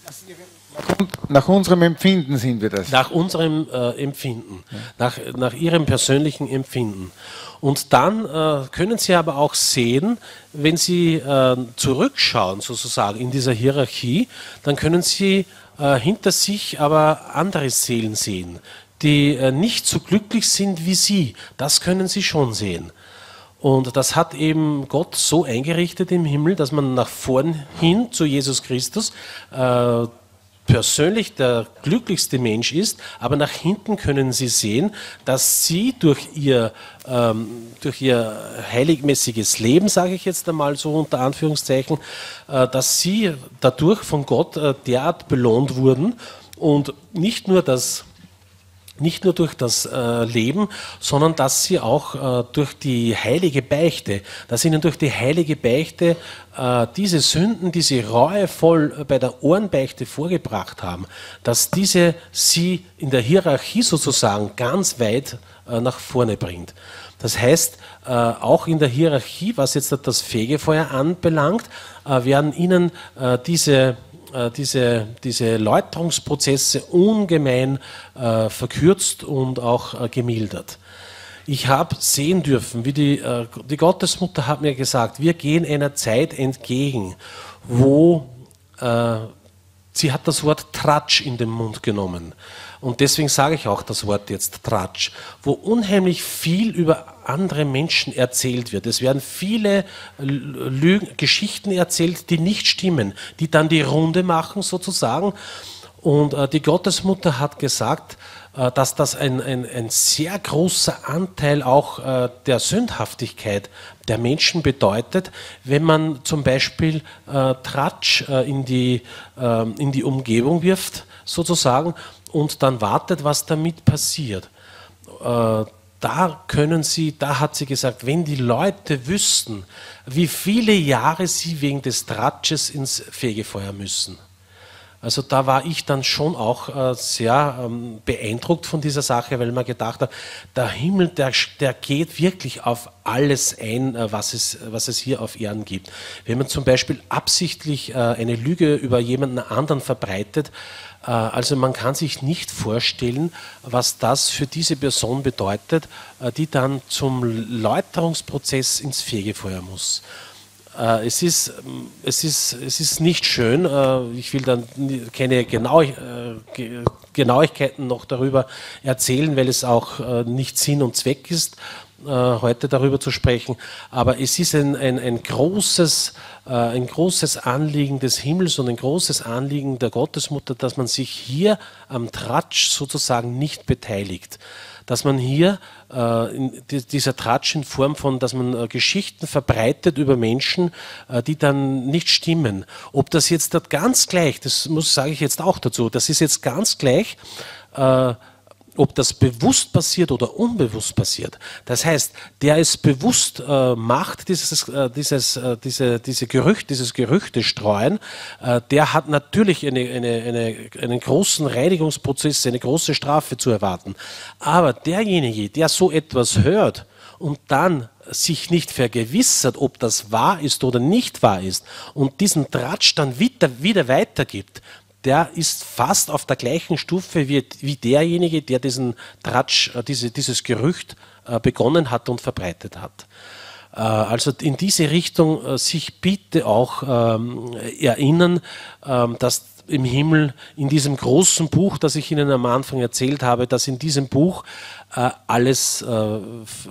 Nach unserem Empfinden sind wir das. Nach unserem äh, Empfinden, ja. nach, nach ihrem persönlichen Empfinden. Und dann äh, können Sie aber auch sehen, wenn Sie äh, zurückschauen sozusagen in dieser Hierarchie, dann können Sie äh, hinter sich aber andere Seelen sehen, die äh, nicht so glücklich sind wie Sie. Das können Sie schon sehen. Und das hat eben Gott so eingerichtet im Himmel, dass man nach vorn hin zu Jesus Christus äh, persönlich der glücklichste Mensch ist, aber nach hinten können Sie sehen, dass Sie durch Ihr, ähm, durch ihr heiligmäßiges Leben, sage ich jetzt einmal so unter Anführungszeichen, äh, dass Sie dadurch von Gott äh, derart belohnt wurden und nicht nur das Nicht nur durch das äh, Leben, sondern dass sie auch äh, durch die heilige Beichte, dass ihnen durch die heilige Beichte äh, diese Sünden, die sie reuevoll äh, bei der Ohrenbeichte vorgebracht haben, dass diese sie in der Hierarchie sozusagen ganz weit äh, nach vorne bringt. Das heißt, äh, auch in der Hierarchie, was jetzt das Fegefeuer anbelangt, äh, werden ihnen äh, diese Diese, diese Läuterungsprozesse ungemein äh, verkürzt und auch äh, gemildert. Ich habe sehen dürfen, wie die, äh, die Gottesmutter hat mir gesagt, wir gehen einer Zeit entgegen, wo äh, sie hat das Wort Tratsch in den Mund genommen. Und deswegen sage ich auch das Wort jetzt Tratsch, wo unheimlich viel über andere Menschen erzählt wird. Es werden viele Lügen, Geschichten erzählt, die nicht stimmen, die dann die Runde machen sozusagen. Und äh, die Gottesmutter hat gesagt, äh, dass das ein, ein, ein sehr großer Anteil auch äh, der Sündhaftigkeit der Menschen bedeutet, wenn man zum Beispiel äh, Tratsch äh, in, die, äh, in die Umgebung wirft sozusagen und dann wartet, was damit passiert. Äh, Da können Sie, da hat sie gesagt, wenn die Leute wüssten, wie viele Jahre sie wegen des Tratsches ins Fegefeuer müssen. Also da war ich dann schon auch äh, sehr ähm, beeindruckt von dieser Sache, weil man gedacht hat, der Himmel, der, der geht wirklich auf alles ein, äh, was, es, was es hier auf Erden gibt. Wenn man zum Beispiel absichtlich äh, eine Lüge über jemanden anderen verbreitet, äh, also man kann sich nicht vorstellen, was das für diese Person bedeutet, äh, die dann zum Läuterungsprozess ins Fegefeuer muss. Es ist, es, ist, es ist nicht schön, ich will dann keine Genau Genauigkeiten noch darüber erzählen, weil es auch nicht Sinn und Zweck ist, heute darüber zu sprechen, aber es ist ein, ein, ein, großes, ein großes Anliegen des Himmels und ein großes Anliegen der Gottesmutter, dass man sich hier am Tratsch sozusagen nicht beteiligt. Dass man hier äh, in dieser Tratsch in Form von, dass man äh, Geschichten verbreitet über Menschen, äh, die dann nicht stimmen. Ob das jetzt das ganz gleich, das muss sage ich jetzt auch dazu, das ist jetzt ganz gleich, äh, ob das bewusst passiert oder unbewusst passiert. Das heißt, der es bewusst äh, macht, dieses, äh, dieses, äh, diese, diese Gerücht, dieses Gerüchte streuen, äh, der hat natürlich eine, eine, eine, einen großen Reinigungsprozess, eine große Strafe zu erwarten. Aber derjenige, der so etwas hört und dann sich nicht vergewissert, ob das wahr ist oder nicht wahr ist und diesen Tratsch dann wieder, wieder weitergibt, der ist fast auf der gleichen Stufe wie, wie derjenige, der diesen Tratsch, äh, diese, dieses Gerücht äh, begonnen hat und verbreitet hat. Äh, also in diese Richtung äh, sich bitte auch ähm, erinnern, ähm, dass im Himmel, in diesem großen Buch, das ich Ihnen am Anfang erzählt habe, dass in diesem Buch äh, alles äh,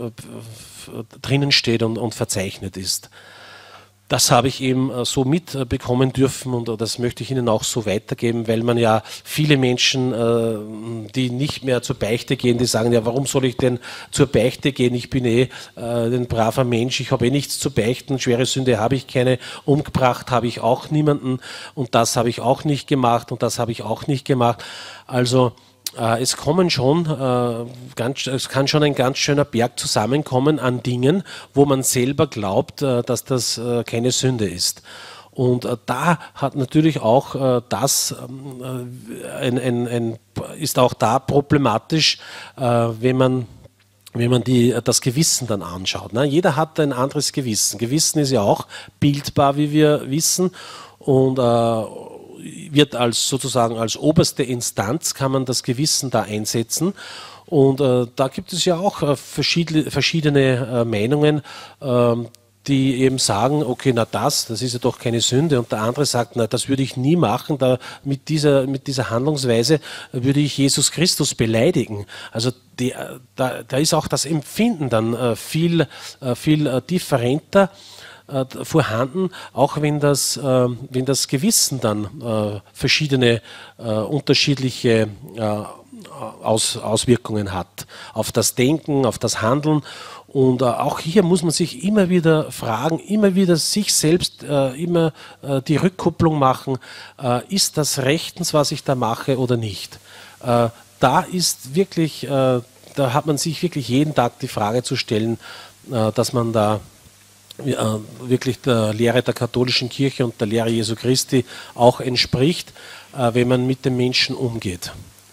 drinnen steht und, und verzeichnet ist. Das habe ich eben äh, so mitbekommen dürfen und äh, das möchte ich Ihnen auch so weitergeben, weil man ja viele Menschen, äh, die nicht mehr zur Beichte gehen, die sagen, ja, warum soll ich denn zur Beichte gehen? Ich bin eh äh, ein braver Mensch, ich habe eh nichts zu beichten, schwere Sünde habe ich keine, umgebracht habe ich auch niemanden und das habe ich auch nicht gemacht und das habe ich auch nicht gemacht. Also es kommen schon, äh, ganz, es kann schon ein ganz schöner Berg zusammenkommen an Dingen, wo man selber glaubt, äh, dass das äh, keine Sünde ist. Und äh, da hat natürlich auch äh, das, äh, ein, ein, ein, ist auch da problematisch, äh, wenn man wenn man die, das Gewissen dann anschaut. Ne? Jeder hat ein anderes Gewissen. Gewissen ist ja auch bildbar, wie wir wissen, und äh, wird als sozusagen als oberste Instanz, kann man das Gewissen da einsetzen. Und äh, da gibt es ja auch äh, verschiedene, verschiedene äh, Meinungen, äh, die eben sagen, okay, na das, das ist ja doch keine Sünde. Und der andere sagt, na das würde ich nie machen, da mit dieser, mit dieser Handlungsweise würde ich Jesus Christus beleidigen. Also die, da, da ist auch das Empfinden dann äh, viel, äh, viel äh, differenter vorhanden, auch wenn das, äh, wenn das Gewissen dann äh, verschiedene äh, unterschiedliche äh, Aus, Auswirkungen hat auf das Denken, auf das Handeln. Und äh, auch hier muss man sich immer wieder fragen, immer wieder sich selbst äh, immer äh, die Rückkopplung machen, äh, ist das rechtens, was ich da mache oder nicht? Äh, da ist wirklich, äh, da hat man sich wirklich jeden Tag die Frage zu stellen, äh, dass man da wirklich der Lehre der katholischen Kirche und der Lehre Jesu Christi auch entspricht, wenn man mit den Menschen umgeht.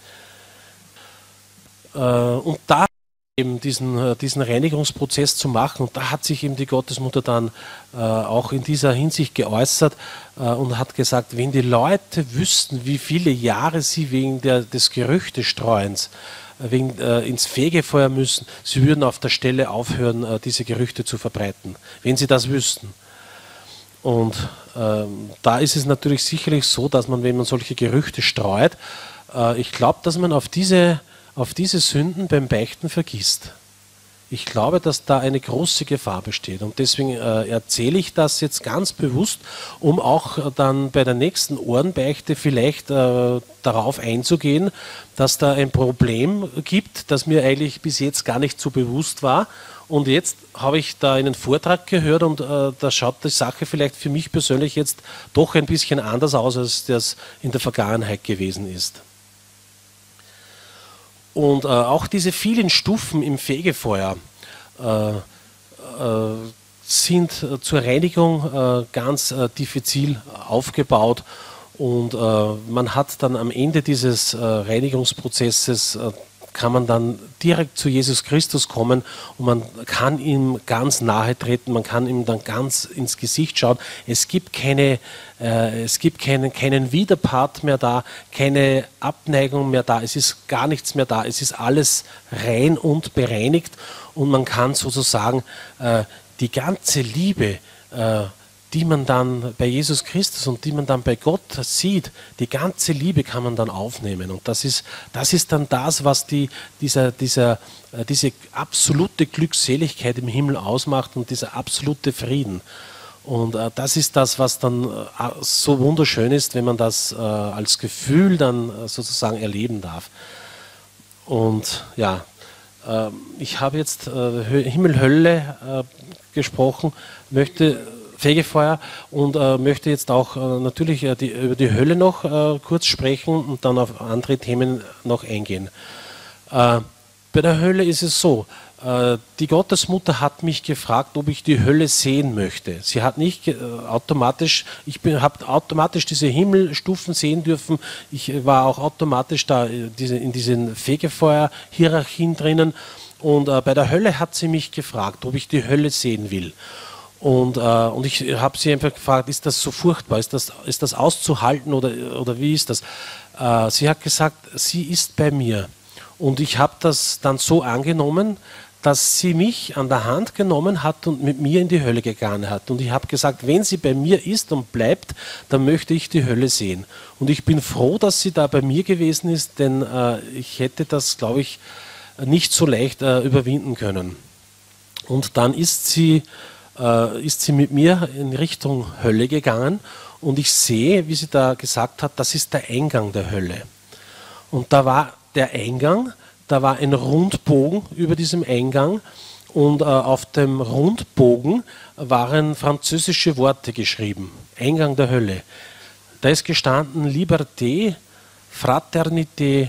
Und da eben diesen, diesen Reinigungsprozess zu machen, und da hat sich eben die Gottesmutter dann auch in dieser Hinsicht geäußert und hat gesagt, wenn die Leute wüssten, wie viele Jahre sie wegen der, des Gerüchtestreuens Wegen, äh, ins Fegefeuer müssen, sie würden auf der Stelle aufhören, äh, diese Gerüchte zu verbreiten, wenn sie das wüssten. Und ähm, da ist es natürlich sicherlich so, dass man, wenn man solche Gerüchte streut, äh, ich glaube, dass man auf diese, auf diese Sünden beim Beichten vergisst. Ich glaube, dass da eine große Gefahr besteht und deswegen äh, erzähle ich das jetzt ganz bewusst, um auch äh, dann bei der nächsten Ohrenbeichte vielleicht äh, darauf einzugehen, dass da ein Problem gibt, das mir eigentlich bis jetzt gar nicht so bewusst war. Und jetzt habe ich da einen Vortrag gehört und äh, da schaut die Sache vielleicht für mich persönlich jetzt doch ein bisschen anders aus, als das in der Vergangenheit gewesen ist. Und äh, auch diese vielen Stufen im Fegefeuer äh, äh, sind äh, zur Reinigung äh, ganz äh, diffizil aufgebaut und äh, man hat dann am Ende dieses äh, Reinigungsprozesses äh, kann man dann direkt zu Jesus Christus kommen und man kann ihm ganz nahe treten, man kann ihm dann ganz ins Gesicht schauen. Es gibt keine, äh, es gibt keinen, keinen Widerpart mehr da, keine Abneigung mehr da, es ist gar nichts mehr da, es ist alles rein und bereinigt und man kann sozusagen äh, die ganze Liebe, äh, die man dann bei Jesus Christus und die man dann bei Gott sieht, die ganze Liebe kann man dann aufnehmen. Und das ist, das ist dann das, was die, dieser, dieser, diese absolute Glückseligkeit im Himmel ausmacht und dieser absolute Frieden. Und äh, das ist das, was dann äh, so wunderschön ist, wenn man das äh, als Gefühl dann äh, sozusagen erleben darf. Und ja, äh, ich habe jetzt äh, Himmel, Hölle äh, gesprochen, möchte Fegefeuer und äh, möchte jetzt auch äh, natürlich äh, die, über die Hölle noch äh, kurz sprechen und dann auf andere Themen noch eingehen. Äh, bei der Hölle ist es so, äh, die Gottesmutter hat mich gefragt, ob ich die Hölle sehen möchte. Sie hat nicht äh, automatisch, ich habe automatisch diese Himmelstufen sehen dürfen, ich war auch automatisch da äh, diese, in diesen Fegefeuer-Hierarchien drinnen und äh, bei der Hölle hat sie mich gefragt, ob ich die Hölle sehen will. Und, äh, und ich habe sie einfach gefragt, ist das so furchtbar, ist das, ist das auszuhalten oder, oder wie ist das? Äh, sie hat gesagt, sie ist bei mir. Und ich habe das dann so angenommen, dass sie mich an der Hand genommen hat und mit mir in die Hölle gegangen hat. Und ich habe gesagt, wenn sie bei mir ist und bleibt, dann möchte ich die Hölle sehen. Und ich bin froh, dass sie da bei mir gewesen ist, denn äh, ich hätte das, glaube ich, nicht so leicht äh, überwinden können. Und dann ist sie, äh, ist sie mit mir in Richtung Hölle gegangen und ich sehe, wie sie da gesagt hat, das ist der Eingang der Hölle. Und da war der Eingang, da war ein Rundbogen über diesem Eingang und äh, auf dem Rundbogen waren französische Worte geschrieben. Eingang der Hölle. Da ist gestanden Liberté, Fraternité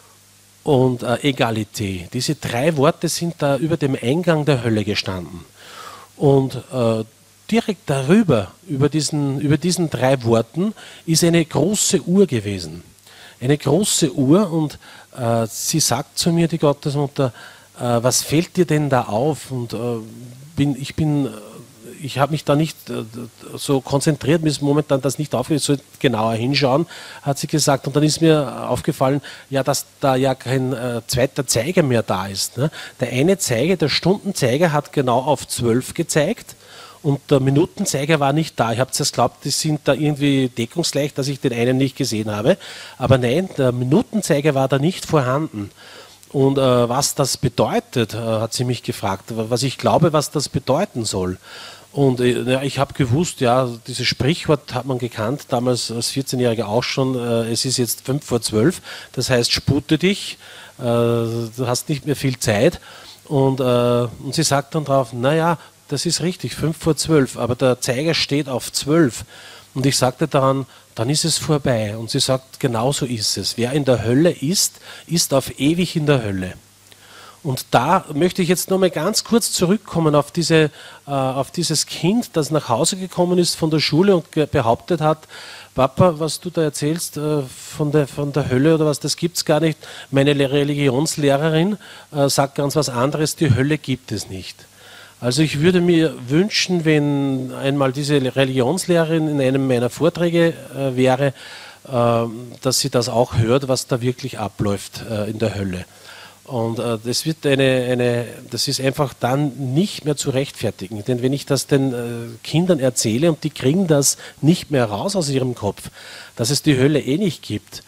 und äh, Egalité. Diese drei Worte sind da über dem Eingang der Hölle gestanden. Und äh, direkt darüber, über diesen, über diesen drei Worten, ist eine große Uhr gewesen. Eine große Uhr und äh, sie sagt zu mir, die Gottesmutter, äh, was fällt dir denn da auf? Und äh, bin, ich bin, ich habe mich da nicht äh, so konzentriert, mir ist momentan das nicht aufgefallen, ich soll genauer hinschauen, hat sie gesagt. Und dann ist mir aufgefallen, ja, dass da ja kein äh, zweiter Zeiger mehr da ist. Ne? Der eine Zeiger, der Stundenzeiger, hat genau auf zwölf gezeigt. Und der Minutenzeiger war nicht da. Ich habe zuerst geglaubt, die sind da irgendwie deckungsgleich, dass ich den einen nicht gesehen habe. Aber nein, der Minutenzeiger war da nicht vorhanden. Und äh, was das bedeutet, äh, hat sie mich gefragt, was ich glaube, was das bedeuten soll. Und äh, ja, ich habe gewusst, ja, dieses Sprichwort hat man gekannt, damals als vierzehnjähriger auch schon, äh, es ist jetzt fünf vor zwölf, das heißt, spute dich, äh, du hast nicht mehr viel Zeit. Und, äh, und sie sagt dann drauf, naja, das ist richtig, fünf vor zwölf, aber der Zeiger steht auf zwölf. Und ich sagte daran, dann ist es vorbei. Und sie sagt, genau so ist es. Wer in der Hölle ist, ist auf ewig in der Hölle. Und da möchte ich jetzt nochmal ganz kurz zurückkommen auf, diese, äh, auf dieses Kind, das nach Hause gekommen ist von der Schule und behauptet hat, Papa, was du da erzählst äh, von, der, von der Hölle oder was, das gibt es gar nicht. Meine Religionslehrerin äh, sagt ganz was anderes, die Hölle gibt es nicht. Also ich würde mir wünschen, wenn einmal diese Religionslehrerin in einem meiner Vorträge äh, wäre, äh, dass sie das auch hört, was da wirklich abläuft äh, in der Hölle. Und äh, das wird eine, eine, das ist einfach dann nicht mehr zu rechtfertigen. Denn wenn ich das den äh, Kindern erzähle und die kriegen das nicht mehr raus aus ihrem Kopf, dass es die Hölle eh nicht gibt,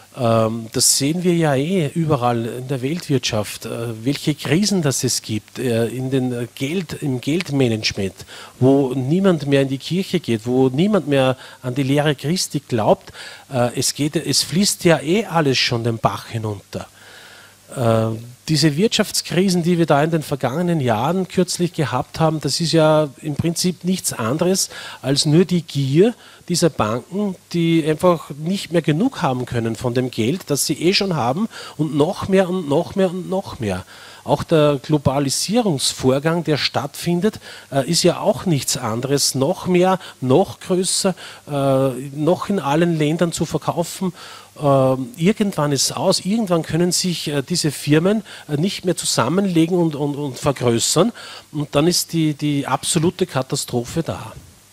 das sehen wir ja eh überall in der Weltwirtschaft, welche Krisen das es gibt, in den Geld, im Geldmanagement, wo niemand mehr in die Kirche geht, wo niemand mehr an die Lehre Christi glaubt. Es geht, es fließt ja eh alles schon den Bach hinunter. Diese Wirtschaftskrisen, die wir da in den vergangenen Jahren kürzlich gehabt haben, das ist ja im Prinzip nichts anderes als nur die Gier dieser Banken, die einfach nicht mehr genug haben können von dem Geld, das sie eh schon haben und noch mehr und noch mehr und noch mehr. Auch der Globalisierungsvorgang, der stattfindet, äh, ist ja auch nichts anderes. Noch mehr, noch größer, äh, noch in allen Ländern zu verkaufen. Äh, irgendwann ist es aus, irgendwann können sich äh, diese Firmen äh, nicht mehr zusammenlegen und, und, und vergrößern. Und dann ist die, die absolute Katastrophe da.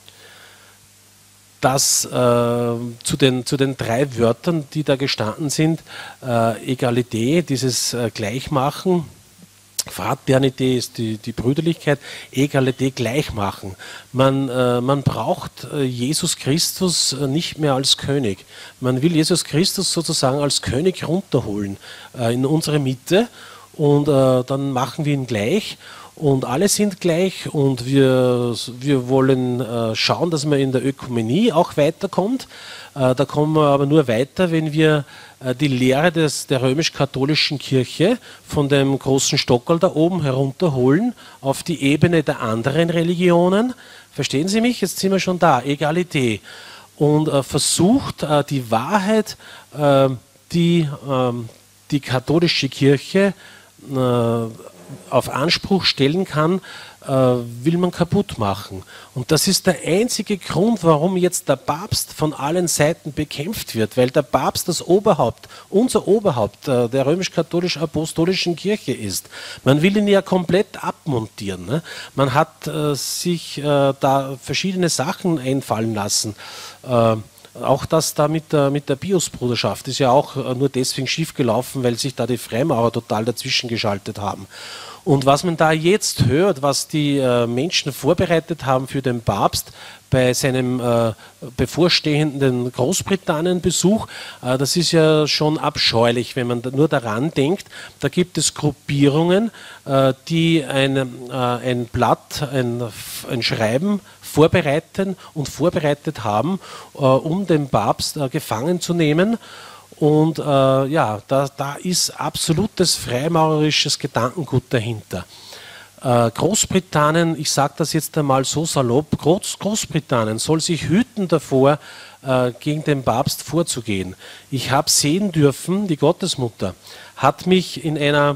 Das äh, zu, den, zu den drei Wörtern, die da gestanden sind, äh, Egalité, dieses äh, Gleichmachen, Fraternité ist die, die Brüderlichkeit, Egalité gleichmachen. Man, äh, man braucht äh, Jesus Christus äh, nicht mehr als König. Man will Jesus Christus sozusagen als König runterholen äh, in unsere Mitte und äh, dann machen wir ihn gleich. Und alle sind gleich und wir, wir wollen äh, schauen, dass man in der Ökumenie auch weiterkommt. Äh, da kommen wir aber nur weiter, wenn wir äh, die Lehre des, der römisch-katholischen Kirche von dem großen Stockerl da oben herunterholen auf die Ebene der anderen Religionen. Verstehen Sie mich? Jetzt sind wir schon da, Egalité. Und äh, versucht äh, die Wahrheit, äh, die äh, die katholische Kirche äh, auf Anspruch stellen kann, äh, will man kaputt machen. Und das ist der einzige Grund, warum jetzt der Papst von allen Seiten bekämpft wird, weil der Papst das Oberhaupt, unser Oberhaupt äh, der römisch-katholisch-apostolischen Kirche ist. Man will ihn ja komplett abmontieren. Ne? Man hat äh, sich äh, da verschiedene Sachen einfallen lassen. Äh, Auch das da mit der, mit der Pius-Bruderschaft ist ja auch nur deswegen schiefgelaufen, weil sich da die Freimaurer total dazwischen geschaltet haben. Und was man da jetzt hört, was die äh, Menschen vorbereitet haben für den Papst bei seinem äh, bevorstehenden Großbritannien-Besuch, äh, das ist ja schon abscheulich, wenn man da nur daran denkt. Da gibt es Gruppierungen, äh, die ein, äh, ein Blatt, ein, ein Schreiben vorbereiten und vorbereitet haben, äh, um den Papst äh, gefangen zu nehmen. Und äh, ja, da, da ist absolutes freimaurerisches Gedankengut dahinter. Äh, Großbritannien, ich sage das jetzt einmal so salopp, Groß, Großbritannien soll sich hüten davor, äh, gegen den Papst vorzugehen. Ich habe sehen dürfen, die Gottesmutter hat mich in einer,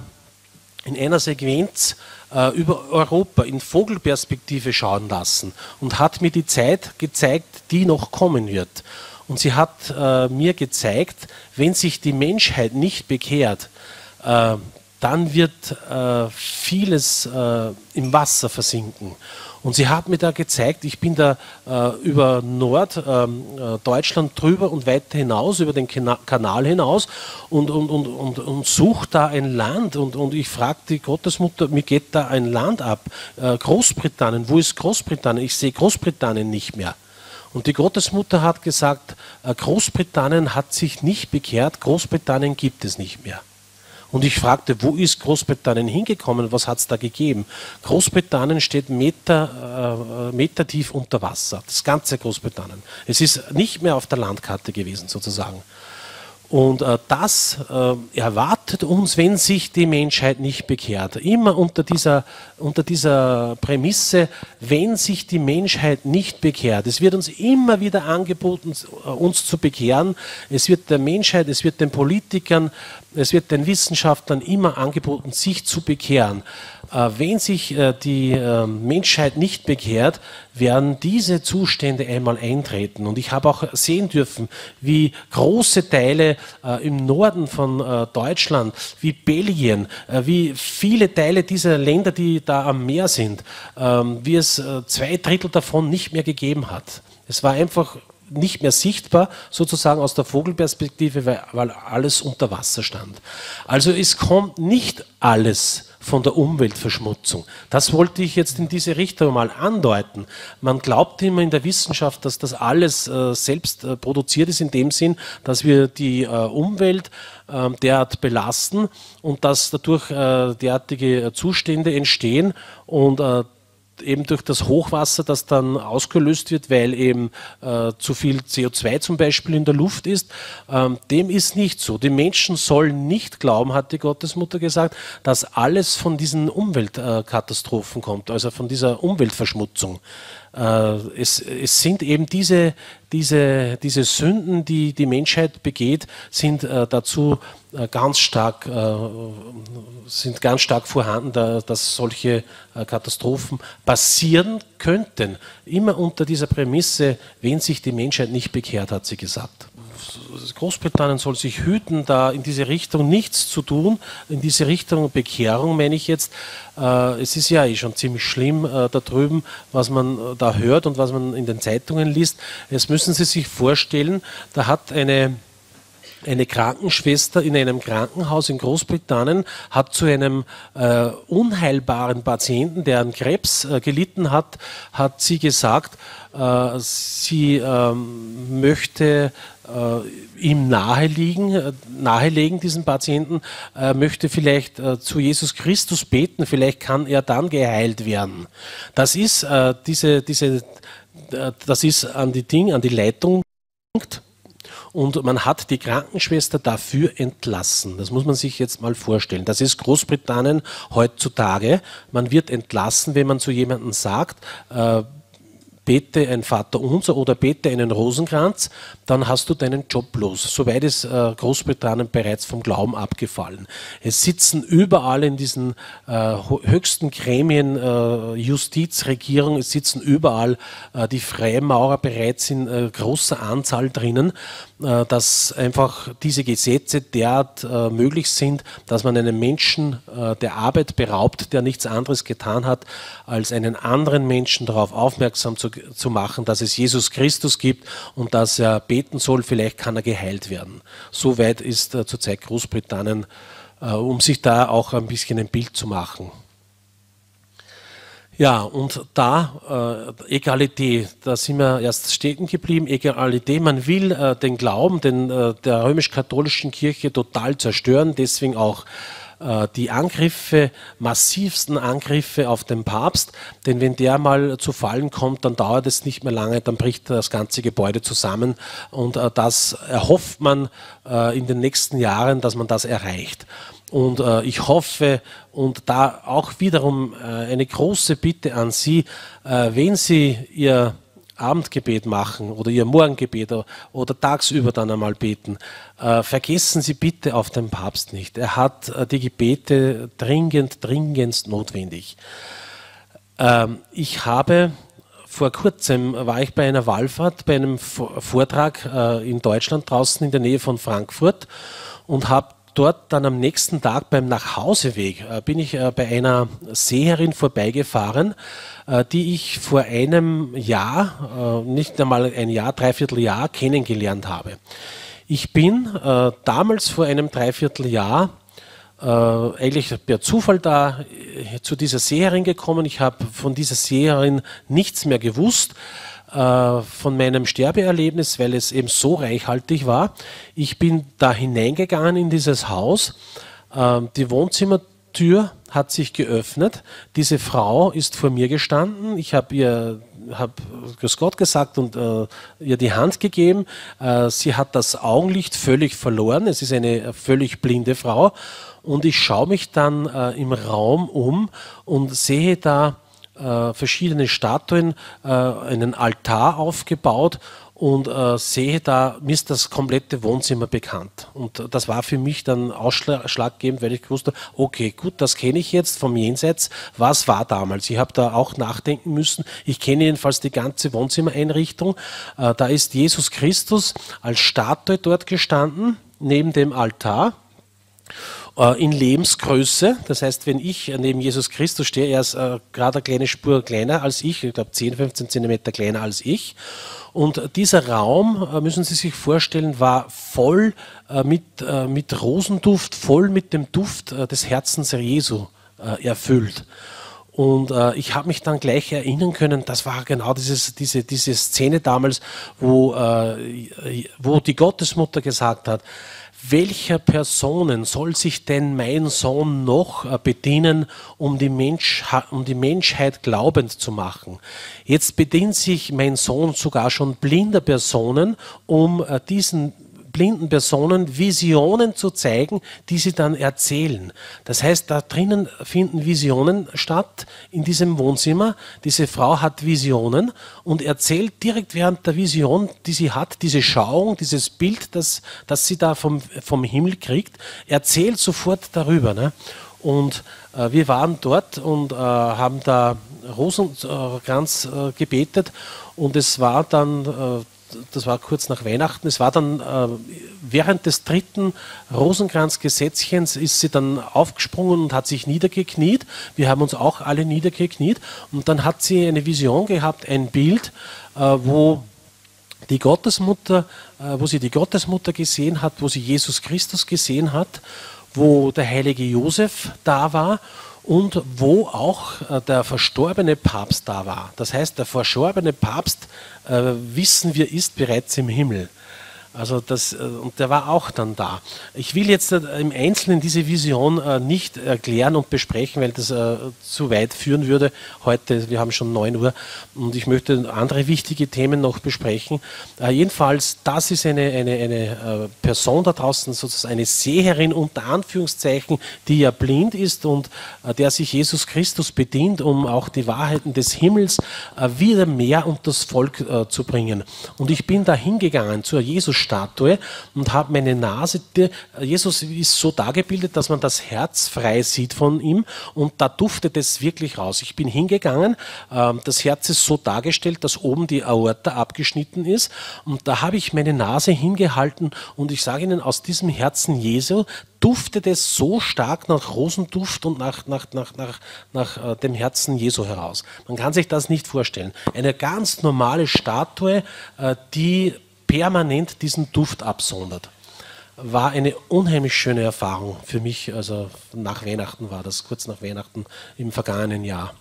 in einer Sequenz äh, über Europa in Vogelperspektive schauen lassen und hat mir die Zeit gezeigt, die noch kommen wird. Und sie hat äh, mir gezeigt, wenn sich die Menschheit nicht bekehrt, äh, dann wird äh, vieles äh, im Wasser versinken. Und sie hat mir da gezeigt, ich bin da äh, über Norddeutschland äh, drüber und weiter hinaus, über den Kana Kanal hinaus und, und, und, und, und suche da ein Land. Und, und ich frage die Gottesmutter, mir geht da ein Land ab. Äh, Großbritannien, wo ist Großbritannien? Ich sehe Großbritannien nicht mehr. Und die Gottesmutter hat gesagt, Großbritannien hat sich nicht bekehrt, Großbritannien gibt es nicht mehr. Und ich fragte, wo ist Großbritannien hingekommen, was hat es da gegeben? Großbritannien steht Meter, äh, Meter tief unter Wasser, das ganze Großbritannien. Es ist nicht mehr auf der Landkarte gewesen sozusagen. Und äh, das äh, erwartet uns, wenn sich die Menschheit nicht bekehrt. Immer unter dieser, unter dieser Prämisse, wenn sich die Menschheit nicht bekehrt. Es wird uns immer wieder angeboten, uns zu bekehren. Es wird der Menschheit, es wird den Politikern, es wird den Wissenschaftlern immer angeboten, sich zu bekehren. Äh, wenn sich äh, die äh, Menschheit nicht bekehrt, werden diese Zustände einmal eintreten. Und ich habe auch sehen dürfen, wie große Teile äh, im Norden von äh, Deutschland, wie Belgien, äh, wie viele Teile dieser Länder, die da am Meer sind, äh, wie es äh, zwei Drittel davon nicht mehr gegeben hat. Es war einfach nicht mehr sichtbar, sozusagen aus der Vogelperspektive, weil, weil alles unter Wasser stand. Also es kommt nicht alles von der Umweltverschmutzung. Das wollte ich jetzt in diese Richtung mal andeuten. Man glaubt immer in der Wissenschaft, dass das alles äh, selbst äh, produziert ist, in dem Sinn, dass wir die äh, Umwelt äh, derart belasten und dass dadurch äh, derartige Zustände entstehen und äh, eben durch das Hochwasser, das dann ausgelöst wird, weil eben äh, zu viel C O zwei zum Beispiel in der Luft ist, ähm, dem ist nicht so. Die Menschen sollen nicht glauben, hat die Gottesmutter gesagt, dass alles von diesen Umweltkatastrophen kommt, also von dieser Umweltverschmutzung. Äh, es, es sind eben diese, diese, diese Sünden, die die Menschheit begeht, sind äh, dazu äh, ganz stark, äh, sind ganz stark vorhanden, da, dass solche äh, Katastrophen passieren könnten. Immer unter dieser Prämisse, wenn sich die Menschheit nicht bekehrt, hat sie gesagt. Großbritannien soll sich hüten, da in diese Richtung nichts zu tun, in diese Richtung Bekehrung, meine ich jetzt. Äh, es ist ja eh schon ziemlich schlimm äh, da drüben, was man äh, da hört und was man in den Zeitungen liest. Jetzt müssen Sie sich vorstellen, da hat eine Eine Krankenschwester in einem Krankenhaus in Großbritannien hat zu einem äh, unheilbaren Patienten, der an Krebs äh, gelitten hat, hat sie gesagt, äh, sie äh, möchte äh, ihm naheliegen, äh, nahelegen, diesen Patienten, äh, möchte vielleicht äh, zu Jesus Christus beten, vielleicht kann er dann geheilt werden. Das ist, äh, diese, diese, äh, das ist an die Ding, an die Leitung. Und man hat die Krankenschwester dafür entlassen. Das muss man sich jetzt mal vorstellen. Das ist Großbritannien heutzutage. Man wird entlassen, wenn man zu jemandem sagt, äh, bete ein Vaterunser oder bete einen Rosenkranz, dann hast du deinen Job los. Soweit ist äh, Großbritannien bereits vom Glauben abgefallen. Es sitzen überall in diesen äh, höchsten Gremien, äh, Justiz, Regierung, es sitzen überall äh, die Freimaurer bereits in äh, großer Anzahl drinnen, äh, dass einfach diese Gesetze derart äh, möglich sind, dass man einen Menschen äh, der Arbeit beraubt, der nichts anderes getan hat, als einen anderen Menschen darauf aufmerksam zu, zu machen, dass es Jesus Christus gibt und dass er beten soll, vielleicht kann er geheilt werden. So weit ist äh, zurzeit Großbritannien, äh, um sich da auch ein bisschen ein Bild zu machen. Ja, und da, äh, Egalität, da sind wir erst stecken geblieben, Egalität, man will äh, den Glauben den, äh, der römisch-katholischen Kirche total zerstören, deswegen auch äh, die Angriffe, massivsten Angriffe auf den Papst, denn wenn der mal zu Fallen kommt, dann dauert es nicht mehr lange, dann bricht das ganze Gebäude zusammen und äh, das erhofft man äh, in den nächsten Jahren, dass man das erreicht. Und äh, ich hoffe, und da auch wiederum äh, eine große Bitte an Sie, äh, wenn Sie Ihr Abendgebet machen oder Ihr Morgengebet oder, oder tagsüber dann einmal beten, äh, vergessen Sie bitte auf den Papst nicht. Er hat äh, die Gebete dringend, dringendst notwendig. Ähm, ich habe vor kurzem, war ich bei einer Wallfahrt, bei einem Vortrag äh, in Deutschland draußen in der Nähe von Frankfurt und habe dort dann am nächsten Tag beim Nachhauseweg äh, bin ich äh, bei einer Seherin vorbeigefahren, äh, die ich vor einem Jahr, äh, nicht einmal ein Jahr, dreiviertel Jahr kennengelernt habe. Ich bin äh, damals vor einem Dreivierteljahr äh, eigentlich per Zufall da äh, zu dieser Seherin gekommen. Ich habe von dieser Seherin nichts mehr gewusst, von meinem Sterbeerlebnis, weil es eben so reichhaltig war. Ich bin da hineingegangen in dieses Haus, die Wohnzimmertür hat sich geöffnet, diese Frau ist vor mir gestanden, ich habe ihr habe Grüß Gott gesagt und äh, ihr die Hand gegeben, äh, sie hat das Augenlicht völlig verloren, es ist eine völlig blinde Frau und ich schaue mich dann äh, im Raum um und sehe da Äh, verschiedene Statuen, äh, einen Altar aufgebaut und äh, sehe da, mir ist das komplette Wohnzimmer bekannt. Und äh, das war für mich dann ausschlaggebend, weil ich gewusst habe, okay, gut, das kenne ich jetzt vom Jenseits. Was war damals? Ich habe da auch nachdenken müssen. Ich kenne jedenfalls die ganze Wohnzimmereinrichtung. Äh, da ist Jesus Christus als Statue dort gestanden, neben dem Altar. In Lebensgröße, das heißt, wenn ich neben Jesus Christus stehe, er ist äh, gerade eine kleine Spur kleiner als ich, ich glaube zehn, fünfzehn Zentimeter kleiner als ich. Und dieser Raum, äh, müssen Sie sich vorstellen, war voll äh, mit, äh, mit Rosenduft, voll mit dem Duft äh, des Herzens Jesu äh, erfüllt. Und äh, ich habe mich dann gleich erinnern können, das war genau dieses, diese, diese Szene damals, wo, äh, wo die Gottesmutter gesagt hat, welcher Personen soll sich denn mein Sohn noch äh, bedienen, um die, Mensch, um die Menschheit glaubend zu machen? Jetzt bedient sich mein Sohn sogar schon blinder Personen, um äh, diesen blinden Personen Visionen zu zeigen, die sie dann erzählen. Das heißt, da drinnen finden Visionen statt in diesem Wohnzimmer. Diese Frau hat Visionen und erzählt direkt während der Vision, die sie hat, diese Schauung, dieses Bild, das, das sie da vom, vom Himmel kriegt, erzählt sofort darüber. Ne? Und äh, wir waren dort und äh, haben da Rosenkranz äh, gebetet und es war dann äh, das war kurz nach Weihnachten, es war dann äh, während des dritten Rosenkranzgesetzchens ist sie dann aufgesprungen und hat sich niedergekniet. Wir haben uns auch alle niedergekniet und dann hat sie eine Vision gehabt, ein Bild, äh, wo die Gottesmutter, äh, wo sie die Gottesmutter gesehen hat, wo sie Jesus Christus gesehen hat, wo der heilige Josef da war und wo auch äh, der verstorbene Papst da war. Das heißt, der verstorbene Papst, äh, wissen wir, ist bereits im Himmel. Also das, und der war auch dann da. Ich will jetzt im Einzelnen diese Vision nicht erklären und besprechen, weil das zu weit führen würde heute. Wir haben schon neun Uhr und ich möchte andere wichtige Themen noch besprechen. Jedenfalls, das ist eine, eine, eine Person da draußen, sozusagen eine Seherin unter Anführungszeichen, die ja blind ist und der sich Jesus Christus bedient, um auch die Wahrheiten des Himmels wieder mehr unter das Volk zu bringen. Und ich bin da hingegangen zur Jesus Statue und habe meine Nase, die, Jesus ist so dargebildet, dass man das Herz frei sieht von ihm und da duftet es wirklich raus. Ich bin hingegangen, äh, das Herz ist so dargestellt, dass oben die Aorta abgeschnitten ist und da habe ich meine Nase hingehalten und ich sage Ihnen, aus diesem Herzen Jesu duftet es so stark nach Rosenduft und nach, nach, nach, nach, nach äh, dem Herzen Jesu heraus. Man kann sich das nicht vorstellen. Eine ganz normale Statue, äh, die permanent diesen Duft absondert. War eine unheimlich schöne Erfahrung für mich, also nach Weihnachten war das, kurz nach Weihnachten im vergangenen Jahr.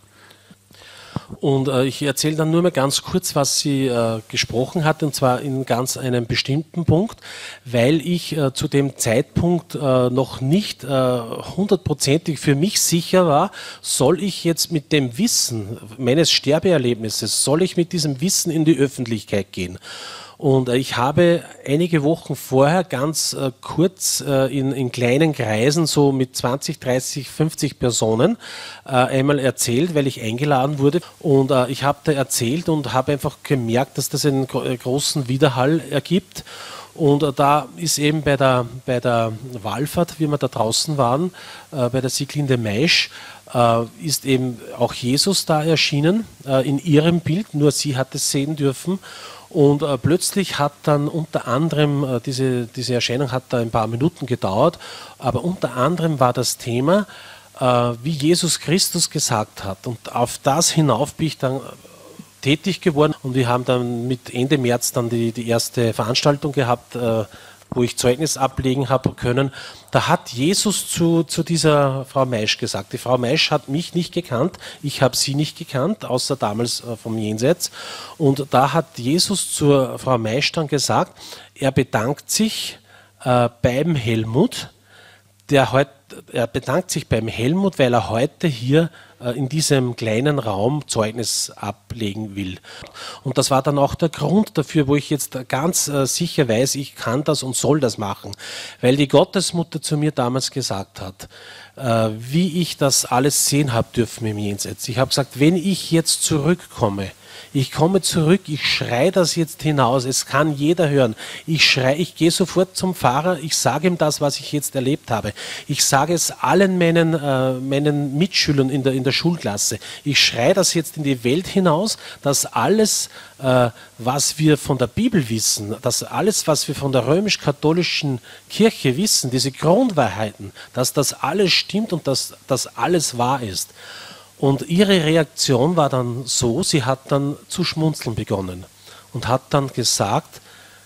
Und äh, ich erzähle dann nur mal ganz kurz, was sie äh, gesprochen hat, und zwar in ganz einem bestimmten Punkt, weil ich äh, zu dem Zeitpunkt äh, noch nicht hundertprozentig äh, für mich sicher war, soll ich jetzt mit dem Wissen meines Sterbeerlebnisses, soll ich mit diesem Wissen in die Öffentlichkeit gehen? Und äh, ich habe einige Wochen vorher ganz äh, kurz äh, in, in kleinen Kreisen, so mit zwanzig, dreißig, fünfzig Personen, äh, einmal erzählt, weil ich eingeladen wurde. Und äh, ich habe da erzählt und habe einfach gemerkt, dass das einen gro großen Widerhall ergibt. Und äh, da ist eben bei der, bei der Wallfahrt, wie wir da draußen waren, äh, bei der Sieglinde Maisch, äh, ist eben auch Jesus da erschienen, äh, in ihrem Bild, nur sie hat es sehen dürfen. Und äh, plötzlich hat dann unter anderem, äh, diese, diese Erscheinung hat da ein paar Minuten gedauert, aber unter anderem war das Thema, äh, wie Jesus Christus gesagt hat. Und auf das hinauf bin ich dann tätig geworden und wir haben dann mit Ende März dann die, die erste Veranstaltung gehabt, äh, wo ich Zeugnis ablegen habe können. Da hat Jesus zu, zu dieser Frau Maisch gesagt. Die Frau Maisch hat mich nicht gekannt, ich habe sie nicht gekannt, außer damals äh, vom Jenseits. Und da hat Jesus zur Frau Maisch dann gesagt, er bedankt sich äh, beim Helmut, der heut, er bedankt sich beim Helmut, weil er heute hier äh, in diesem kleinen Raum Zeugnis ablegen will. Und das war dann auch der Grund dafür, wo ich jetzt ganz äh, sicher weiß, ich kann das und soll das machen. Weil die Gottesmutter zu mir damals gesagt hat, äh, wie ich das alles sehen habe dürfen im Jenseits. Ich habe gesagt, wenn ich jetzt zurückkomme, ich komme zurück, ich schreie das jetzt hinaus, es kann jeder hören. Ich schreie, ich gehe sofort zum Pfarrer, ich sage ihm das, was ich jetzt erlebt habe. Ich sage es allen meinen, äh, meinen Mitschülern in der, in der Schulklasse. Ich schreie das jetzt in die Welt hinaus, dass alles, äh, was wir von der Bibel wissen, dass alles, was wir von der römisch-katholischen Kirche wissen, diese Grundwahrheiten, dass das alles stimmt und dass das alles wahr ist. Und ihre Reaktion war dann so, sie hat dann zu schmunzeln begonnen und hat dann gesagt,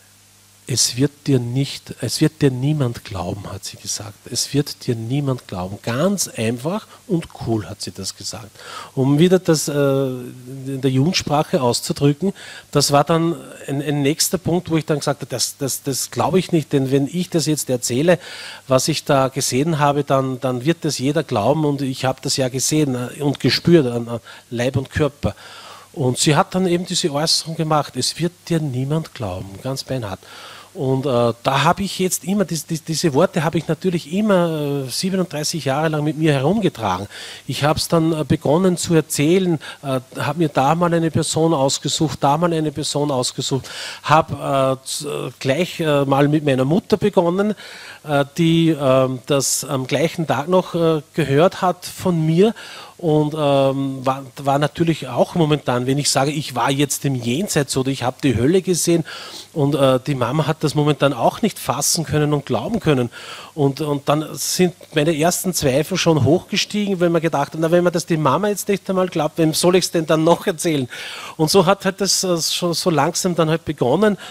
es wird dir nicht, es wird dir niemand glauben, hat sie gesagt. Es wird dir niemand glauben. Ganz einfach und cool hat sie das gesagt. Um wieder das äh, in der Jugendsprache auszudrücken, das war dann ein, ein nächster Punkt, wo ich dann gesagt habe, das, das, das glaube ich nicht, denn wenn ich das jetzt erzähle, was ich da gesehen habe, dann, dann wird das jeder glauben und ich habe das ja gesehen und gespürt an Leib und Körper. Und sie hat dann eben diese Äußerung gemacht, es wird dir niemand glauben, ganz beinhart. Und äh, da habe ich jetzt immer, die, die, diese Worte habe ich natürlich immer äh, siebenunddreißig Jahre lang mit mir herumgetragen. Ich habe es dann äh, begonnen zu erzählen, äh, habe mir da mal eine Person ausgesucht, da mal eine Person ausgesucht, habe äh, gleich äh, mal mit meiner Mutter begonnen, äh, die äh, das am gleichen Tag noch äh, gehört hat von mir. Und ähm, war, war natürlich auch momentan, wenn ich sage, ich war jetzt im Jenseits oder ich habe die Hölle gesehen und äh, die Mama hat das momentan auch nicht fassen können und glauben können. Und, und dann sind meine ersten Zweifel schon hochgestiegen, weil man gedacht hat, na, wenn man das die Mama jetzt nicht einmal glaubt, wem soll ich es denn dann noch erzählen? Und so hat halt das äh, schon so langsam dann halt begonnen.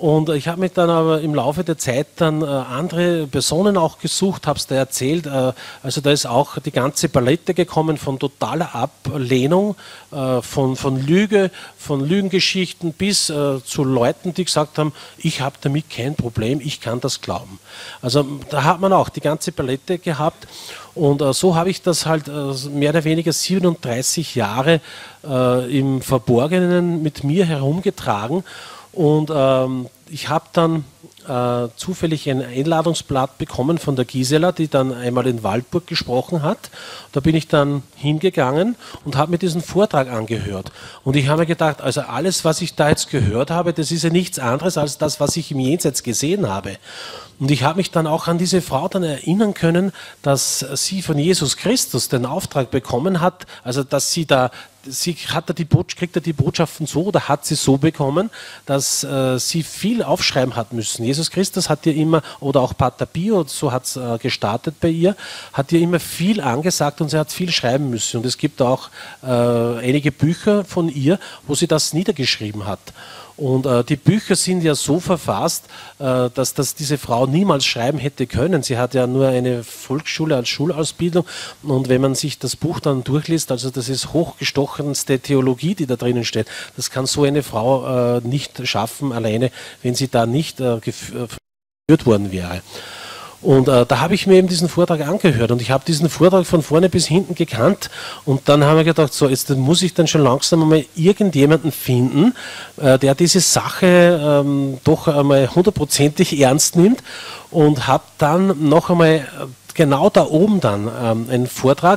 Und ich habe mich dann aber im Laufe der Zeit dann äh, andere Personen auch gesucht, habe es da erzählt. Äh, also da ist auch die ganze Palette gekommen von totaler Ablehnung, äh, von, von Lüge, von Lügengeschichten bis äh, zu Leuten, die gesagt haben, ich habe damit kein Problem, ich kann das glauben. Also da hat man auch die ganze Palette gehabt. Und äh, so habe ich das halt äh, mehr oder weniger siebenunddreißig Jahre äh, im Verborgenen mit mir herumgetragen. Und ähm, ich habe dann äh, zufällig ein Einladungsblatt bekommen von der Gisela, die dann einmal in Waldburg gesprochen hat. Da bin ich dann hingegangen und habe mir diesen Vortrag angehört. Und ich habe mir gedacht, also alles, was ich da jetzt gehört habe, das ist ja nichts anderes als das, was ich im Jenseits gesehen habe. Und ich habe mich dann auch an diese Frau dann erinnern können, dass sie von Jesus Christus den Auftrag bekommen hat, also dass sie da, sie hat da die Botschaft, kriegt da die Botschaften so oder hat sie so bekommen, dass äh, sie viel aufschreiben hat müssen. Jesus Christus hat ihr immer, oder auch Pater Pio, so hat es äh, gestartet bei ihr, hat ihr immer viel angesagt und sie hat viel schreiben müssen. Und es gibt auch äh, einige Bücher von ihr, wo sie das niedergeschrieben hat. Und äh, die Bücher sind ja so verfasst, äh, dass, dass diese Frau niemals schreiben hätte können. Sie hat ja nur eine Volksschule als Schulausbildung. Und wenn man sich das Buch dann durchliest, also das ist hochgestochenste Theologie, die da drinnen steht. Das kann so eine Frau äh, nicht schaffen, alleine, wenn sie da nicht äh, geführt worden wäre. Und äh, da habe ich mir eben diesen Vortrag angehört und ich habe diesen Vortrag von vorne bis hinten gekannt und dann haben wir gedacht, so jetzt muss ich dann schon langsam einmal irgendjemanden finden, äh, der diese Sache ähm, doch einmal hundertprozentig ernst nimmt und habe dann noch einmal genau da oben dann ähm, einen Vortrag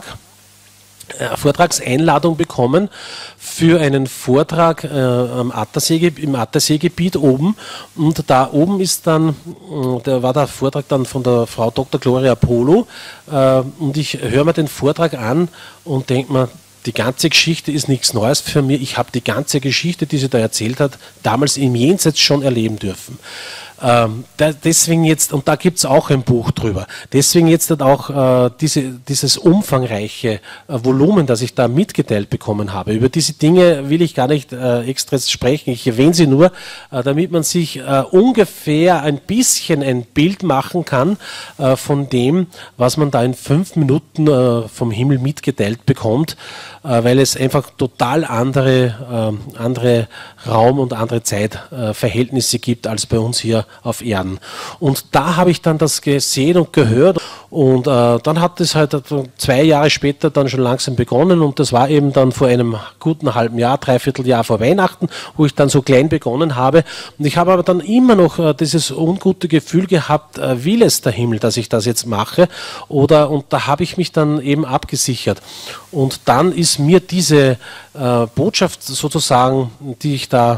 Vortragseinladung bekommen für einen Vortrag äh, am Attersee, im Atterseegebiet oben und da oben ist dann, da war der Vortrag dann von der Frau Doktor Gloria Polo äh, und ich höre mir den Vortrag an und denke mir, die ganze Geschichte ist nichts Neues für mich, ich habe die ganze Geschichte, die sie da erzählt hat, damals im Jenseits schon erleben dürfen. Ähm, da, deswegen jetzt, und da gibt es auch ein Buch drüber, deswegen jetzt auch äh, diese, dieses umfangreiche äh, Volumen, das ich da mitgeteilt bekommen habe. Über diese Dinge will ich gar nicht äh, extra sprechen, ich erwähne sie nur, äh, damit man sich äh, ungefähr ein bisschen ein Bild machen kann äh, von dem, was man da in fünf Minuten äh, vom Himmel mitgeteilt bekommt, äh, weil es einfach total andere, äh, andere Raum- und andere Zeitverhältnisse äh, gibt als bei uns hier auf Erden. Und da habe ich dann das gesehen und gehört und äh, dann hat es halt zwei Jahre später dann schon langsam begonnen und das war eben dann vor einem guten halben Jahr, dreiviertel Jahr vor Weihnachten, wo ich dann so klein begonnen habe und ich habe aber dann immer noch äh, dieses ungute Gefühl gehabt, äh, will es der Himmel, dass ich das jetzt mache oder und da habe ich mich dann eben abgesichert und dann ist mir diese äh, Botschaft sozusagen, die ich da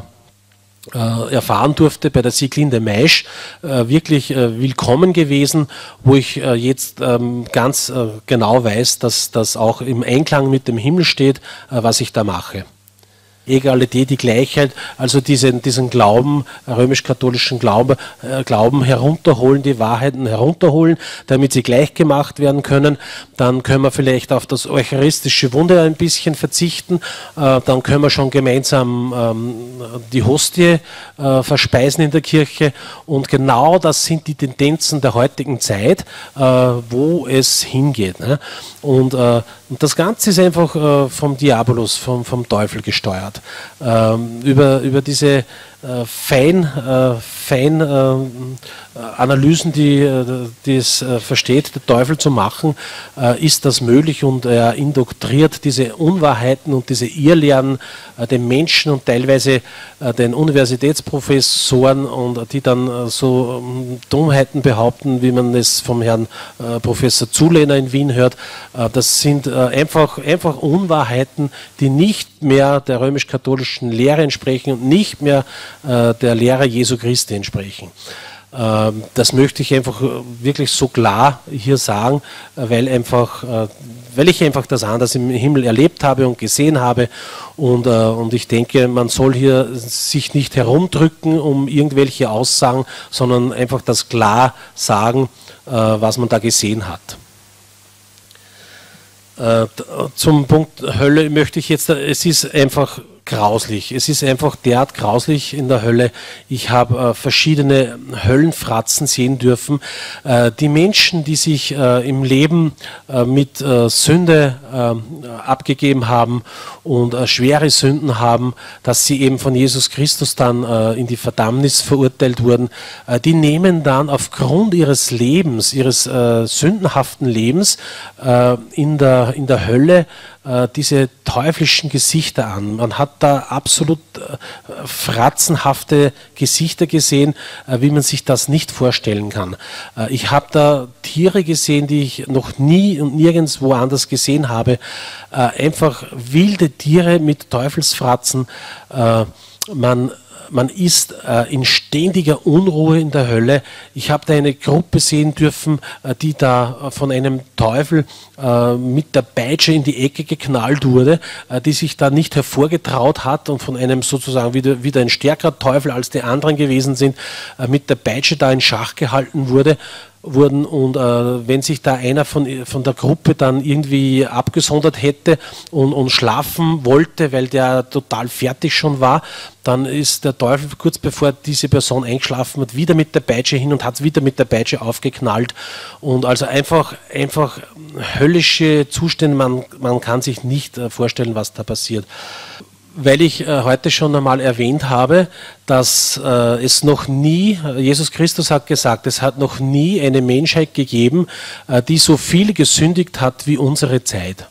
Äh, erfahren durfte bei der Sieglinde Maisch, äh, wirklich äh, willkommen gewesen, wo ich äh, jetzt ähm, ganz äh, genau weiß, dass das auch im Einklang mit dem Himmel steht, äh, was ich da mache. Egalität, die Gleichheit, also diesen, diesen Glauben, römisch-katholischen Glauben, äh, Glauben herunterholen, die Wahrheiten herunterholen, damit sie gleich gemacht werden können. Dann können wir vielleicht auf das eucharistische Wunder ein bisschen verzichten. Äh, dann können wir schon gemeinsam ähm, die Hostie äh, verspeisen in der Kirche. Und genau das sind die Tendenzen der heutigen Zeit, äh, wo es hingeht. Ne? Und, äh, und das Ganze ist einfach äh, vom Diabolus, vom, vom Teufel gesteuert. Ähm, über, über diese äh, fein, äh, fein äh, Analysen, die, die es äh, versteht, der Teufel zu machen, äh, ist das möglich und er indoktriert diese Unwahrheiten und diese Irrlehren äh, den Menschen und teilweise äh, den Universitätsprofessoren und die dann äh, so äh, Dummheiten behaupten, wie man es vom Herrn äh, Professor Zulehner in Wien hört. Äh, das sind äh, einfach, einfach Unwahrheiten, die nicht mehr der römisch-katholischen Lehre entsprechen und nicht mehr äh, der Lehre Jesu Christi entsprechen. Ähm, das möchte ich einfach wirklich so klar hier sagen, äh, weil, einfach, äh, weil ich einfach das anders im Himmel erlebt habe und gesehen habe und, äh, und ich denke, man soll hier sich nicht herumdrücken um irgendwelche Aussagen, sondern einfach das klar sagen, äh, was man da gesehen hat. Zum Punkt Hölle möchte ich jetzt, es ist einfach grauslich. Es ist einfach derart grauslich in der Hölle. Ich habe äh, verschiedene Höllenfratzen sehen dürfen. Äh, die Menschen, die sich äh, im Leben äh, mit äh, Sünde äh, abgegeben haben und äh, schwere Sünden haben, dass sie eben von Jesus Christus dann äh, in die Verdammnis verurteilt wurden, äh, die nehmen dann aufgrund ihres Lebens, ihres äh, sündenhaften Lebens äh, in der, in der Hölle äh, diese teuflischen Gesichter an. Man hat da absolut äh, fratzenhafte Gesichter gesehen, äh, wie man sich das nicht vorstellen kann. Äh, ich habe da Tiere gesehen, die ich noch nie und nirgendwo anders gesehen habe. Äh, einfach wilde Tiere mit Teufelsfratzen. Äh, man Man ist äh, in ständiger Unruhe in der Hölle. Ich habe da eine Gruppe sehen dürfen, äh, die da äh, von einem Teufel äh, mit der Peitsche in die Ecke geknallt wurde, äh, die sich da nicht hervorgetraut hat und von einem sozusagen wieder, wieder ein stärkerer Teufel als die anderen gewesen sind, äh, mit der Peitsche da in Schach gehalten wurde. wurden und äh, wenn sich da einer von, von der Gruppe dann irgendwie abgesondert hätte und, und schlafen wollte, weil der total fertig schon war, dann ist der Teufel kurz bevor diese Person eingeschlafen hat, wieder mit der Peitsche hin und hat wieder mit der Peitsche aufgeknallt und also einfach, einfach höllische Zustände, man, man kann sich nicht äh, vorstellen, was da passiert. Weil ich äh, heute schon einmal erwähnt habe, dass äh, es noch nie, Jesus Christus hat gesagt, es hat noch nie eine Menschheit gegeben, äh, die so viel gesündigt hat wie unsere Zeit.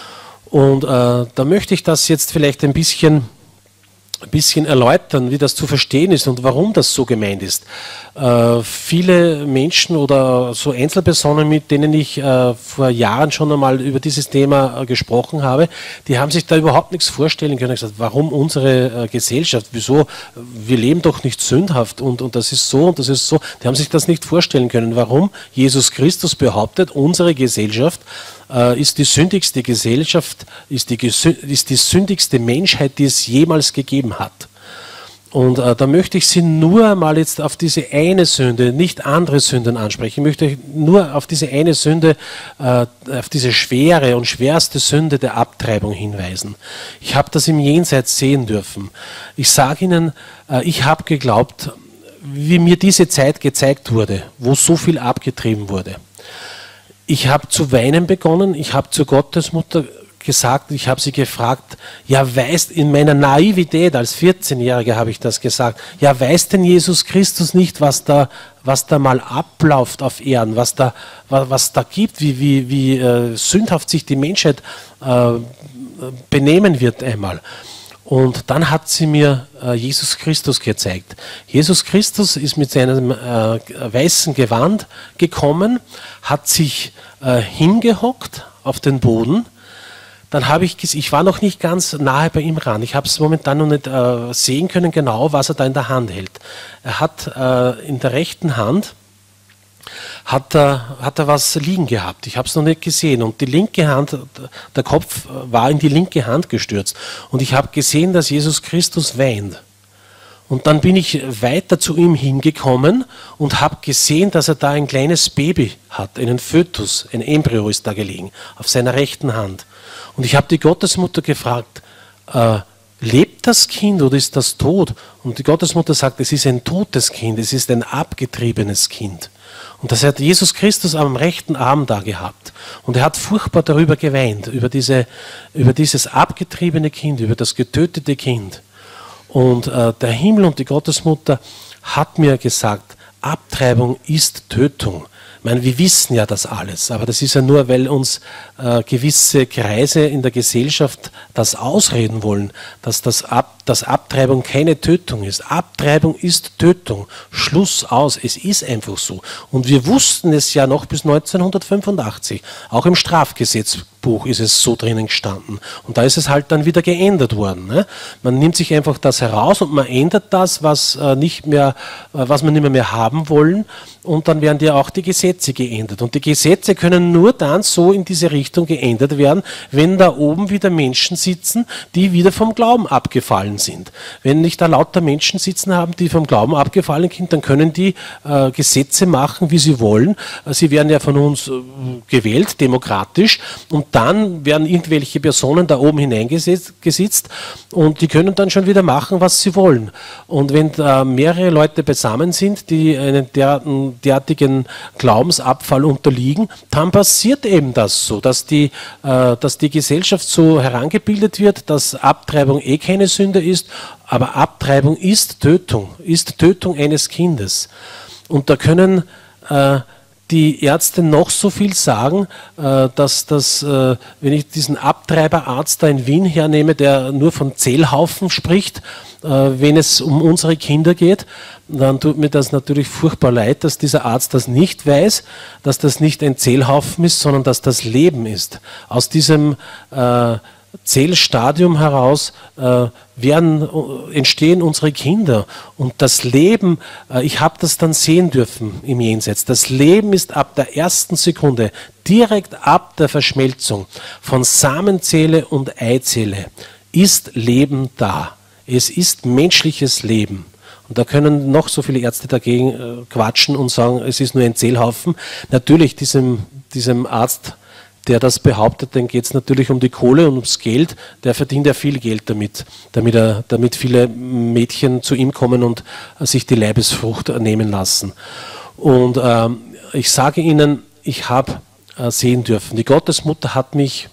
Und äh, da möchte ich das jetzt vielleicht ein bisschen, ein bisschen erläutern, wie das zu verstehen ist und warum das so gemeint ist. Äh, viele Menschen oder so Einzelpersonen, mit denen ich äh, vor Jahren schon einmal über dieses Thema äh, gesprochen habe, die haben sich da überhaupt nichts vorstellen können. Gesagt, warum unsere äh, Gesellschaft, wieso, wir leben doch nicht sündhaft und, und das ist so und das ist so. Die haben sich das nicht vorstellen können, warum Jesus Christus behauptet, unsere Gesellschaft äh, ist die sündigste Gesellschaft, ist die, ist die sündigste Menschheit, die es jemals gegeben hat. Und äh, da möchte ich Sie nur mal jetzt auf diese eine Sünde, nicht andere Sünden ansprechen. Ich möchte nur auf diese eine Sünde, äh, auf diese schwere und schwerste Sünde der Abtreibung hinweisen. Ich habe das im Jenseits sehen dürfen. Ich sage Ihnen, äh, ich habe geglaubt, wie mir diese Zeit gezeigt wurde, wo so viel abgetrieben wurde. Ich habe zu weinen begonnen, ich habe zur Gottesmutter gesagt, ich habe sie gefragt, ja weißt, in meiner Naivität als vierzehnjähriger habe ich das gesagt, ja weiß denn Jesus Christus nicht, was da, was da mal abläuft auf Erden, was da, was, was da gibt, wie, wie, wie äh, sündhaft sich die Menschheit äh, benehmen wird einmal. Und dann hat sie mir äh, Jesus Christus gezeigt. Jesus Christus ist mit seinem äh, weißen Gewand gekommen, hat sich äh, hingehockt auf den Boden. Dann habe ich, ich war noch nicht ganz nahe bei ihm ran. Ich habe es momentan noch nicht äh, sehen können, genau, was er da in der Hand hält. Er hat äh, in der rechten Hand hat er, hat er was liegen gehabt. Ich habe es noch nicht gesehen. Und die linke Hand, der Kopf war in die linke Hand gestürzt. Und ich habe gesehen, dass Jesus Christus weint. Und dann bin ich weiter zu ihm hingekommen und habe gesehen, dass er da ein kleines Baby hat, einen Fötus, ein Embryo ist da gelegen, auf seiner rechten Hand. Und ich habe die Gottesmutter gefragt, äh, lebt das Kind oder ist das tot? Und die Gottesmutter sagt, es ist ein totes Kind, es ist ein abgetriebenes Kind. Und das hat Jesus Christus am rechten Arm da gehabt. Und er hat furchtbar darüber geweint, über, diese, über dieses abgetriebene Kind, über das getötete Kind. Und äh, der Himmel und die Gottesmutter hat mir gesagt, Abtreibung ist Tötung. Ich meine, wir wissen ja das alles, aber das ist ja nur, weil uns äh, gewisse Kreise in der Gesellschaft das ausreden wollen, dass, das Ab, dass Abtreibung keine Tötung ist. Abtreibung ist Tötung. Schluss aus. Es ist einfach so. Und wir wussten es ja noch bis neunzehnhundertfünfundachtzig. Auch im Strafgesetzbuch ist es so drinnen gestanden. Und da ist es halt dann wieder geändert worden. Ne? Man nimmt sich einfach das heraus und man ändert das, was, äh, nicht mehr, äh, was man nicht mehr, mehr haben wollen. Und dann werden ja auch die Gesetze geändert. Und die Gesetze können nur dann so in diese Richtung geändert werden, wenn da oben wieder Menschen sitzen, die wieder vom Glauben abgefallen abgefallen sind. Wenn nicht da lauter Menschen sitzen haben, die vom Glauben abgefallen sind, dann können die äh, Gesetze machen, wie sie wollen. Sie werden ja von uns äh, gewählt, demokratisch, und dann werden irgendwelche Personen da oben hineingesetzt und die können dann schon wieder machen, was sie wollen. Und wenn da mehrere Leute beisammen sind, die einen derartigen, derartigen Glaubensabfall unterliegen, dann passiert eben das so, dass die, äh, dass die Gesellschaft so herangebildet wird, dass Abtreibung eh keine Sünde ist, aber Abtreibung ist Tötung, ist Tötung eines Kindes. Und da können äh, die Ärzte noch so viel sagen, äh, dass das, äh, wenn ich diesen Abtreiberarzt da in Wien hernehme, der nur von Zählhaufen spricht, äh, wenn es um unsere Kinder geht, dann tut mir das natürlich furchtbar leid, dass dieser Arzt das nicht weiß, dass das nicht ein Zählhaufen ist, sondern dass das Leben ist. Aus diesem äh, Zählstadium heraus äh, werden, äh, entstehen unsere Kinder. Und das Leben, äh, ich habe das dann sehen dürfen im Jenseits, das Leben ist ab der ersten Sekunde, direkt ab der Verschmelzung von Samenzelle und Eizelle, ist Leben da. Es ist menschliches Leben. Und da können noch so viele Ärzte dagegen äh, quatschen und sagen, es ist nur ein Zählhaufen. Natürlich, diesem, diesem Arzt, der das behauptet, dann geht es natürlich um die Kohle und ums Geld. Der verdient ja viel Geld damit, damit, er, damit viele Mädchen zu ihm kommen und äh, sich die Leibesfrucht äh, nehmen lassen. Und äh, ich sage Ihnen, ich habe äh, sehen dürfen, die Gottesmutter hat mich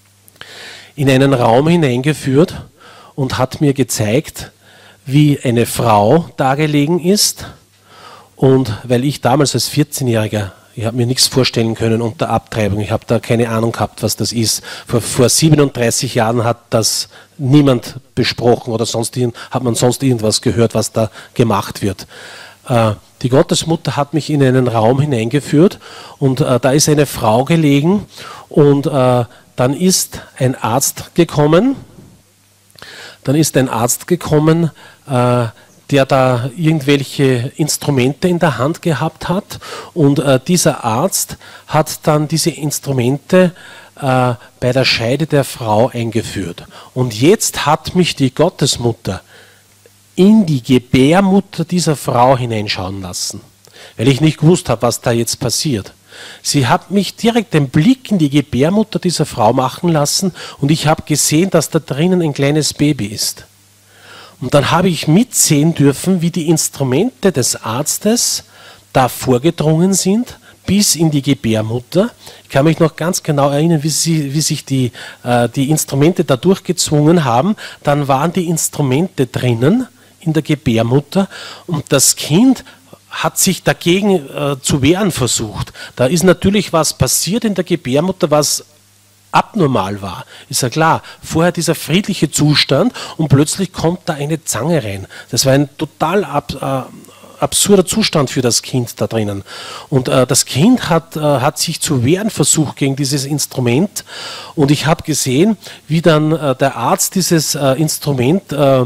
in einen Raum hineingeführt und hat mir gezeigt, wie eine Frau dargelegen ist. Und weil ich damals als vierzehnjähriger, ich habe mir nichts vorstellen können unter Abtreibung, ich habe da keine Ahnung gehabt, was das ist. Vor, vor siebenunddreißig Jahren hat das niemand besprochen oder sonst hat man sonst irgendwas gehört, was da gemacht wird. Äh, die Gottesmutter hat mich in einen Raum hineingeführt und äh, da ist eine Frau gelegen und äh, dann ist ein Arzt gekommen, Dann ist ein Arzt gekommen, äh, der da irgendwelche Instrumente in der Hand gehabt hat, und äh, dieser Arzt hat dann diese Instrumente äh, bei der Scheide der Frau eingeführt. Und jetzt hat mich die Gottesmutter in die Gebärmutter dieser Frau hineinschauen lassen, weil ich nicht gewusst habe, was da jetzt passiert. Sie hat mich direkt den Blick in die Gebärmutter dieser Frau machen lassen und ich habe gesehen, dass da drinnen ein kleines Baby ist. Und dann habe ich mitsehen dürfen, wie die Instrumente des Arztes da vorgedrungen sind, bis in die Gebärmutter. Ich kann mich noch ganz genau erinnern, wie, sie, wie sich die, äh, die Instrumente da durchgezwungen haben. Dann waren die Instrumente drinnen in der Gebärmutter und das Kind hat sich dagegen äh, zu wehren versucht. Da ist natürlich was passiert in der Gebärmutter, was abnormal war. Ist ja klar, vorher dieser friedliche Zustand und plötzlich kommt da eine Zange rein. Das war ein total ab, äh, absurder Zustand für das Kind da drinnen. Und äh, das Kind hat, äh, hat sich zu wehren versucht gegen dieses Instrument und ich habe gesehen, wie dann äh, der Arzt dieses äh, Instrument äh,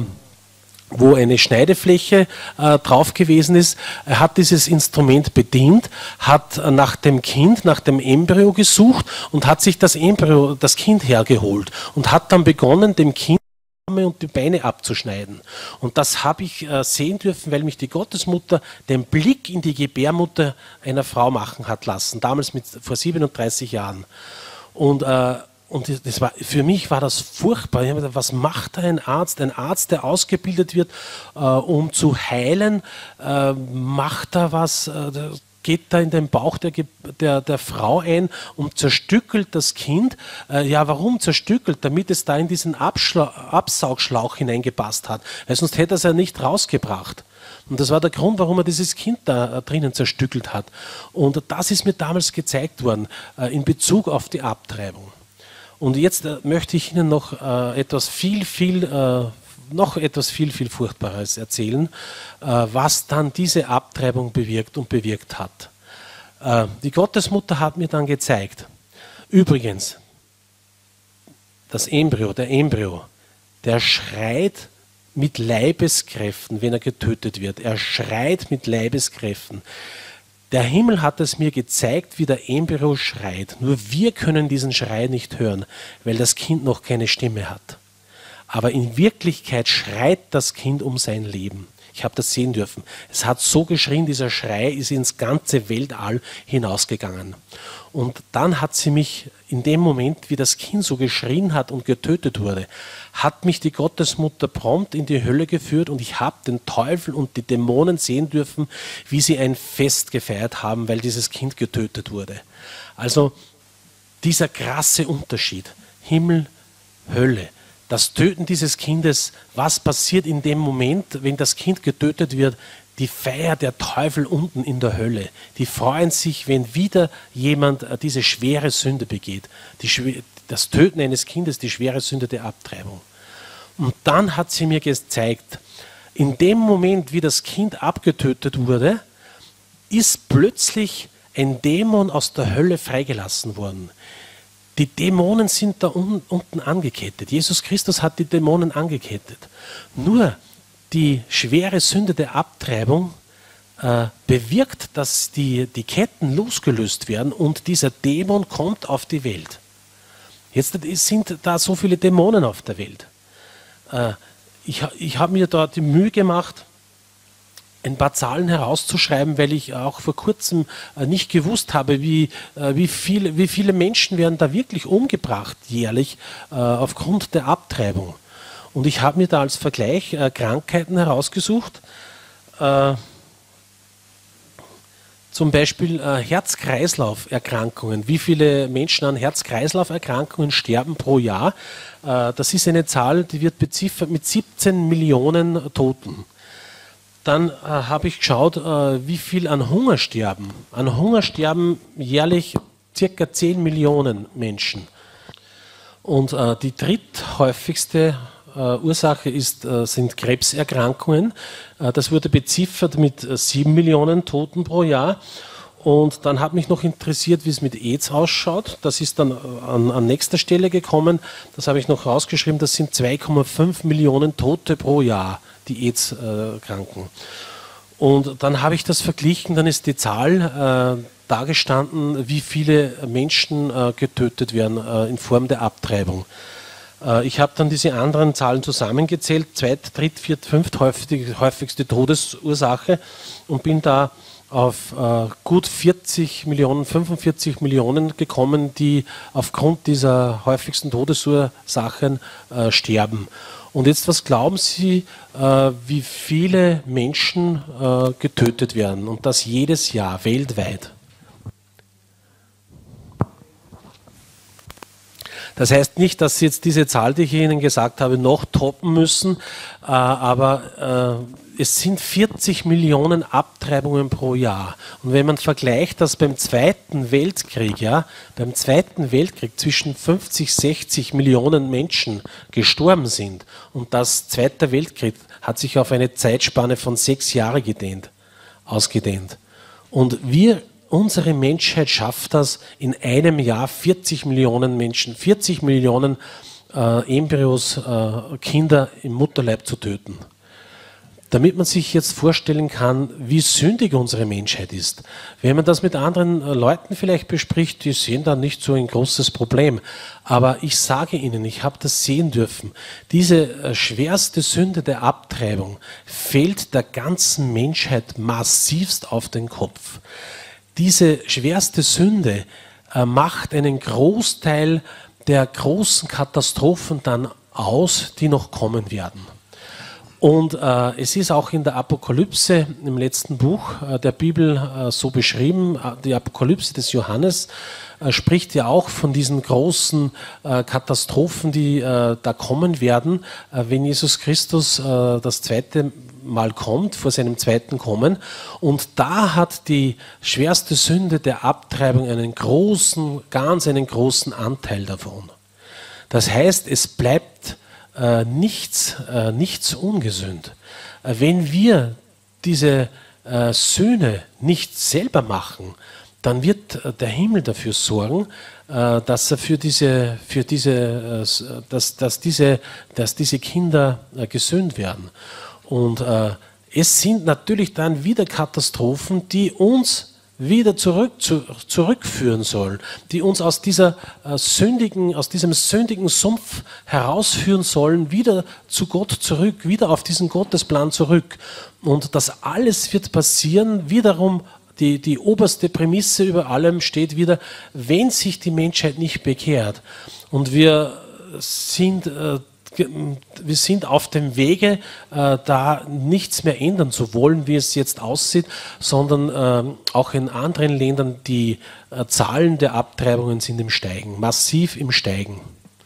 wo eine Schneidefläche äh, drauf gewesen ist. Er hat dieses Instrument bedient, hat äh, nach dem Kind, nach dem Embryo gesucht und hat sich das Embryo, das Kind hergeholt und hat dann begonnen, dem Kind die Arme und die Beine abzuschneiden. Und das habe ich äh, sehen dürfen, weil mich die Gottesmutter den Blick in die Gebärmutter einer Frau machen hat lassen, damals mit, vor siebenunddreißig Jahren. Und äh, Und das war, für mich war das furchtbar. Ich habe gedacht, was macht da ein Arzt? Ein Arzt, der ausgebildet wird, äh, um zu heilen, äh, macht da was, äh, geht da in den Bauch der, der, der Frau ein und zerstückelt das Kind. Äh, ja, warum zerstückelt? Damit es da in diesen Abschla Absaugschlauch hineingepasst hat. Weil sonst hätte er es ja nicht rausgebracht. Und das war der Grund, warum er dieses Kind da drinnen zerstückelt hat. Und das ist mir damals gezeigt worden, äh, in Bezug auf die Abtreibung. Und jetzt äh, möchte ich Ihnen noch äh, etwas viel, viel, äh, noch etwas viel, viel Furchtbares erzählen, äh, was dann diese Abtreibung bewirkt und bewirkt hat. Äh, die Gottesmutter hat mir dann gezeigt, übrigens, das Embryo, der Embryo, der schreit mit Leibeskräften, wenn er getötet wird. Er schreit mit Leibeskräften. Der Himmel hat es mir gezeigt, wie der Embryo schreit. Nur wir können diesen Schrei nicht hören, weil das Kind noch keine Stimme hat. aber in Wirklichkeit schreit das Kind um sein Leben. Ich habe das sehen dürfen. Es hat so geschrien, dieser Schrei ist ins ganze Weltall hinausgegangen. Und dann hat sie mich in dem Moment, wie das Kind so geschrien hat und getötet wurde, hat mich die Gottesmutter prompt in die Hölle geführt und ich habe den Teufel und die Dämonen sehen dürfen, wie sie ein Fest gefeiert haben, weil dieses Kind getötet wurde. Also dieser krasse Unterschied, Himmel, Hölle, das Töten dieses Kindes, was passiert in dem Moment, wenn das Kind getötet wird? Die Feier der Teufel unten in der Hölle. Die freuen sich, wenn wieder jemand diese schwere Sünde begeht. Die, das Töten eines Kindes, die schwere Sünde der Abtreibung. Und dann hat sie mir gezeigt, in dem Moment, wie das Kind abgetötet wurde, ist plötzlich ein Dämon aus der Hölle freigelassen worden. Die Dämonen sind da un unten angekettet. Jesus Christus hat die Dämonen angekettet. Nur die schwere Sünde der Abtreibung äh, bewirkt, dass die, die Ketten losgelöst werden und dieser Dämon kommt auf die Welt. Jetzt sind da so viele Dämonen auf der Welt. Äh, ich ich habe mir da die Mühe gemacht, ein paar Zahlen herauszuschreiben, weil ich auch vor kurzem äh, nicht gewusst habe, wie, äh, wie, viele, wie viele Menschen werden da wirklich umgebracht jährlich äh, aufgrund der Abtreibung. Und ich habe mir da als Vergleich äh, Krankheiten herausgesucht, äh, zum Beispiel äh, Herz-Kreislauf-Erkrankungen. Wie viele Menschen an Herz-Kreislauf-Erkrankungen sterben pro Jahr? Äh, das ist eine Zahl, die wird beziffert mit siebzehn Millionen Toten. Dann äh, habe ich geschaut, äh, wie viel an Hunger sterben. An Hunger sterben jährlich circa zehn Millionen Menschen. Und äh, die dritthäufigste Uh, Ursache ist, uh, sind Krebserkrankungen. Uh, das wurde beziffert mit uh, sieben Millionen Toten pro Jahr. Und dann hat mich noch interessiert, wie es mit AIDS ausschaut. Das ist dann uh, an, an nächster Stelle gekommen. Das habe ich noch rausgeschrieben. Das sind zwei Komma fünf Millionen Tote pro Jahr, die AIDS uh, kranken. Und dann habe ich das verglichen. Dann ist die Zahl uh, dargestanden, wie viele Menschen uh, getötet werden uh, in Form der Abtreibung. Ich habe dann diese anderen Zahlen zusammengezählt, zweit-, dritt-, viert-, fünft häufigste, häufigste Todesursache und bin da auf äh, gut vierzig Millionen, fünfundvierzig Millionen gekommen, die aufgrund dieser häufigsten Todesursachen äh, sterben. Und jetzt, was glauben Sie, äh, wie viele Menschen äh, getötet werden? Und das jedes Jahr, weltweit. Das heißt nicht, dass Sie jetzt diese Zahl, die ich Ihnen gesagt habe, noch toppen müssen, äh, aber äh, es sind vierzig Millionen Abtreibungen pro Jahr. Und wenn man vergleicht, dass beim Zweiten Weltkrieg, ja, beim Zweiten Weltkrieg zwischen fünfzig, sechzig Millionen Menschen gestorben sind und das Zweite Weltkrieg hat sich auf eine Zeitspanne von sechs Jahren gedehnt, ausgedehnt. Und wir Unsere Menschheit schafft das, in einem Jahr vierzig Millionen Menschen, vierzig Millionen äh, Embryos, äh, Kinder im Mutterleib zu töten. Damit man sich jetzt vorstellen kann, wie sündig unsere Menschheit ist. Wenn man das mit anderen äh, Leuten vielleicht bespricht, die sehen da nicht so ein großes Problem. Aber ich sage Ihnen, ich habe das sehen dürfen, diese äh, schwerste Sünde der Abtreibung fällt der ganzen Menschheit massivst auf den Kopf. Diese schwerste Sünde äh, macht einen Großteil der großen Katastrophen dann aus, die noch kommen werden. Und äh, es ist auch in der Apokalypse, im letzten Buch äh, der Bibel äh, so beschrieben, die Apokalypse des Johannes äh, spricht ja auch von diesen großen äh, Katastrophen, die äh, da kommen werden, äh, wenn Jesus Christus äh, das zweite Mal kommt, vor seinem zweiten Kommen. Und da hat die schwerste Sünde der Abtreibung einen großen, ganz einen großen Anteil davon. Das heißt, es bleibt äh, nichts, äh, nichts ungesund. Äh, wenn wir diese äh, Sühne nicht selber machen, dann wird äh, der Himmel dafür sorgen, äh, dass er für diese, für diese, äh, dass, dass diese, dass diese Kinder äh, gesühnt werden. Und äh, es sind natürlich dann wieder Katastrophen, die uns wieder zurück, zu, zurückführen sollen, die uns aus, dieser, äh, sündigen, aus diesem sündigen Sumpf herausführen sollen, wieder zu Gott zurück, wieder auf diesen Gottesplan zurück. Und das alles wird passieren, wiederum die, die oberste Prämisse über allem steht wieder, wenn sich die Menschheit nicht bekehrt. Und wir sind... Äh, Wir sind auf dem Wege, äh, da nichts mehr ändern zu wollen, wie es jetzt aussieht, sondern äh, auch in anderen Ländern die äh, Zahlen der Abtreibungen sind im Steigen, massiv im Steigen.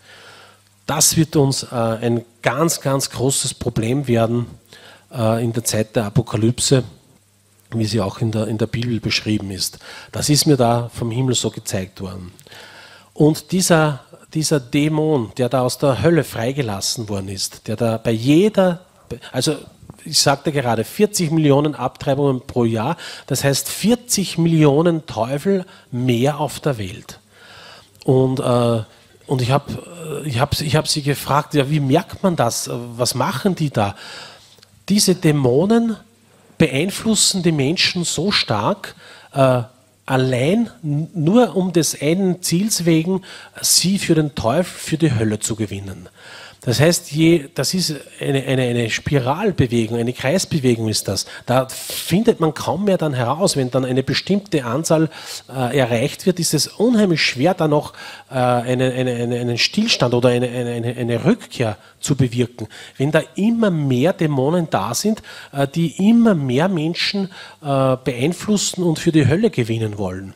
Das wird uns äh, ein ganz, ganz großes Problem werden äh, in der Zeit der Apokalypse, wie sie auch in der, in der Bibel beschrieben ist. Das ist mir da vom Himmel so gezeigt worden. Und dieser Dieser Dämon, der da aus der Hölle freigelassen worden ist, der da bei jeder, also ich sagte gerade, vierzig Millionen Abtreibungen pro Jahr, das heißt vierzig Millionen Teufel mehr auf der Welt. Und, äh, und ich habe ich hab, ich hab sie gefragt, ja, wie merkt man das? Was machen die da? Diese Dämonen beeinflussen die Menschen so stark, äh, allein nur um des einen Ziels wegen, sie für den Teufel, für die Hölle zu gewinnen. Das heißt, je, das ist eine, eine, eine Spiralbewegung, eine Kreisbewegung ist das. Da findet man kaum mehr dann heraus. Wenn dann eine bestimmte Anzahl äh, erreicht wird, ist es unheimlich schwer, da noch äh, eine, eine, eine, einen Stillstand oder eine, eine, eine Rückkehr zu bewirken. Wenn da immer mehr Dämonen da sind, äh, die immer mehr Menschen äh, beeinflussen und für die Hölle gewinnen wollen.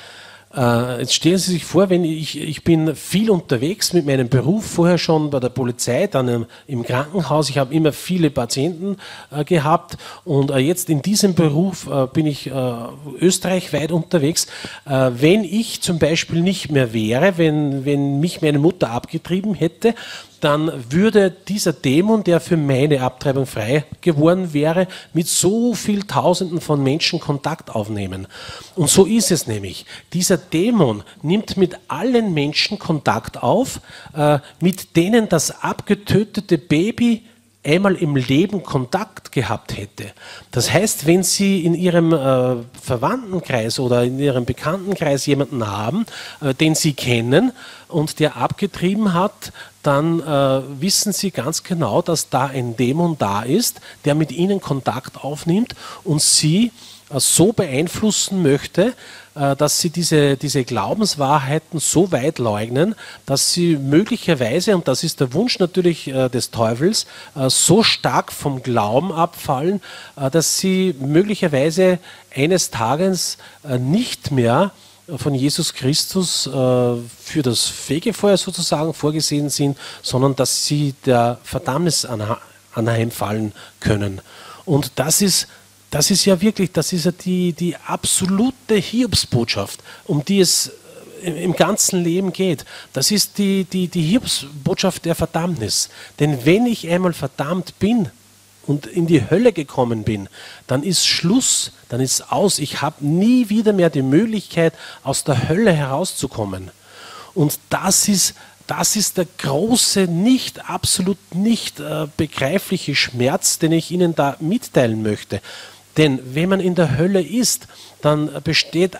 Jetzt stellen Sie sich vor, wenn ich, ich bin viel unterwegs mit meinem Beruf, vorher schon bei der Polizei, dann im Krankenhaus, ich habe immer viele Patienten äh, gehabt und äh, jetzt in diesem Beruf äh, bin ich äh, österreichweit unterwegs. Äh, wenn ich zum Beispiel nicht mehr wäre, wenn, wenn mich meine Mutter abgetrieben hätte, dann würde dieser Dämon, der für meine Abtreibung frei geworden wäre, mit so viel Tausenden von Menschen Kontakt aufnehmen. Und so ist es nämlich. Dieser Dämon nimmt mit allen Menschen Kontakt auf, äh, mit denen das abgetötete Baby einmal im Leben Kontakt gehabt hätte. Das heißt, wenn Sie in Ihrem äh, Verwandtenkreis oder in Ihrem Bekanntenkreis jemanden haben, äh, den Sie kennen und der abgetrieben hat, dann äh, wissen Sie ganz genau, dass da ein Dämon da ist, der mit Ihnen Kontakt aufnimmt und Sie äh, so beeinflussen möchte, äh, dass Sie diese, diese Glaubenswahrheiten so weit leugnen, dass Sie möglicherweise, und das ist der Wunsch natürlich äh, des Teufels, äh, so stark vom Glauben abfallen, äh, dass Sie möglicherweise eines Tages äh, nicht mehr von Jesus Christus äh, für das Fegefeuer sozusagen vorgesehen sind, sondern dass sie der Verdammnis anha anheimfallen können. Und das ist, das ist ja wirklich, das ist ja die, die absolute Hiobsbotschaft, um die es im ganzen Leben geht. Das ist die, die, die Hiobsbotschaft der Verdammnis. Denn wenn ich einmal verdammt bin, und in die Hölle gekommen bin, dann ist Schluss, dann ist aus. Ich habe nie wieder mehr die Möglichkeit, aus der Hölle herauszukommen. Und das ist, das ist der große, nicht, absolut nicht äh, begreifliche Schmerz, den ich Ihnen da mitteilen möchte. Denn wenn man in der Hölle ist, dann besteht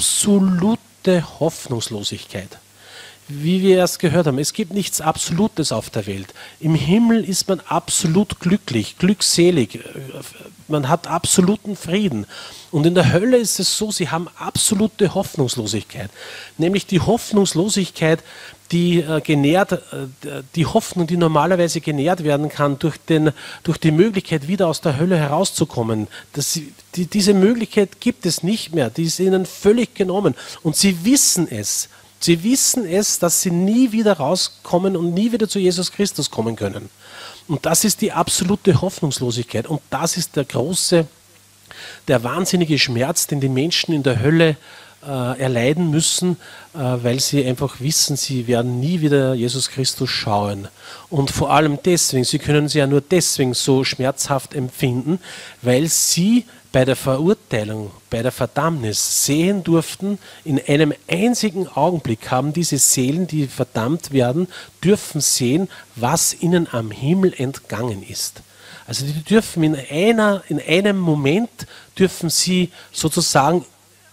absolute Hoffnungslosigkeit. Wie wir erst gehört haben, es gibt nichts Absolutes auf der Welt. Im Himmel ist man absolut glücklich, glückselig, man hat absoluten Frieden. Und in der Hölle ist es so, sie haben absolute Hoffnungslosigkeit. Nämlich die Hoffnungslosigkeit, die äh, genährt, äh, die Hoffnung, die normalerweise genährt werden kann durch, den, durch die Möglichkeit, wieder aus der Hölle herauszukommen. Das, die, diese Möglichkeit gibt es nicht mehr, die ist ihnen völlig genommen. Und sie wissen es. Sie wissen es, dass sie nie wieder rauskommen und nie wieder zu Jesus Christus kommen können. Und das ist die absolute Hoffnungslosigkeit. Und das ist der große, der wahnsinnige Schmerz, den die Menschen in der Hölle äh, erleiden müssen, äh, weil sie einfach wissen, sie werden nie wieder Jesus Christus schauen. Und vor allem deswegen, sie können sie ja nur deswegen so schmerzhaft empfinden, weil sie bei der Verurteilung, bei der Verdammnis sehen durften, in einem einzigen Augenblick haben diese Seelen, die verdammt werden, dürfen sehen, was ihnen am Himmel entgangen ist. Also die dürfen in, einer, in einem Moment, dürfen sie sozusagen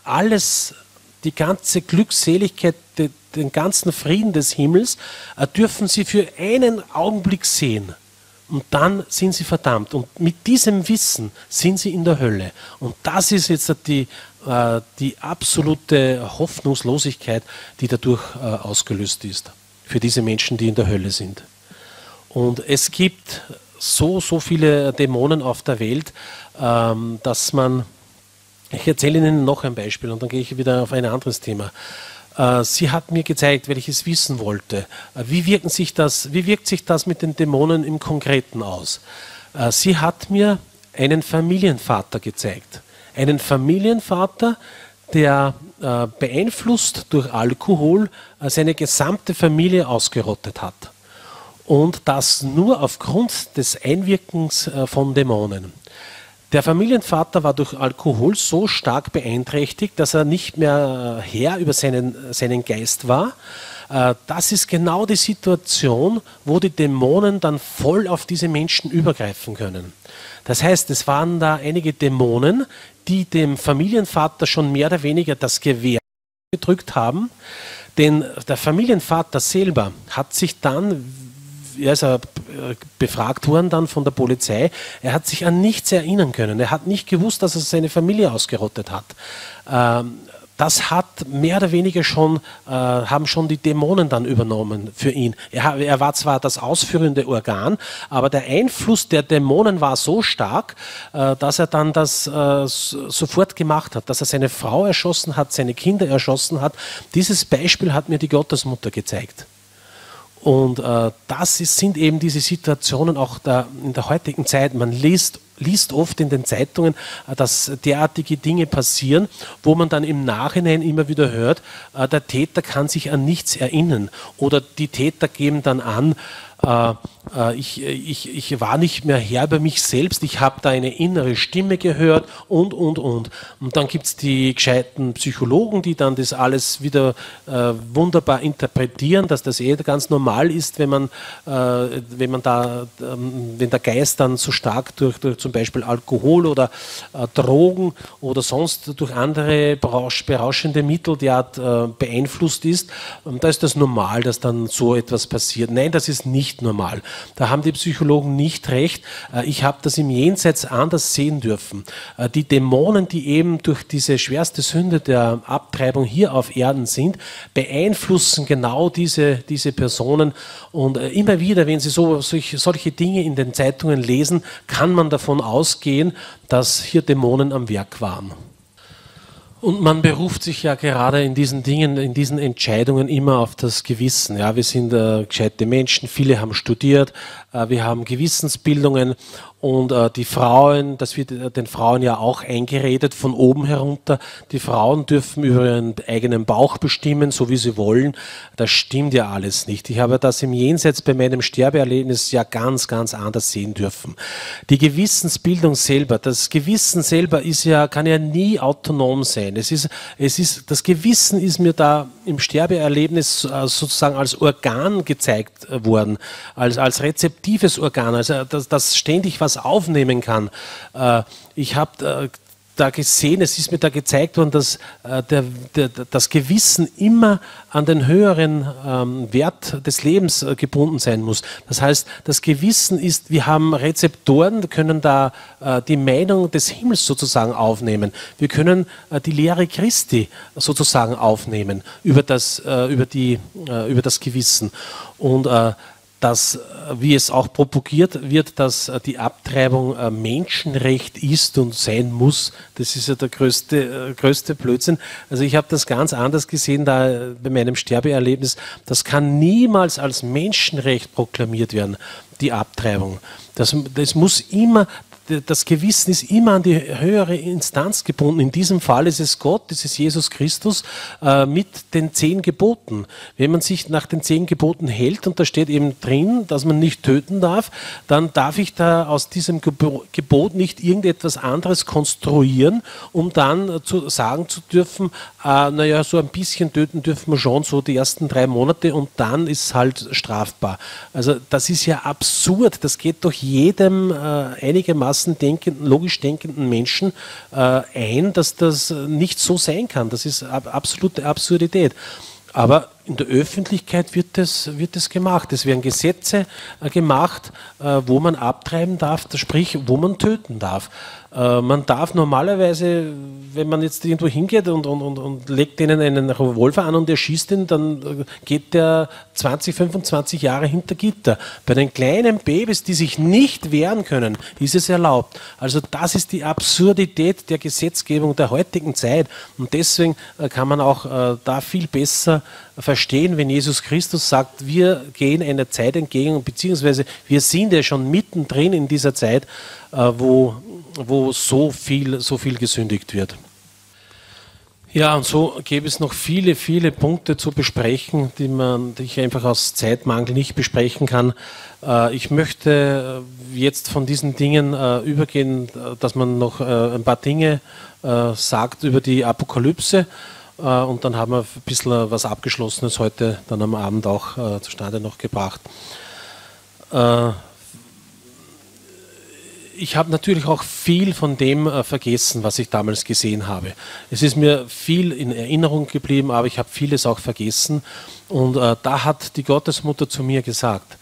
alles, die ganze Glückseligkeit, de, den ganzen Frieden des Himmels, äh, dürfen sie für einen Augenblick sehen. Und dann sind sie verdammt. Und mit diesem Wissen sind sie in der Hölle. Und das ist jetzt die, äh, die absolute Hoffnungslosigkeit, die dadurch äh, ausgelöst ist. Für diese Menschen, die in der Hölle sind. Und es gibt so, so viele Dämonen auf der Welt, ähm, dass man... Ich erzähle Ihnen noch ein Beispiel und dann gehe ich wieder auf ein anderes Thema. Äh, sie hat mir gezeigt, weil ich es wissen wollte, äh, wie, wirken sich das, wie wirkt sich das mit den Dämonen im Konkreten aus. Äh, sie hat mir einen Familienvater gezeigt. Einen Familienvater, der äh, beeinflusst durch Alkohol äh, seine gesamte Familie ausgerottet hat. Und das nur aufgrund des Einwirkens äh, von Dämonen. Der Familienvater war durch Alkohol so stark beeinträchtigt, dass er nicht mehr Herr über seinen, seinen Geist war. Das ist genau die Situation, wo die Dämonen dann voll auf diese Menschen übergreifen können. Das heißt, es waren da einige Dämonen, die dem Familienvater schon mehr oder weniger das Gewehr gedrückt haben, denn der Familienvater selber hat sich dann, er ist befragt worden dann von der Polizei, er hat sich an nichts erinnern können. Er hat nicht gewusst, dass er seine Familie ausgerottet hat. Das hat mehr oder weniger schon, haben schon die Dämonen dann übernommen für ihn. Er, er war zwar das ausführende Organ, aber der Einfluss der Dämonen war so stark, dass er dann das sofort gemacht hat, dass er seine Frau erschossen hat, seine Kinder erschossen hat. Dieses Beispiel hat mir die Gottesmutter gezeigt. Und äh, das ist, sind eben diese Situationen auch der, in der heutigen Zeit. Man liest, liest oft in den Zeitungen, äh, dass derartige Dinge passieren, wo man dann im Nachhinein immer wieder hört, äh, der Täter kann sich an nichts erinnern. Oder die Täter geben dann an, äh, äh, ich, ich, ich war nicht mehr Herr über mich selbst, ich habe da eine innere Stimme gehört und, und, und. Und dann gibt es die gescheiten Psychologen, die dann das alles wieder äh, wunderbar interpretieren, dass das eh ganz normal ist, wenn man, äh, wenn man da, ähm, wenn der Geist dann so stark durch, durch zum Beispiel Alkohol oder äh, Drogen oder sonst durch andere berausch, berauschende Mittel derart äh, beeinflusst ist, ähm, da ist das normal, dass dann so etwas passiert. Nein, das ist nicht normal. Da haben die Psychologen nicht recht. Ich habe das im Jenseits anders sehen dürfen. Die Dämonen, die eben durch diese schwerste Sünde der Abtreibung hier auf Erden sind, beeinflussen genau diese, diese Personen. Und immer wieder, wenn Sie so, solche, solche Dinge in den Zeitungen lesen, kann man davon ausgehen, dass hier Dämonen am Werk waren. Und man beruft sich ja gerade in diesen Dingen, in diesen Entscheidungen immer auf das Gewissen. Ja, wir sind äh, gescheite Menschen, viele haben studiert, äh, wir haben Gewissensbildungen und äh, die Frauen, das wird äh, den Frauen ja auch eingeredet von oben herunter, die Frauen dürfen über ihren eigenen Bauch bestimmen, so wie sie wollen. Das stimmt ja alles nicht. Ich habe das im Jenseits bei meinem Sterbeerlebnis ja ganz, ganz anders sehen dürfen. Die Gewissensbildung selber, das Gewissen selber ist ja, kann ja nie autonom sein. Es ist, es ist, das Gewissen ist mir da im Sterbeerlebnis sozusagen als Organ gezeigt worden, als, als rezeptives Organ, also das, das ständig was aufnehmen kann. Ich habe da gesehen, es ist mir da gezeigt worden, dass äh, der, der, das Gewissen immer an den höheren ähm, Wert des Lebens äh, gebunden sein muss. Das heißt, das Gewissen ist, wir haben Rezeptoren, können da äh, die Meinung des Himmels sozusagen aufnehmen. Wir können äh, die Lehre Christi sozusagen aufnehmen über das, äh, über die, äh, über das Gewissen. Und äh, dass, wie es auch propagiert wird, dass die Abtreibung Menschenrecht ist und sein muss, das ist ja der größte, größte Blödsinn. Also ich habe das ganz anders gesehen da bei meinem Sterbeerlebnis. Das kann niemals als Menschenrecht proklamiert werden, die Abtreibung. Das, das muss immer... Das Gewissen ist immer an die höhere Instanz gebunden. In diesem Fall ist es Gott, das ist Jesus Christus äh, mit den zehn Geboten. Wenn man sich nach den zehn Geboten hält und da steht eben drin, dass man nicht töten darf, dann darf ich da aus diesem Gebo- Gebot nicht irgendetwas anderes konstruieren, um dann zu sagen zu dürfen, äh, naja, so ein bisschen töten dürfen wir schon so die ersten drei Monate und dann ist es halt strafbar. Also das ist ja absurd, das geht doch jedem äh, einigermaßen einigermaßen denkenden, logisch denkenden Menschen äh, ein, dass das nicht so sein kann. Das ist ab, absolute Absurdität. Aber in der Öffentlichkeit wird das, wird das gemacht. Es werden Gesetze äh, gemacht, äh, wo man abtreiben darf, sprich, wo man töten darf. Äh, man darf normalerweise, wenn man jetzt irgendwo hingeht und, und, und, und legt denen einen Revolver an und erschießt ihn, dann äh, geht der zwanzig, fünfundzwanzig Jahre hinter Gitter. Bei den kleinen Babys, die sich nicht wehren können, ist es erlaubt. Also das ist die Absurdität der Gesetzgebung der heutigen Zeit. Und deswegen äh, kann man auch äh, da viel besser verstehen, wenn Jesus Christus sagt, wir gehen einer Zeit entgegen, beziehungsweise wir sind ja schon mittendrin in dieser Zeit, äh, wo, wo so viel, so viel gesündigt wird. Ja, und so gäbe es noch viele, viele Punkte zu besprechen, die, man, die ich einfach aus Zeitmangel nicht besprechen kann. Äh, ich möchte jetzt von diesen Dingen äh, übergehen, dass man noch äh, ein paar Dinge äh, sagt über die Apokalypse. Und dann haben wir ein bisschen was Abgeschlossenes heute dann am Abend auch äh, zustande noch gebracht. Äh, ich habe natürlich auch viel von dem äh, vergessen, was ich damals gesehen habe. Es ist mir viel in Erinnerung geblieben, aber ich habe vieles auch vergessen. Und äh, da hat die Gottesmutter zu mir gesagt,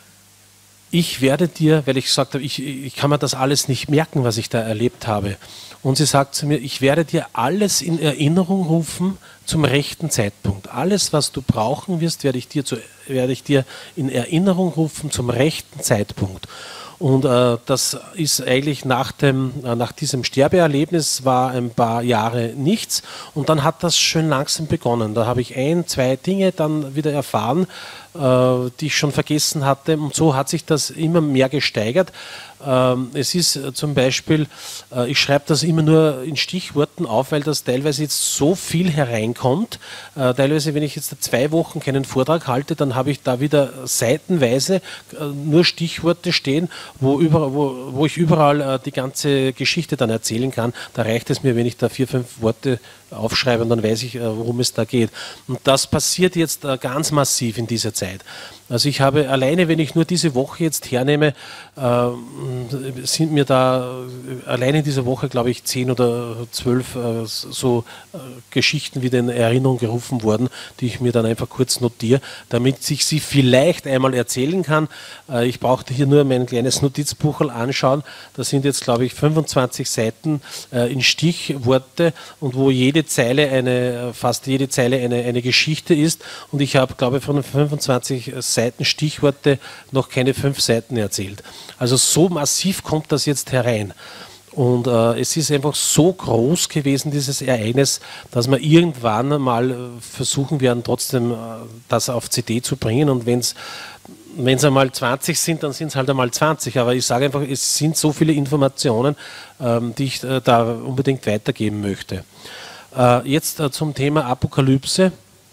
ich werde dir, weil ich gesagt habe, ich, ich kann mir das alles nicht merken, was ich da erlebt habe. Und sie sagt zu mir, ich werde dir alles in Erinnerung rufen zum rechten Zeitpunkt. Alles, was du brauchen wirst, werde ich dir, zu, werde ich dir in Erinnerung rufen zum rechten Zeitpunkt. Und äh, das ist eigentlich nach, dem, äh, nach diesem Sterbeerlebnis war ein paar Jahre nichts und dann hat das schön langsam begonnen. Da habe ich ein, zwei Dinge dann wieder erfahren, äh, die ich schon vergessen hatte und so hat sich das immer mehr gesteigert. Ähm, es ist äh, zum Beispiel, äh, ich schreibe das immer nur in Stichworten auf, weil das teilweise jetzt so viel hereinkommt. Äh, teilweise, wenn ich jetzt zwei Wochen keinen Vortrag halte, dann habe ich da wieder seitenweise äh, nur Stichworte stehen, wo, über, wo, wo ich überall äh, die ganze Geschichte dann erzählen kann. Da reicht es mir, wenn ich da vier, fünf Worte aufschreibe und dann weiß ich, äh, worum es da geht. Und das passiert jetzt äh, ganz massiv in dieser Zeit. Also ich habe alleine, wenn ich nur diese Woche jetzt hernehme, äh, sind mir da äh, alleine in dieser Woche, glaube ich, zehn oder zwölf äh, so äh, Geschichten wieder in Erinnerung gerufen worden, die ich mir dann einfach kurz notiere, damit ich sie vielleicht einmal erzählen kann. Äh, ich brauchte hier nur mein kleines Notizbuch anschauen. Da sind jetzt, glaube ich, fünfundzwanzig Seiten äh, in Stichworte und wo jede Zeile eine, fast jede Zeile eine, eine Geschichte ist. Und ich habe, glaube ich, von den fünfundzwanzig Seiten Stichworte noch keine fünf Seiten erzählt. Also so massiv kommt das jetzt herein. Und äh, es ist einfach so groß gewesen, dieses Ereignis, dass wir irgendwann mal äh, versuchen werden, trotzdem äh, das auf C D zu bringen. Und wenn es wenn es einmal zwanzig sind, dann sind es halt einmal zwanzig. Aber ich sage einfach, es sind so viele Informationen, ähm, die ich äh, da unbedingt weitergeben möchte. Äh, jetzt äh, zum Thema Apokalypse.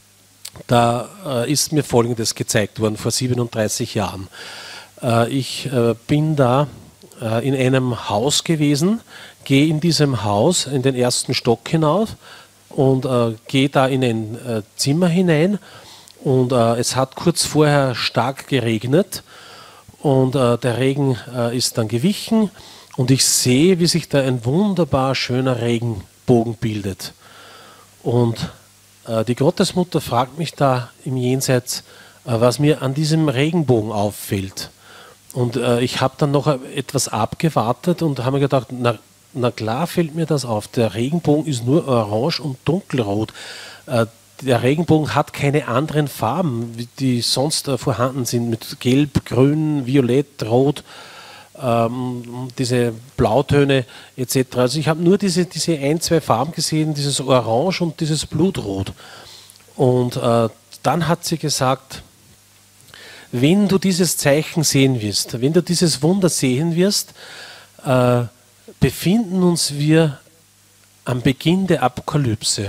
Da äh, ist mir Folgendes gezeigt worden vor siebenunddreißig Jahren. Äh, ich äh, bin da äh, in einem Haus gewesen, gehe in diesem Haus in den ersten Stock hinauf und äh, gehe da in ein äh, Zimmer hinein und äh, es hat kurz vorher stark geregnet und äh, der Regen äh, ist dann gewichen und ich sehe, wie sich da ein wunderbar schöner Regenbogen bildet. Und die Gottesmutter fragt mich da im Jenseits, was mir an diesem Regenbogen auffällt. Und äh, ich habe dann noch etwas abgewartet und habe mir gedacht, na, na klar fällt mir das auf. Der Regenbogen ist nur orange und dunkelrot. Äh, der Regenbogen hat keine anderen Farben, die sonst äh, vorhanden sind, mit Gelb, Grün, Violett, Rot. Ähm, diese Blautöne et cetera. Also ich habe nur diese, diese ein, zwei Farben gesehen, dieses Orange und dieses Blutrot. Und äh, dann hat sie gesagt, wenn du dieses Zeichen sehen wirst, wenn du dieses Wunder sehen wirst, äh, befinden uns wir am Beginn der Apokalypse.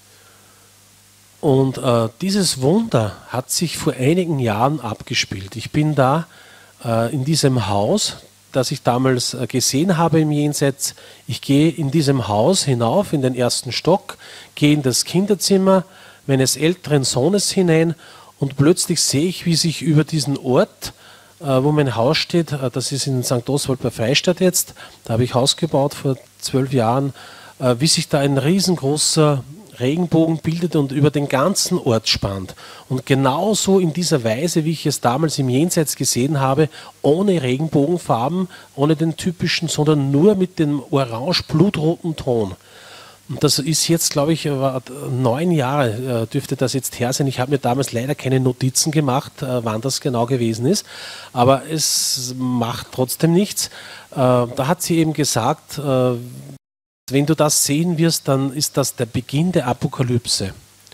Und äh, dieses Wunder hat sich vor einigen Jahren abgespielt. Ich bin da äh, in diesem Haus, das ich damals äh, gesehen habe im Jenseits. Ich gehe in diesem Haus hinauf in den ersten Stock, gehe in das Kinderzimmer meines älteren Sohnes hinein und plötzlich sehe ich, wie sich über diesen Ort wo mein Haus steht, das ist in Sankt Oswald bei Freistadt jetzt, da habe ich Haus gebaut vor zwölf Jahren, wie sich da ein riesengroßer Regenbogen bildet und über den ganzen Ort spannt. Und genauso in dieser Weise, wie ich es damals im Jenseits gesehen habe, ohne Regenbogenfarben, ohne den typischen, sondern nur mit dem orange-blutroten Ton. Und das ist jetzt, glaube ich, neun Jahre dürfte das jetzt her sein. Ich habe mir damals leider keine Notizen gemacht, wann das genau gewesen ist, aber es macht trotzdem nichts. Da hat sie eben gesagt, wenn du das sehen wirst, dann ist das der Beginn der Apokalypse.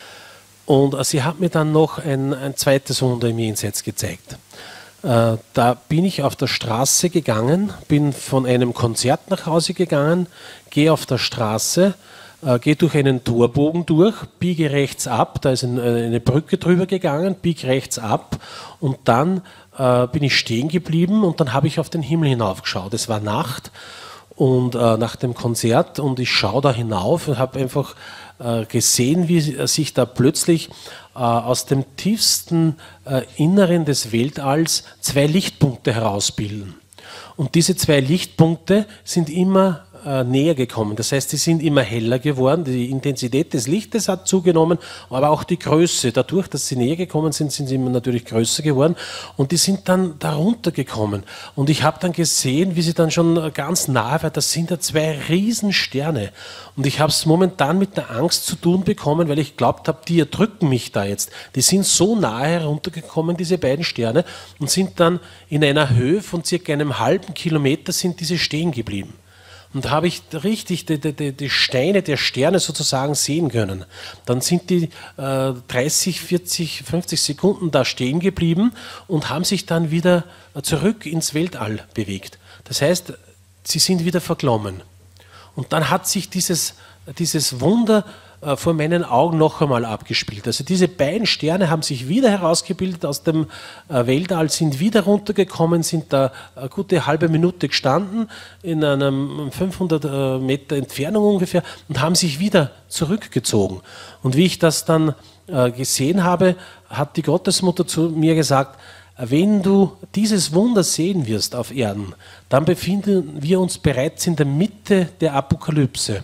Und sie hat mir dann noch ein, ein zweites Wunder im Jenseits gezeigt. Äh, da bin ich auf der Straße gegangen, bin von einem Konzert nach Hause gegangen, gehe auf der Straße, äh, gehe durch einen Torbogen durch, biege rechts ab, da ist ein, eine Brücke drüber gegangen, biege rechts ab und dann äh, bin ich stehen geblieben und dann habe ich auf den Himmel hinaufgeschaut. Es war Nacht. Und äh, nach dem Konzert und ich schaue da hinauf und habe einfach äh, gesehen, wie sich da plötzlich äh, aus dem tiefsten äh, Inneren des Weltalls zwei Lichtpunkte herausbilden. Und diese zwei Lichtpunkte sind immer äh, näher gekommen. Das heißt, sie sind immer heller geworden, die Intensität des Lichtes hat zugenommen, aber auch die Größe. Dadurch, dass sie näher gekommen sind, sind sie immer natürlich größer geworden und die sind dann darunter gekommen. Und ich habe dann gesehen, wie sie dann schon ganz nahe war, das sind ja zwei Riesensterne. Und ich habe es momentan mit der Angst zu tun bekommen, weil ich glaubt habe, die erdrücken mich da jetzt. Die sind so nahe heruntergekommen, diese beiden Sterne, und sind dann in einer Höhe von circa einem halben Kilometer sind diese stehen geblieben. Und da habe ich richtig die, die, die Steine der Sterne sozusagen sehen können. Dann sind die äh, dreißig, vierzig, fünfzig Sekunden da stehen geblieben und haben sich dann wieder zurück ins Weltall bewegt. Das heißt, sie sind wieder verglommen. Und dann hat sich dieses, dieses Wunder äh, vor meinen Augen noch einmal abgespielt. Also diese beiden Sterne haben sich wieder herausgebildet aus dem äh, Weltall, sind wieder runtergekommen, sind da eine gute halbe Minute gestanden, in einem fünfhundert äh, Meter Entfernung ungefähr, und haben sich wieder zurückgezogen. Und wie ich das dann äh, gesehen habe, hat die Gottesmutter zu mir gesagt, wenn du dieses Wunder sehen wirst auf Erden, dann befinden wir uns bereits in der Mitte der Apokalypse.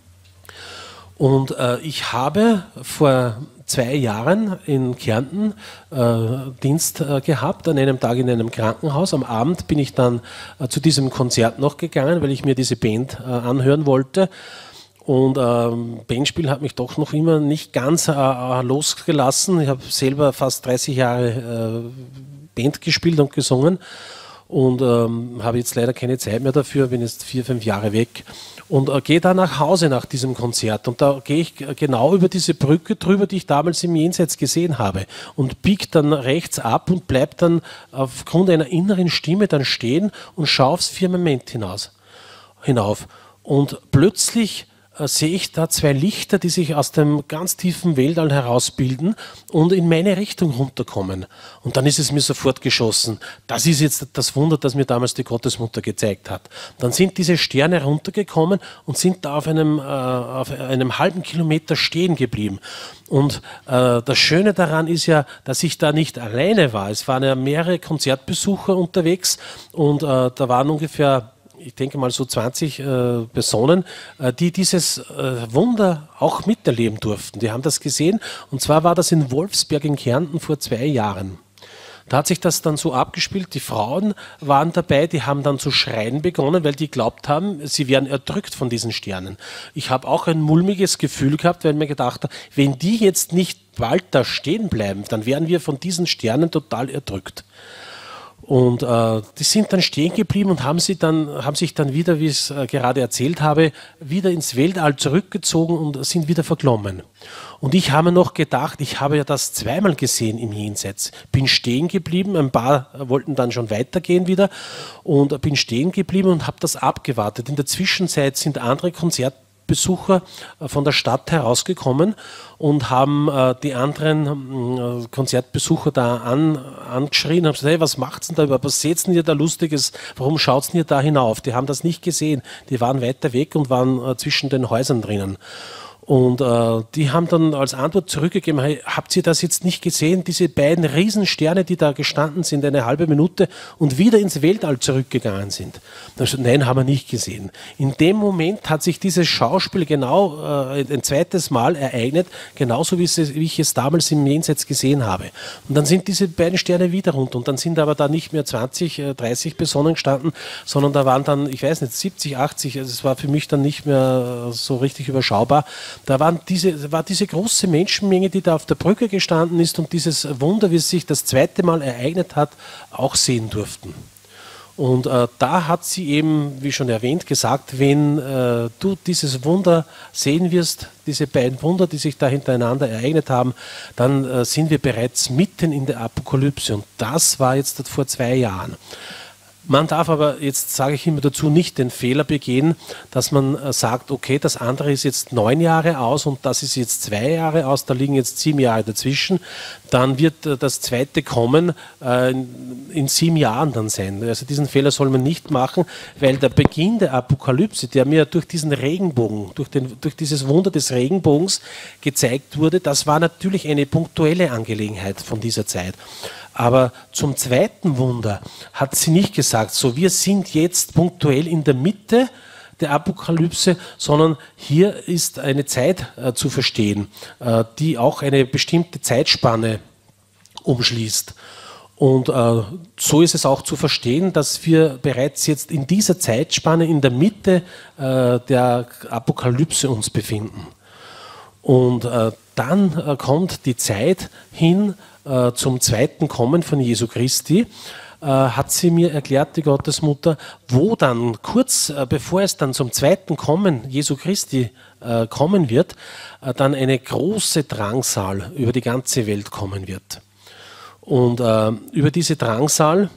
Und äh, ich habe vor zwei Jahren in Kärnten äh, Dienst äh, gehabt, an einem Tag in einem Krankenhaus. Am Abend bin ich dann äh, zu diesem Konzert noch gegangen, weil ich mir diese Band äh, anhören wollte. Und ähm, Bandspiel hat mich doch noch immer nicht ganz äh, losgelassen. Ich habe selber fast dreißig Jahre äh, Band gespielt und gesungen und ähm, habe jetzt leider keine Zeit mehr dafür, bin jetzt vier, fünf Jahre weg und äh, gehe dann nach Hause nach diesem Konzert und da gehe ich genau über diese Brücke drüber, die ich damals im Jenseits gesehen habe und biege dann rechts ab und bleibe dann aufgrund einer inneren Stimme dann stehen und schaue aufs Firmament hinaus, hinauf und plötzlich sehe ich da zwei Lichter, die sich aus dem ganz tiefen Weltall herausbilden und in meine Richtung runterkommen. Und dann ist es mir sofort geschossen. Das ist jetzt das Wunder, das mir damals die Gottesmutter gezeigt hat. Dann sind diese Sterne runtergekommen und sind da auf einem, äh, auf einem halben Kilometer stehen geblieben. Und äh, das Schöne daran ist ja, dass ich da nicht alleine war. Es waren ja mehrere Konzertbesucher unterwegs und äh, da waren ungefähr, ich denke mal so zwanzig äh, Personen, äh, die dieses äh, Wunder auch miterleben durften. Die haben das gesehen und zwar war das in Wolfsberg in Kärnten vor zwei Jahren. Da hat sich das dann so abgespielt, die Frauen waren dabei, die haben dann zu schreien begonnen, weil die glaubt haben, sie wären erdrückt von diesen Sternen. Ich habe auch ein mulmiges Gefühl gehabt, weil ich mir gedacht habe, wenn die jetzt nicht bald da stehen bleiben, dann wären wir von diesen Sternen total erdrückt. Und äh, die sind dann stehen geblieben und haben, sie dann, haben sich dann wieder, wie ich es äh, gerade erzählt habe, wieder ins Weltall zurückgezogen und sind wieder verglommen. Und ich habe noch gedacht, ich habe ja das zweimal gesehen im Jenseits. Bin stehen geblieben, ein paar wollten dann schon weitergehen wieder und bin stehen geblieben und habe das abgewartet. In der Zwischenzeit sind andere Konzertbesucher von der Stadt herausgekommen und haben äh, die anderen äh, Konzertbesucher da an, angeschrien und haben gesagt, hey, was macht's denn da überhaupt? Was seht's denn ihr da Lustiges? Warum schaut's denn ihr da hinauf? Die haben das nicht gesehen. Die waren weiter weg und waren äh, zwischen den Häusern drinnen. Und äh, die haben dann als Antwort zurückgegeben, hey, habt ihr das jetzt nicht gesehen, diese beiden Riesensterne, die da gestanden sind, eine halbe Minute und wieder ins Weltall zurückgegangen sind? Also, nein, haben wir nicht gesehen. In dem Moment hat sich dieses Schauspiel genau äh, ein zweites Mal ereignet, genauso wie, es, wie ich es damals im Jenseits gesehen habe. Und dann sind diese beiden Sterne wieder runter und dann sind aber da nicht mehr zwanzig, dreißig Personen gestanden, sondern da waren dann, ich weiß nicht, siebzig, achtzig, also es war für mich dann nicht mehr so richtig überschaubar. Da waren diese, war diese große Menschenmenge, die da auf der Brücke gestanden ist und dieses Wunder, wie es sich das zweite Mal ereignet hat, auch sehen durften. Und äh, da hat sie eben, wie schon erwähnt, gesagt, wenn äh, du dieses Wunder sehen wirst, diese beiden Wunder, die sich da hintereinander ereignet haben, dann äh, sind wir bereits mitten in der Apokalypse. Und das war jetzt vor zwei Jahren. Man darf aber, jetzt sage ich immer dazu, nicht den Fehler begehen, dass man äh, sagt, okay, das andere ist jetzt neun Jahre aus und das ist jetzt zwei Jahre aus, da liegen jetzt sieben Jahre dazwischen. Dann wird äh, das zweite kommen äh, in, in sieben Jahren dann sein. Also diesen Fehler soll man nicht machen, weil der Beginn der Apokalypse, der mir durch diesen Regenbogen, durch, den, durch dieses Wunder des Regenbogens gezeigt wurde, das war natürlich eine punktuelle Angelegenheit von dieser Zeit. Aber zum zweiten Wunder hat sie nicht gesagt, so wir sind jetzt punktuell in der Mitte der Apokalypse, sondern hier ist eine Zeit äh, zu verstehen, äh, die auch eine bestimmte Zeitspanne umschließt. Und äh, so ist es auch zu verstehen, dass wir bereits jetzt in dieser Zeitspanne in der Mitte äh, der Apokalypse uns befinden. Und äh, dann äh, kommt die Zeit hin, zum zweiten Kommen von Jesu Christi, äh, hat sie mir erklärt, die Gottesmutter, wo dann kurz äh, bevor es dann zum zweiten Kommen Jesu Christi äh, kommen wird, äh, dann eine große Drangsal über die ganze Welt kommen wird. Und äh, über diese Drangsal,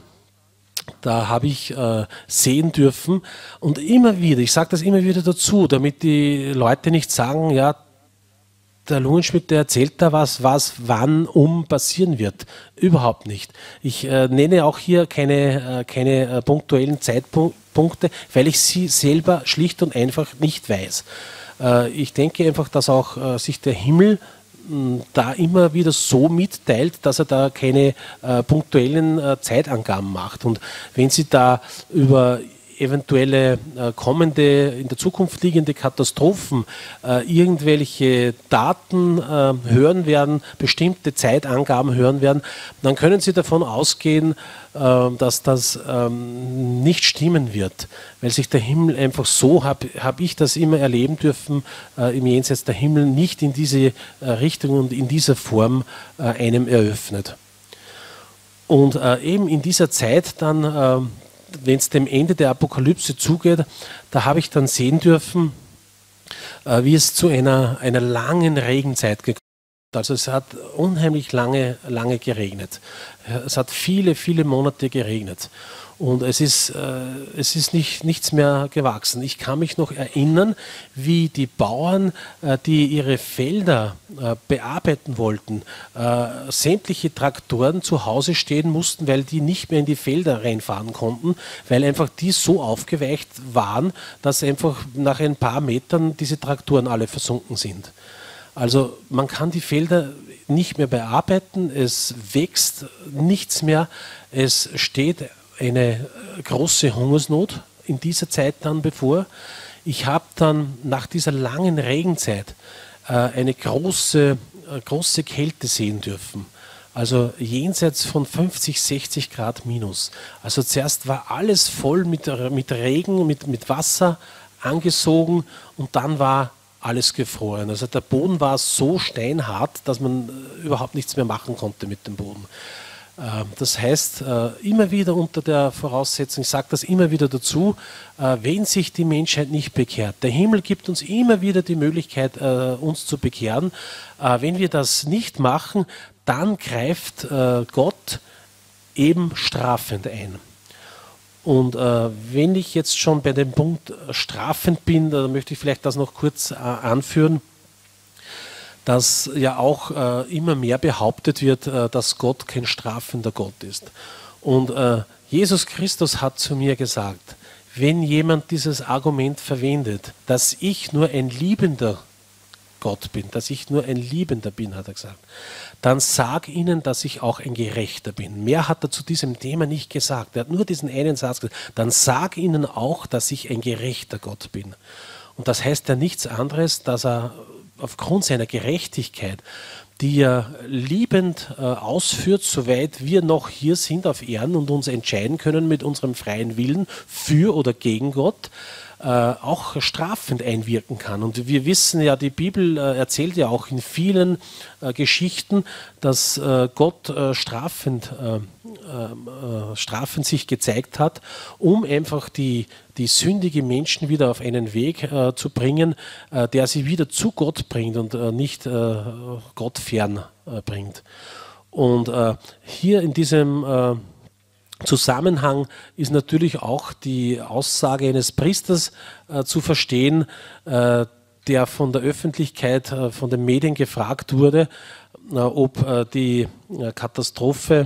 da habe ich äh, sehen dürfen und immer wieder, ich sage das immer wieder dazu, damit die Leute nicht sagen, ja, der Lungenschmidt, der erzählt da was, was wann um passieren wird. Überhaupt nicht. Ich äh, nenne auch hier keine, äh, keine äh, punktuellen Zeitpunkte, weil ich sie selber schlicht und einfach nicht weiß. Äh, ich denke einfach, dass auch äh, sich der Himmel mh, da immer wieder so mitteilt, dass er da keine äh, punktuellen äh, Zeitangaben macht. Und wenn Sie da über eventuelle äh, kommende, in der Zukunft liegende Katastrophen, äh, irgendwelche Daten äh, hören werden, bestimmte Zeitangaben hören werden, dann können Sie davon ausgehen, äh, dass das ähm, nicht stimmen wird, weil sich der Himmel einfach so, habe hab ich das immer erleben dürfen, äh, im Jenseits der Himmel nicht in diese äh, Richtung und in dieser Form äh, einem eröffnet. Und äh, eben in dieser Zeit dann, äh, wenn es dem Ende der Apokalypse zugeht, da habe ich dann sehen dürfen, äh, wie es zu einer, einer langen Regenzeit gekommen ist. Also es hat unheimlich lange, lange geregnet. Es hat viele, viele Monate geregnet. Und es ist, äh, es ist nicht, nichts mehr gewachsen. Ich kann mich noch erinnern, wie die Bauern, äh, die ihre Felder äh, bearbeiten wollten, äh, sämtliche Traktoren zu Hause stehen mussten, weil die nicht mehr in die Felder reinfahren konnten, weil einfach die so aufgeweicht waren, dass einfach nach ein paar Metern diese Traktoren alle versunken sind. Also man kann die Felder nicht mehr bearbeiten, es wächst nichts mehr, es steht eine große Hungersnot in dieser Zeit dann bevor. Ich habe dann nach dieser langen Regenzeit äh, eine große, äh, große Kälte sehen dürfen. Also jenseits von fünfzig, sechzig Grad minus. Also zuerst war alles voll mit, mit Regen, mit, mit Wasser angesogen und dann war alles gefroren. Also der Boden war so steinhart, dass man äh, überhaupt nichts mehr machen konnte mit dem Boden. Das heißt, immer wieder unter der Voraussetzung, ich sage das immer wieder dazu, wenn sich die Menschheit nicht bekehrt. Der Himmel gibt uns immer wieder die Möglichkeit, uns zu bekehren. Wenn wir das nicht machen, dann greift Gott eben strafend ein. Und wenn ich jetzt schon bei dem Punkt strafend bin, da möchte ich vielleicht das noch kurz anführen, dass ja auch äh, immer mehr behauptet wird, äh, dass Gott kein strafender Gott ist. Und äh, Jesus Christus hat zu mir gesagt, wenn jemand dieses Argument verwendet, dass ich nur ein liebender Gott bin, dass ich nur ein Liebender bin, hat er gesagt, dann sag ihnen, dass ich auch ein Gerechter bin. Mehr hat er zu diesem Thema nicht gesagt. Er hat nur diesen einen Satz gesagt, dann sag ihnen auch, dass ich ein gerechter Gott bin. Und das heißt ja nichts anderes, dass er aufgrund seiner Gerechtigkeit, die er liebend äh, ausführt, soweit wir noch hier sind auf Erden und uns entscheiden können mit unserem freien Willen für oder gegen Gott, äh, auch strafend einwirken kann. Und wir wissen ja, die Bibel äh, erzählt ja auch in vielen äh, Geschichten, dass äh, Gott äh, strafend, äh, äh, strafend sich gezeigt hat, um einfach die, die sündigen Menschen wieder auf einen Weg äh, zu bringen, äh, der sie wieder zu Gott bringt und äh, nicht äh, Gott fern äh, bringt. Und äh, hier in diesem äh, Zusammenhang ist natürlich auch die Aussage eines Priesters äh, zu verstehen, äh, der von der Öffentlichkeit, äh, von den Medien gefragt wurde, äh, ob äh, die äh, Katastrophe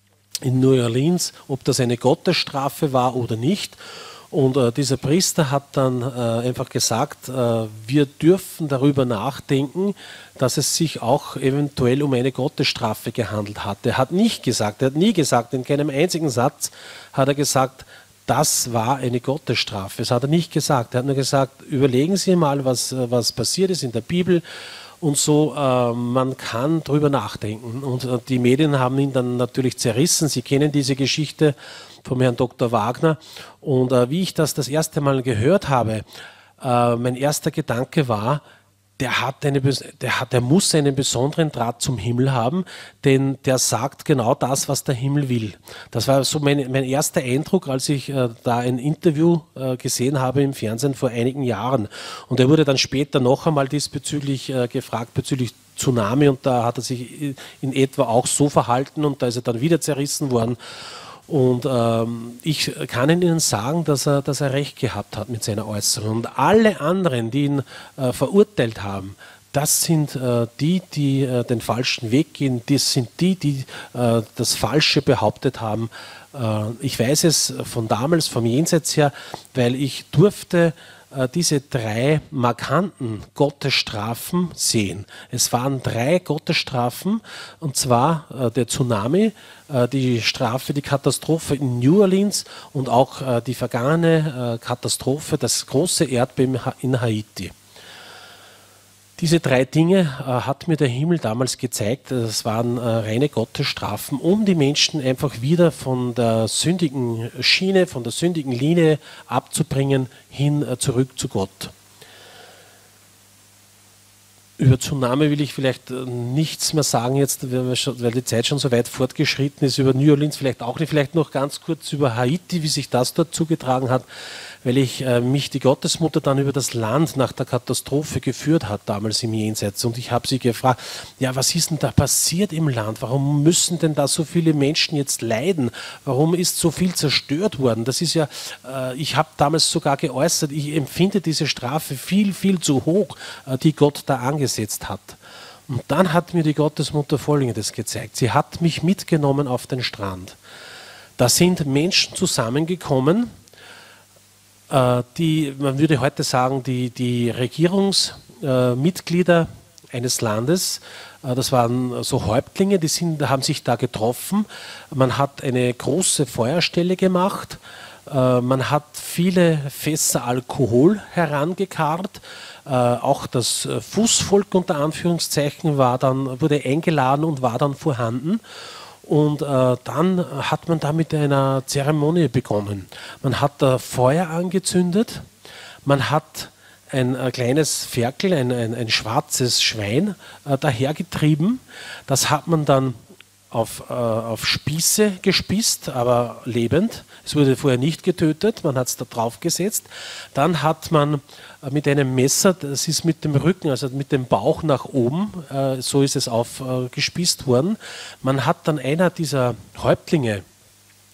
in New Orleans, ob das eine Gottesstrafe war oder nicht. Und äh, dieser Priester hat dann äh, einfach gesagt, äh, wir dürfen darüber nachdenken, dass es sich auch eventuell um eine Gottesstrafe gehandelt hat. Er hat nicht gesagt, er hat nie gesagt, in keinem einzigen Satz hat er gesagt, das war eine Gottesstrafe. Das hat er nicht gesagt. Er hat nur gesagt, überlegen Sie mal, was, was passiert ist in der Bibel. Und so, äh, man kann darüber nachdenken. Und äh, die Medien haben ihn dann natürlich zerrissen. Sie kennen diese Geschichte vom Herrn Doktor Wagner. Und äh, wie ich das das erste Mal gehört habe, äh, mein erster Gedanke war, der, hat eine, der, hat, der muss einen besonderen Draht zum Himmel haben, denn der sagt genau das, was der Himmel will. Das war so mein, mein erster Eindruck, als ich äh, da ein Interview äh, gesehen habe im Fernsehen vor einigen Jahren. Und er wurde dann später noch einmal diesbezüglich äh, gefragt, bezüglich Tsunami, und da hat er sich in etwa auch so verhalten und da ist er dann wieder zerrissen worden. Und ähm, ich kann Ihnen sagen, dass er, dass er recht gehabt hat mit seiner Äußerung. Und alle anderen, die ihn äh, verurteilt haben, das sind äh, die, die äh, den falschen Weg gehen. Das sind die, die äh, das Falsche behauptet haben. Äh, ich weiß es von damals, vom Jenseits her, weil ich durfte diese drei markanten Gottesstrafen sehen. Es waren drei Gottesstrafen, und zwar äh, der Tsunami, äh, die Strafe, die Katastrophe in New Orleans und auch äh, die vergangene äh, Katastrophe, das große Erdbeben in Haiti. Diese drei Dinge äh, hat mir der Himmel damals gezeigt. Das waren äh, reine Gottesstrafen, um die Menschen einfach wieder von der sündigen Schiene, von der sündigen Linie abzubringen, hin äh, zurück zu Gott. Über Tsunami will ich vielleicht äh, nichts mehr sagen jetzt, weil, schon, weil die Zeit schon so weit fortgeschritten ist. Über New Orleans vielleicht auch nicht. Vielleicht noch ganz kurz über Haiti, wie sich das dort zugetragen hat, weil ich äh, mich die Gottesmutter dann über das Land nach der Katastrophe geführt hat, damals im Jenseits. Und ich habe sie gefragt, ja, was ist denn da passiert im Land? Warum müssen denn da so viele Menschen jetzt leiden? Warum ist so viel zerstört worden? Das ist ja, äh, ich habe damals sogar geäußert, ich empfinde diese Strafe viel, viel zu hoch, äh, die Gott da angesetzt hat. Und dann hat mir die Gottesmutter Folgendes gezeigt. Sie hat mich mitgenommen auf den Strand. Da sind Menschen zusammengekommen, die, man würde heute sagen, die, die Regierungsmitglieder äh, eines Landes, äh, das waren so Häuptlinge, die sind, haben sich da getroffen. Man hat eine große Feuerstelle gemacht, äh, man hat viele Fässer Alkohol herangekarrt, äh, auch das Fußvolk unter Anführungszeichen war dann, wurde eingeladen und war dann vorhanden. Und äh, dann hat man da mit einer Zeremonie begonnen. Man hat da Feuer angezündet, man hat ein äh, kleines Ferkel, ein, ein, ein schwarzes Schwein äh, dahergetrieben. Das hat man dann auf, äh, auf Spieße gespießt, aber lebend. Es wurde vorher nicht getötet, man hat es da drauf gesetzt. Dann hat man äh, mit einem Messer, das ist mit dem Rücken, also mit dem Bauch nach oben, äh, so ist es aufgespießt äh, worden. Man hat dann einer dieser Häuptlinge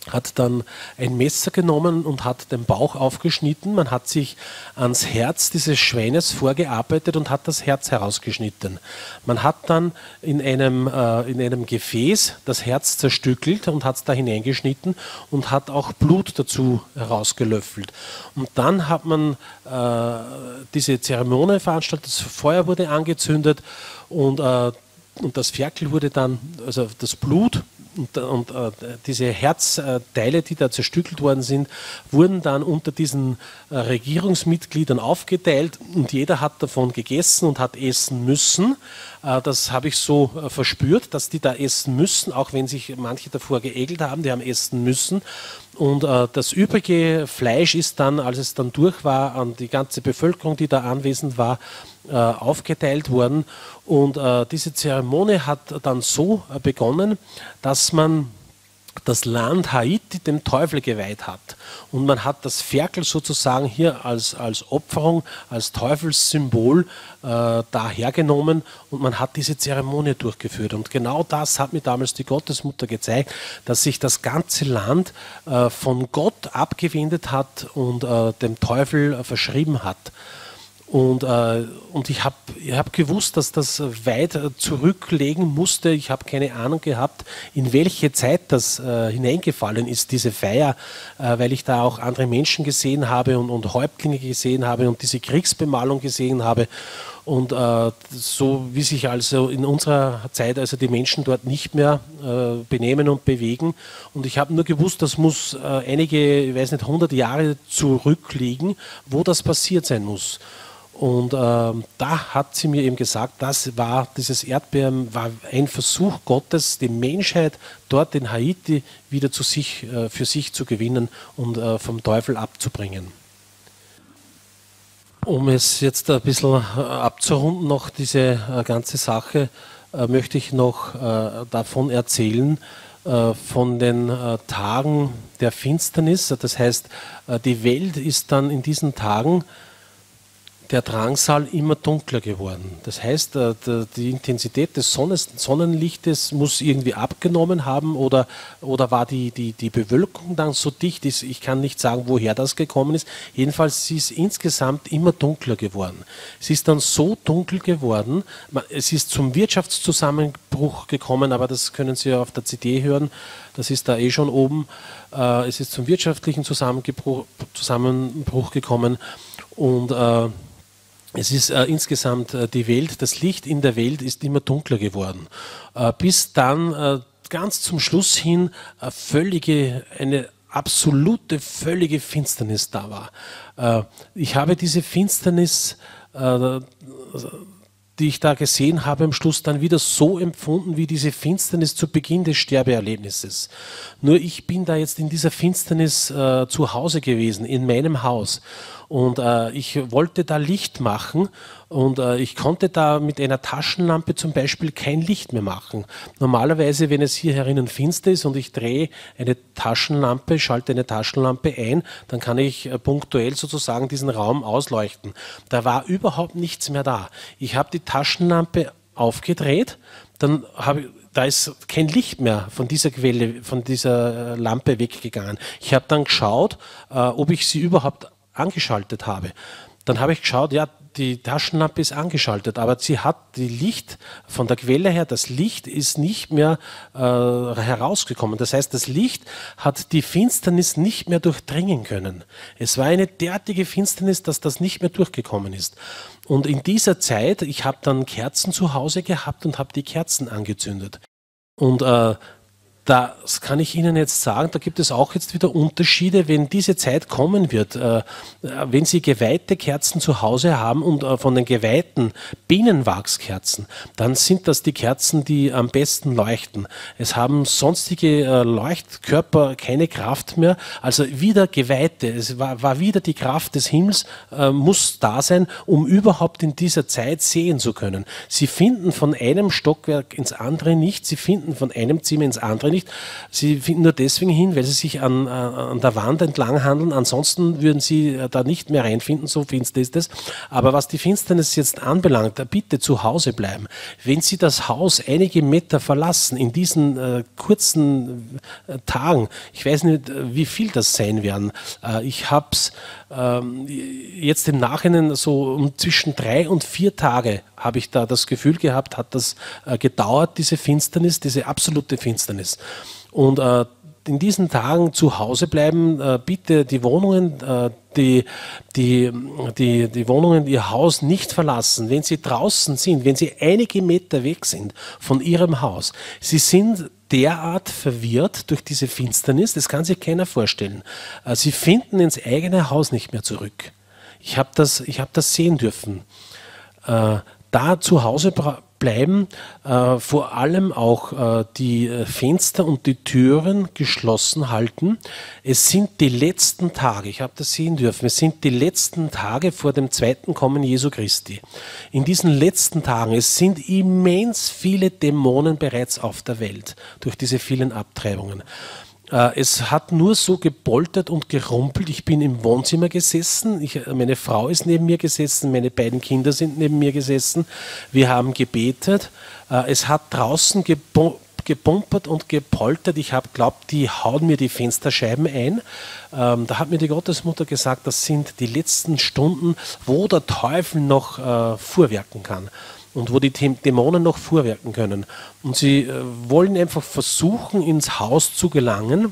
hat dann ein Messer genommen und hat den Bauch aufgeschnitten. Man hat sich ans Herz dieses Schweines vorgearbeitet und hat das Herz herausgeschnitten. Man hat dann in einem, äh, in einem Gefäß das Herz zerstückelt und hat es da hineingeschnitten und hat auch Blut dazu herausgelöffelt. Und dann hat man äh, diese Zeremonie veranstaltet, das Feuer wurde angezündet und, äh, und das Ferkel wurde dann, also das Blut, Und, und äh, diese Herzteile, die da zerstückelt worden sind, wurden dann unter diesen äh, Regierungsmitgliedern aufgeteilt und jeder hat davon gegessen und hat essen müssen. Äh, das habe ich so äh, verspürt, dass die da essen müssen, auch wenn sich manche davor geekelt haben, die haben essen müssen. Und äh, das übrige Fleisch ist dann, als es dann durch war, an die ganze Bevölkerung, die da anwesend war, äh, aufgeteilt worden. Und äh, diese Zeremonie hat dann so äh, begonnen, dass man das Land Haiti dem Teufel geweiht hat. Und man hat das Ferkel sozusagen hier als, als Opferung, als Teufelssymbol äh, dahergenommen und man hat diese Zeremonie durchgeführt. Und genau das hat mir damals die Gottesmutter gezeigt, dass sich das ganze Land äh, von Gott abgewendet hat und äh, dem Teufel äh, verschrieben hat. Und, äh, und ich habe ich hab gewusst, dass das weit äh, zurücklegen musste. Ich habe keine Ahnung gehabt, in welche Zeit das äh, hineingefallen ist, diese Feier, äh, weil ich da auch andere Menschen gesehen habe und, und Häuptlinge gesehen habe und diese Kriegsbemalung gesehen habe. Und äh, so wie sich also in unserer Zeit also die Menschen dort nicht mehr äh, benehmen und bewegen. Und ich habe nur gewusst, das muss äh, einige, ich weiß nicht, hundert Jahre zurückliegen, wo das passiert sein muss. Und äh, da hat sie mir eben gesagt, das war, dieses Erdbeben war ein Versuch Gottes, die Menschheit dort in Haiti wieder zu sich, äh, für sich zu gewinnen und äh, vom Teufel abzubringen. Um es jetzt ein bisschen äh, abzurunden, noch diese äh, ganze Sache, äh, möchte ich noch äh, davon erzählen, äh, von den äh, Tagen der Finsternis. Das heißt, äh, die Welt ist dann in diesen Tagen der Drangsal immer dunkler geworden. Das heißt, die Intensität des Sonnenlichtes muss irgendwie abgenommen haben oder, oder war die, die, die Bewölkung dann so dicht, ich kann nicht sagen, woher das gekommen ist. Jedenfalls ist es insgesamt immer dunkler geworden. Es ist dann so dunkel geworden, es ist zum Wirtschaftszusammenbruch gekommen, aber das können Sie ja auf der C D hören, das ist da eh schon oben. Es ist zum wirtschaftlichen Zusammenbruch, Zusammenbruch gekommen und äh, es ist äh, insgesamt äh, die Welt, das Licht in der Welt ist immer dunkler geworden, äh, bis dann äh, ganz zum Schluss hin äh, völlige, eine absolute, völlige Finsternis da war. Äh, ich habe diese Finsternis, äh, die ich da gesehen habe, am Schluss dann wieder so empfunden wie diese Finsternis zu Beginn des Sterbeerlebnisses. Nur ich bin da jetzt in dieser Finsternis äh, zu Hause gewesen, in meinem Haus. Und äh, ich wollte da Licht machen und äh, ich konnte da mit einer Taschenlampe zum Beispiel kein Licht mehr machen. Normalerweise, wenn es hier herinnen finster ist und ich drehe eine Taschenlampe, schalte eine Taschenlampe ein, dann kann ich äh, punktuell sozusagen diesen Raum ausleuchten. Da war überhaupt nichts mehr da. Ich habe die Taschenlampe aufgedreht, dann habe ich da ist kein Licht mehr von dieser Quelle, von dieser Lampe weggegangen. Ich habe dann geschaut, äh, ob ich sie überhaupt angeschaltet habe. Dann habe ich geschaut, ja, die Taschenlampe ist angeschaltet, aber sie hat die Licht von der Quelle her, das Licht ist nicht mehr äh, herausgekommen. Das heißt, das Licht hat die Finsternis nicht mehr durchdringen können. Es war eine derartige Finsternis, dass das nicht mehr durchgekommen ist. Und in dieser Zeit, ich habe dann Kerzen zu Hause gehabt und habe die Kerzen angezündet. Und äh, das kann ich Ihnen jetzt sagen, da gibt es auch jetzt wieder Unterschiede, wenn diese Zeit kommen wird. Äh, wenn Sie geweihte Kerzen zu Hause haben und äh, von den geweihten Bienenwachskerzen, dann sind das die Kerzen, die am besten leuchten. Es haben sonstige äh, Leuchtkörper keine Kraft mehr, also wieder geweihte, es war, war wieder die Kraft des Himmels, äh, muss da sein, um überhaupt in dieser Zeit sehen zu können. Sie finden von einem Stockwerk ins andere nicht, Sie finden von einem Zimmer ins andere nicht. nicht. Sie finden nur deswegen hin, weil sie sich an, an der Wand entlang handeln. Ansonsten würden sie da nicht mehr reinfinden, so finster ist es. Aber was die Finsternis jetzt anbelangt, bitte zu Hause bleiben. Wenn Sie das Haus einige Meter verlassen, in diesen äh, kurzen äh, Tagen, ich weiß nicht, wie viel das sein werden. Äh, ich habe es ähm, jetzt im Nachhinein so um zwischen drei und vier Tage habe ich da das Gefühl gehabt, hat das äh, gedauert, diese Finsternis, diese absolute Finsternis. Und äh, in diesen Tagen zu Hause bleiben, äh, bitte die Wohnungen, äh, die, die, die, die Wohnungen, ihr Haus nicht verlassen. Wenn Sie draußen sind, wenn Sie einige Meter weg sind von Ihrem Haus, Sie sind derart verwirrt durch diese Finsternis, das kann sich keiner vorstellen. Äh, Sie finden ins eigene Haus nicht mehr zurück. Ich habe das, ich hab das sehen dürfen. Äh, da zu Hause bleiben, äh, vor allem auch äh, die Fenster und die Türen geschlossen halten. Es sind die letzten Tage, ich habe das sehen dürfen, es sind die letzten Tage vor dem zweiten Kommen Jesu Christi. In diesen letzten Tagen, es sind immens viele Dämonen bereits auf der Welt durch diese vielen Abtreibungen. Es hat nur so gepoltert und gerumpelt. Ich bin im Wohnzimmer gesessen, ich, meine Frau ist neben mir gesessen, meine beiden Kinder sind neben mir gesessen. Wir haben gebetet. Es hat draußen gepumpert und gepoltert. Ich habe geglaubt, die hauen mir die Fensterscheiben ein. Da hat mir die Gottesmutter gesagt, das sind die letzten Stunden, wo der Teufel noch äh, fuhrwerken kann. Und wo die Dämonen noch fuhrwerken können. Und sie äh, wollen einfach versuchen, ins Haus zu gelangen,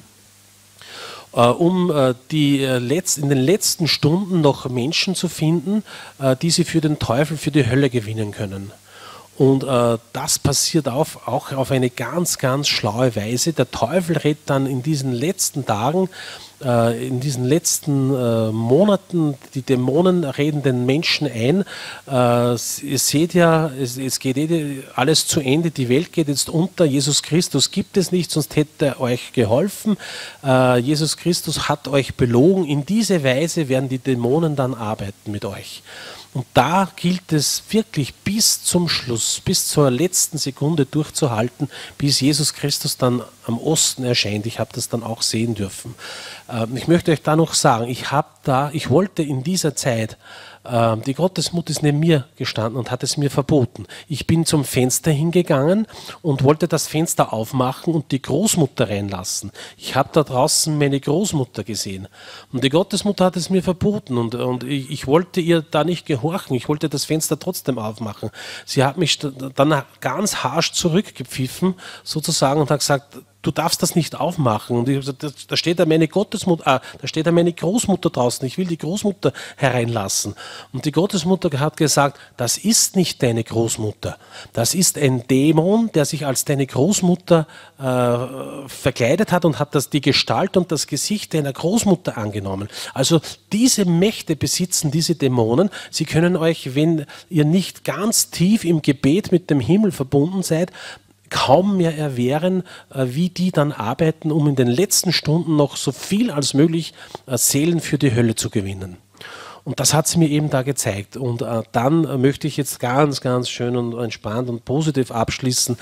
äh, um äh, die, äh, letzt, in den letzten Stunden noch Menschen zu finden, äh, die sie für den Teufel, für die Hölle gewinnen können. Und äh, das passiert auf, auch auf eine ganz, ganz schlaue Weise. Der Teufel redet dann in diesen letzten Tagen, äh, in diesen letzten äh, Monaten, die Dämonen reden den Menschen ein. Äh, ihr seht ja, es, es geht eh alles zu Ende, die Welt geht jetzt unter, Jesus Christus gibt es nicht, sonst hätte er euch geholfen. Äh, Jesus Christus hat euch belogen. In diese Weise werden die Dämonen dann arbeiten mit euch. Und da gilt es wirklich bis zum Schluss, bis zur letzten Sekunde durchzuhalten, bis Jesus Christus dann am Osten erscheint. Ich habe das dann auch sehen dürfen. Ähm, ich möchte euch da noch sagen, ich habe da, ich wollte in dieser Zeit, ähm, die Gottesmutter ist neben mir gestanden und hat es mir verboten. Ich bin zum Fenster hingegangen und wollte das Fenster aufmachen und die Großmutter reinlassen. Ich habe da draußen meine Großmutter gesehen und die Gottesmutter hat es mir verboten und, und ich, ich wollte ihr da nicht gehorchen. Ich wollte das Fenster trotzdem aufmachen. Sie hat mich dann ganz harsch zurückgepfiffen sozusagen und hat gesagt, du darfst das nicht aufmachen. Und ich, da, da steht da meine Gottesmutter, ah, da steht da meine Großmutter draußen. Ich will die Großmutter hereinlassen. Und die Gottesmutter hat gesagt, das ist nicht deine Großmutter. Das ist ein Dämon, der sich als deine Großmutter äh, verkleidet hat und hat das die Gestalt und das Gesicht deiner Großmutter angenommen. Also diese Mächte besitzen diese Dämonen. Sie können euch, wenn ihr nicht ganz tief im Gebet mit dem Himmel verbunden seid, kaum mehr erwehren, wie die dann arbeiten, um in den letzten Stunden noch so viel als möglich Seelen für die Hölle zu gewinnen. Und das hat sie mir eben da gezeigt. Und äh, dann möchte ich jetzt ganz, ganz schön und entspannt und positiv abschließen.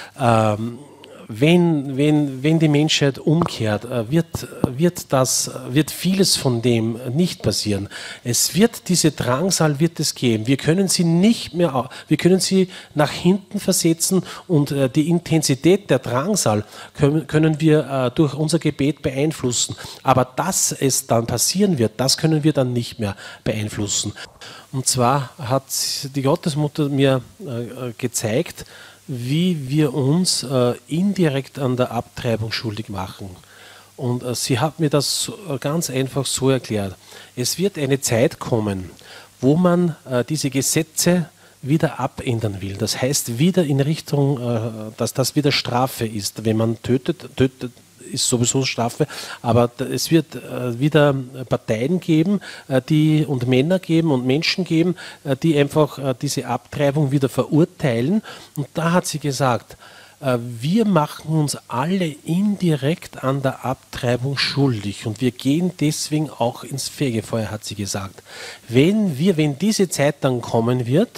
Ähm, Wenn, wenn, wenn die Menschheit umkehrt, wird, wird, das, wird vieles von dem nicht passieren. Es wird diese Drangsal wird es geben. Wir können sie nicht mehr, wir können sie nach hinten versetzen und die Intensität der Drangsal können, können wir durch unser Gebet beeinflussen. Aber dass es dann passieren wird, das können wir dann nicht mehr beeinflussen. Und zwar hat die Gottesmutter mir gezeigt, wie wir uns äh, indirekt an der Abtreibung schuldig machen. Und äh, sie hat mir das so, äh, ganz einfach so erklärt. Es wird eine Zeit kommen, wo man äh, diese Gesetze wieder abändern will. Das heißt, wieder in Richtung, äh, dass das wieder Strafe ist. Wenn man tötet, tötet ist sowieso Strafe, aber es wird äh, wieder Parteien geben, äh, die und Männer geben und Menschen geben, äh, die einfach äh, diese Abtreibung wieder verurteilen. Und da hat sie gesagt, äh, wir machen uns alle indirekt an der Abtreibung schuldig und wir gehen deswegen auch ins Fegefeuer, hat sie gesagt. Wenn wir, wenn diese Zeit dann kommen wird,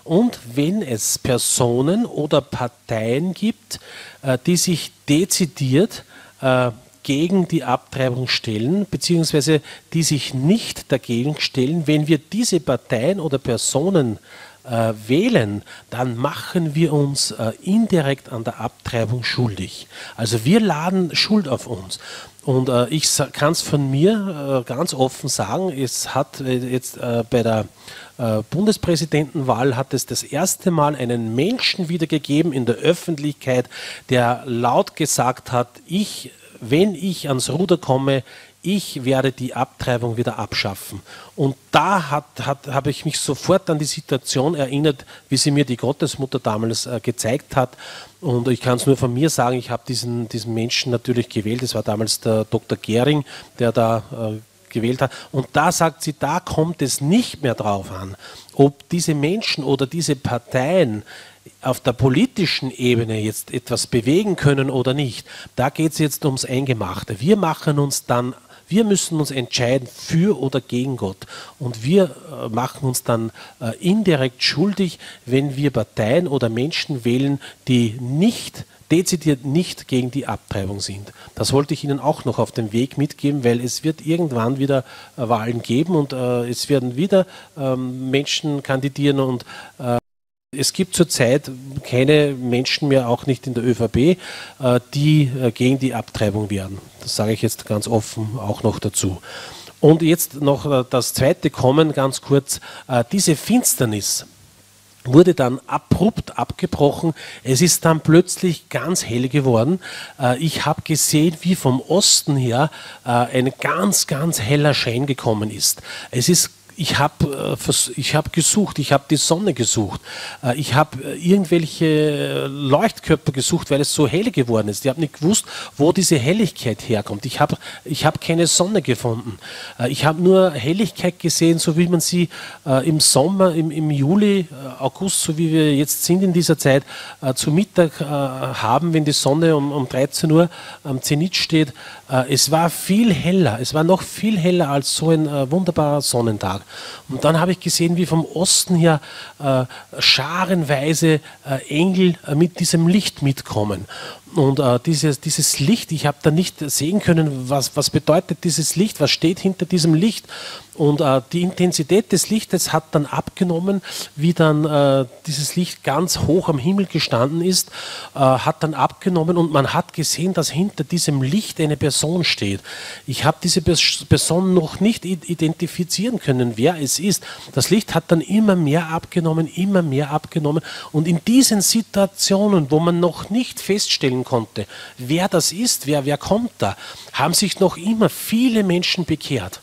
und wenn es Personen oder Parteien gibt, äh, die sich dezidiert äh, gegen die Abtreibung stellen, beziehungsweise die sich nicht dagegen stellen, wenn wir diese Parteien oder Personen äh, wählen, dann machen wir uns äh, indirekt an der Abtreibung schuldig. Also wir laden Schuld auf uns. Und äh, ich kann es von mir äh, ganz offen sagen, es hat äh, jetzt äh, bei der äh, Bundespräsidentenwahl hat es das erste Mal einen Menschen wiedergegeben in der Öffentlichkeit, der laut gesagt hat, ich wenn ich ans Ruder komme, ich werde die Abtreibung wieder abschaffen. Und da hat, hat, habe ich mich sofort an die Situation erinnert, wie sie mir die Gottesmutter damals äh, gezeigt hat. Und ich kann es nur von mir sagen, ich habe diesen, diesen Menschen natürlich gewählt. Das war damals der Doktor Gehring, der da äh, gewählt hat. Und da sagt sie, da kommt es nicht mehr drauf an, ob diese Menschen oder diese Parteien auf der politischen Ebene jetzt etwas bewegen können oder nicht. Da geht es jetzt ums Eingemachte. Wir machen uns dann, wir müssen uns entscheiden für oder gegen Gott. Und wir äh, machen uns dann äh, indirekt schuldig, wenn wir Parteien oder Menschen wählen, die nicht dezidiert nicht gegen die Abtreibung sind. Das wollte ich Ihnen auch noch auf den Weg mitgeben, weil es wird irgendwann wieder äh, Wahlen geben und äh, es werden wieder ähm, Menschen kandidieren und äh, es gibt zurzeit keine Menschen mehr, auch nicht in der ÖVP, äh, die äh, gegen die Abtreibung wären. Das sage ich jetzt ganz offen auch noch dazu. Und jetzt noch äh, das zweite Kommen, ganz kurz, äh, diese Finsternis wurde dann abrupt abgebrochen. Es ist dann plötzlich ganz hell geworden. Äh, ich habe gesehen, wie vom Osten her äh, ein ganz, ganz heller Schein gekommen ist. Es ist Ich habe ich hab gesucht, ich habe die Sonne gesucht, ich habe irgendwelche Leuchtkörper gesucht, weil es so hell geworden ist. Ich habe nicht gewusst, wo diese Helligkeit herkommt. Ich habe ich hab keine Sonne gefunden. Ich habe nur Helligkeit gesehen, so wie man sie im Sommer, im, im Juli, August, so wie wir jetzt sind in dieser Zeit, zu Mittag haben, wenn die Sonne um, um dreizehn Uhr am Zenit steht. Es war viel heller, es war noch viel heller als so ein wunderbarer Sonnentag. Und dann habe ich gesehen, wie vom Osten her äh, scharenweise äh, Engel äh, mit diesem Licht mitkommen. Und äh, dieses, dieses Licht, ich habe da nicht sehen können, was, was bedeutet dieses Licht, was steht hinter diesem Licht. Und äh, die Intensität des Lichtes hat dann abgenommen, wie dann äh, dieses Licht ganz hoch am Himmel gestanden ist, äh, hat dann abgenommen und man hat gesehen, dass hinter diesem Licht eine Person steht. Ich habe diese Person noch nicht identifizieren können, wer es ist. Das Licht hat dann immer mehr abgenommen, immer mehr abgenommen. Und in diesen Situationen, wo man noch nicht feststellen konnte, wer das ist, wer, wer kommt da, haben sich noch immer viele Menschen bekehrt.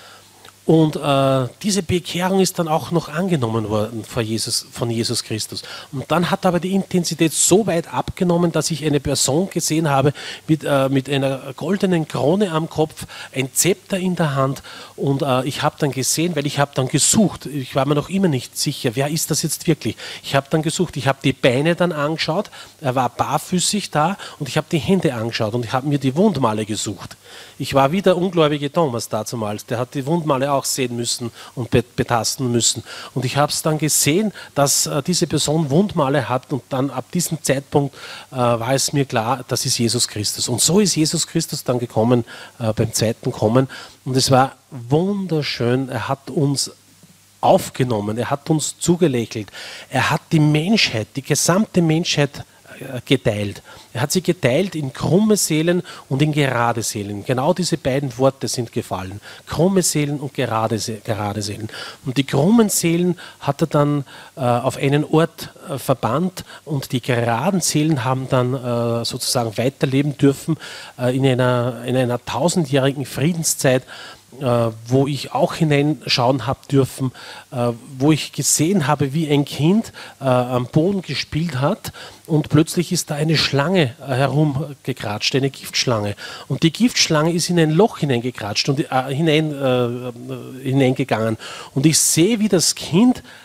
Und äh, diese Bekehrung ist dann auch noch angenommen worden von Jesus, von Jesus Christus. Und dann hat aber die Intensität so weit abgenommen, dass ich eine Person gesehen habe mit, äh, mit einer goldenen Krone am Kopf, ein Zepter in der Hand. Und äh, ich habe dann gesehen, weil ich habe dann gesucht, ich war mir noch immer nicht sicher, wer ist das jetzt wirklich? Ich habe dann gesucht, ich habe die Beine dann angeschaut, er war barfüßig da und ich habe die Hände angeschaut und ich habe mir die Wundmale gesucht. Ich war wie der ungläubige Thomas dazumals, der hat die Wundmale auch sehen müssen und betasten müssen. Und ich habe es dann gesehen, dass äh, diese Person Wundmale hat und dann ab diesem Zeitpunkt äh, war es mir klar, das ist Jesus Christus. Und so ist Jesus Christus dann gekommen äh, beim zweiten Kommen und es war wunderschön, er hat uns aufgenommen, er hat uns zugelächelt, er hat die Menschheit, die gesamte Menschheit geteilt. Er hat sie geteilt in krumme Seelen und in gerade Seelen. Genau diese beiden Worte sind gefallen. Krumme Seelen und gerade, gerade Seelen. Und die krummen Seelen hat er dann äh, auf einen Ort äh, verbannt und die geraden Seelen haben dann äh, sozusagen weiterleben dürfen äh, in einer, in einer tausendjährigen Friedenszeit, Äh, wo ich auch hineinschauen habe dürfen, äh, wo ich gesehen habe, wie ein Kind äh, am Boden gespielt hat und plötzlich ist da eine Schlange äh, herumgekratscht, eine Giftschlange. Und die Giftschlange ist in ein Loch hineingekratscht und äh, hinein, äh, hineingegangen. Und ich sehe, wie das Kind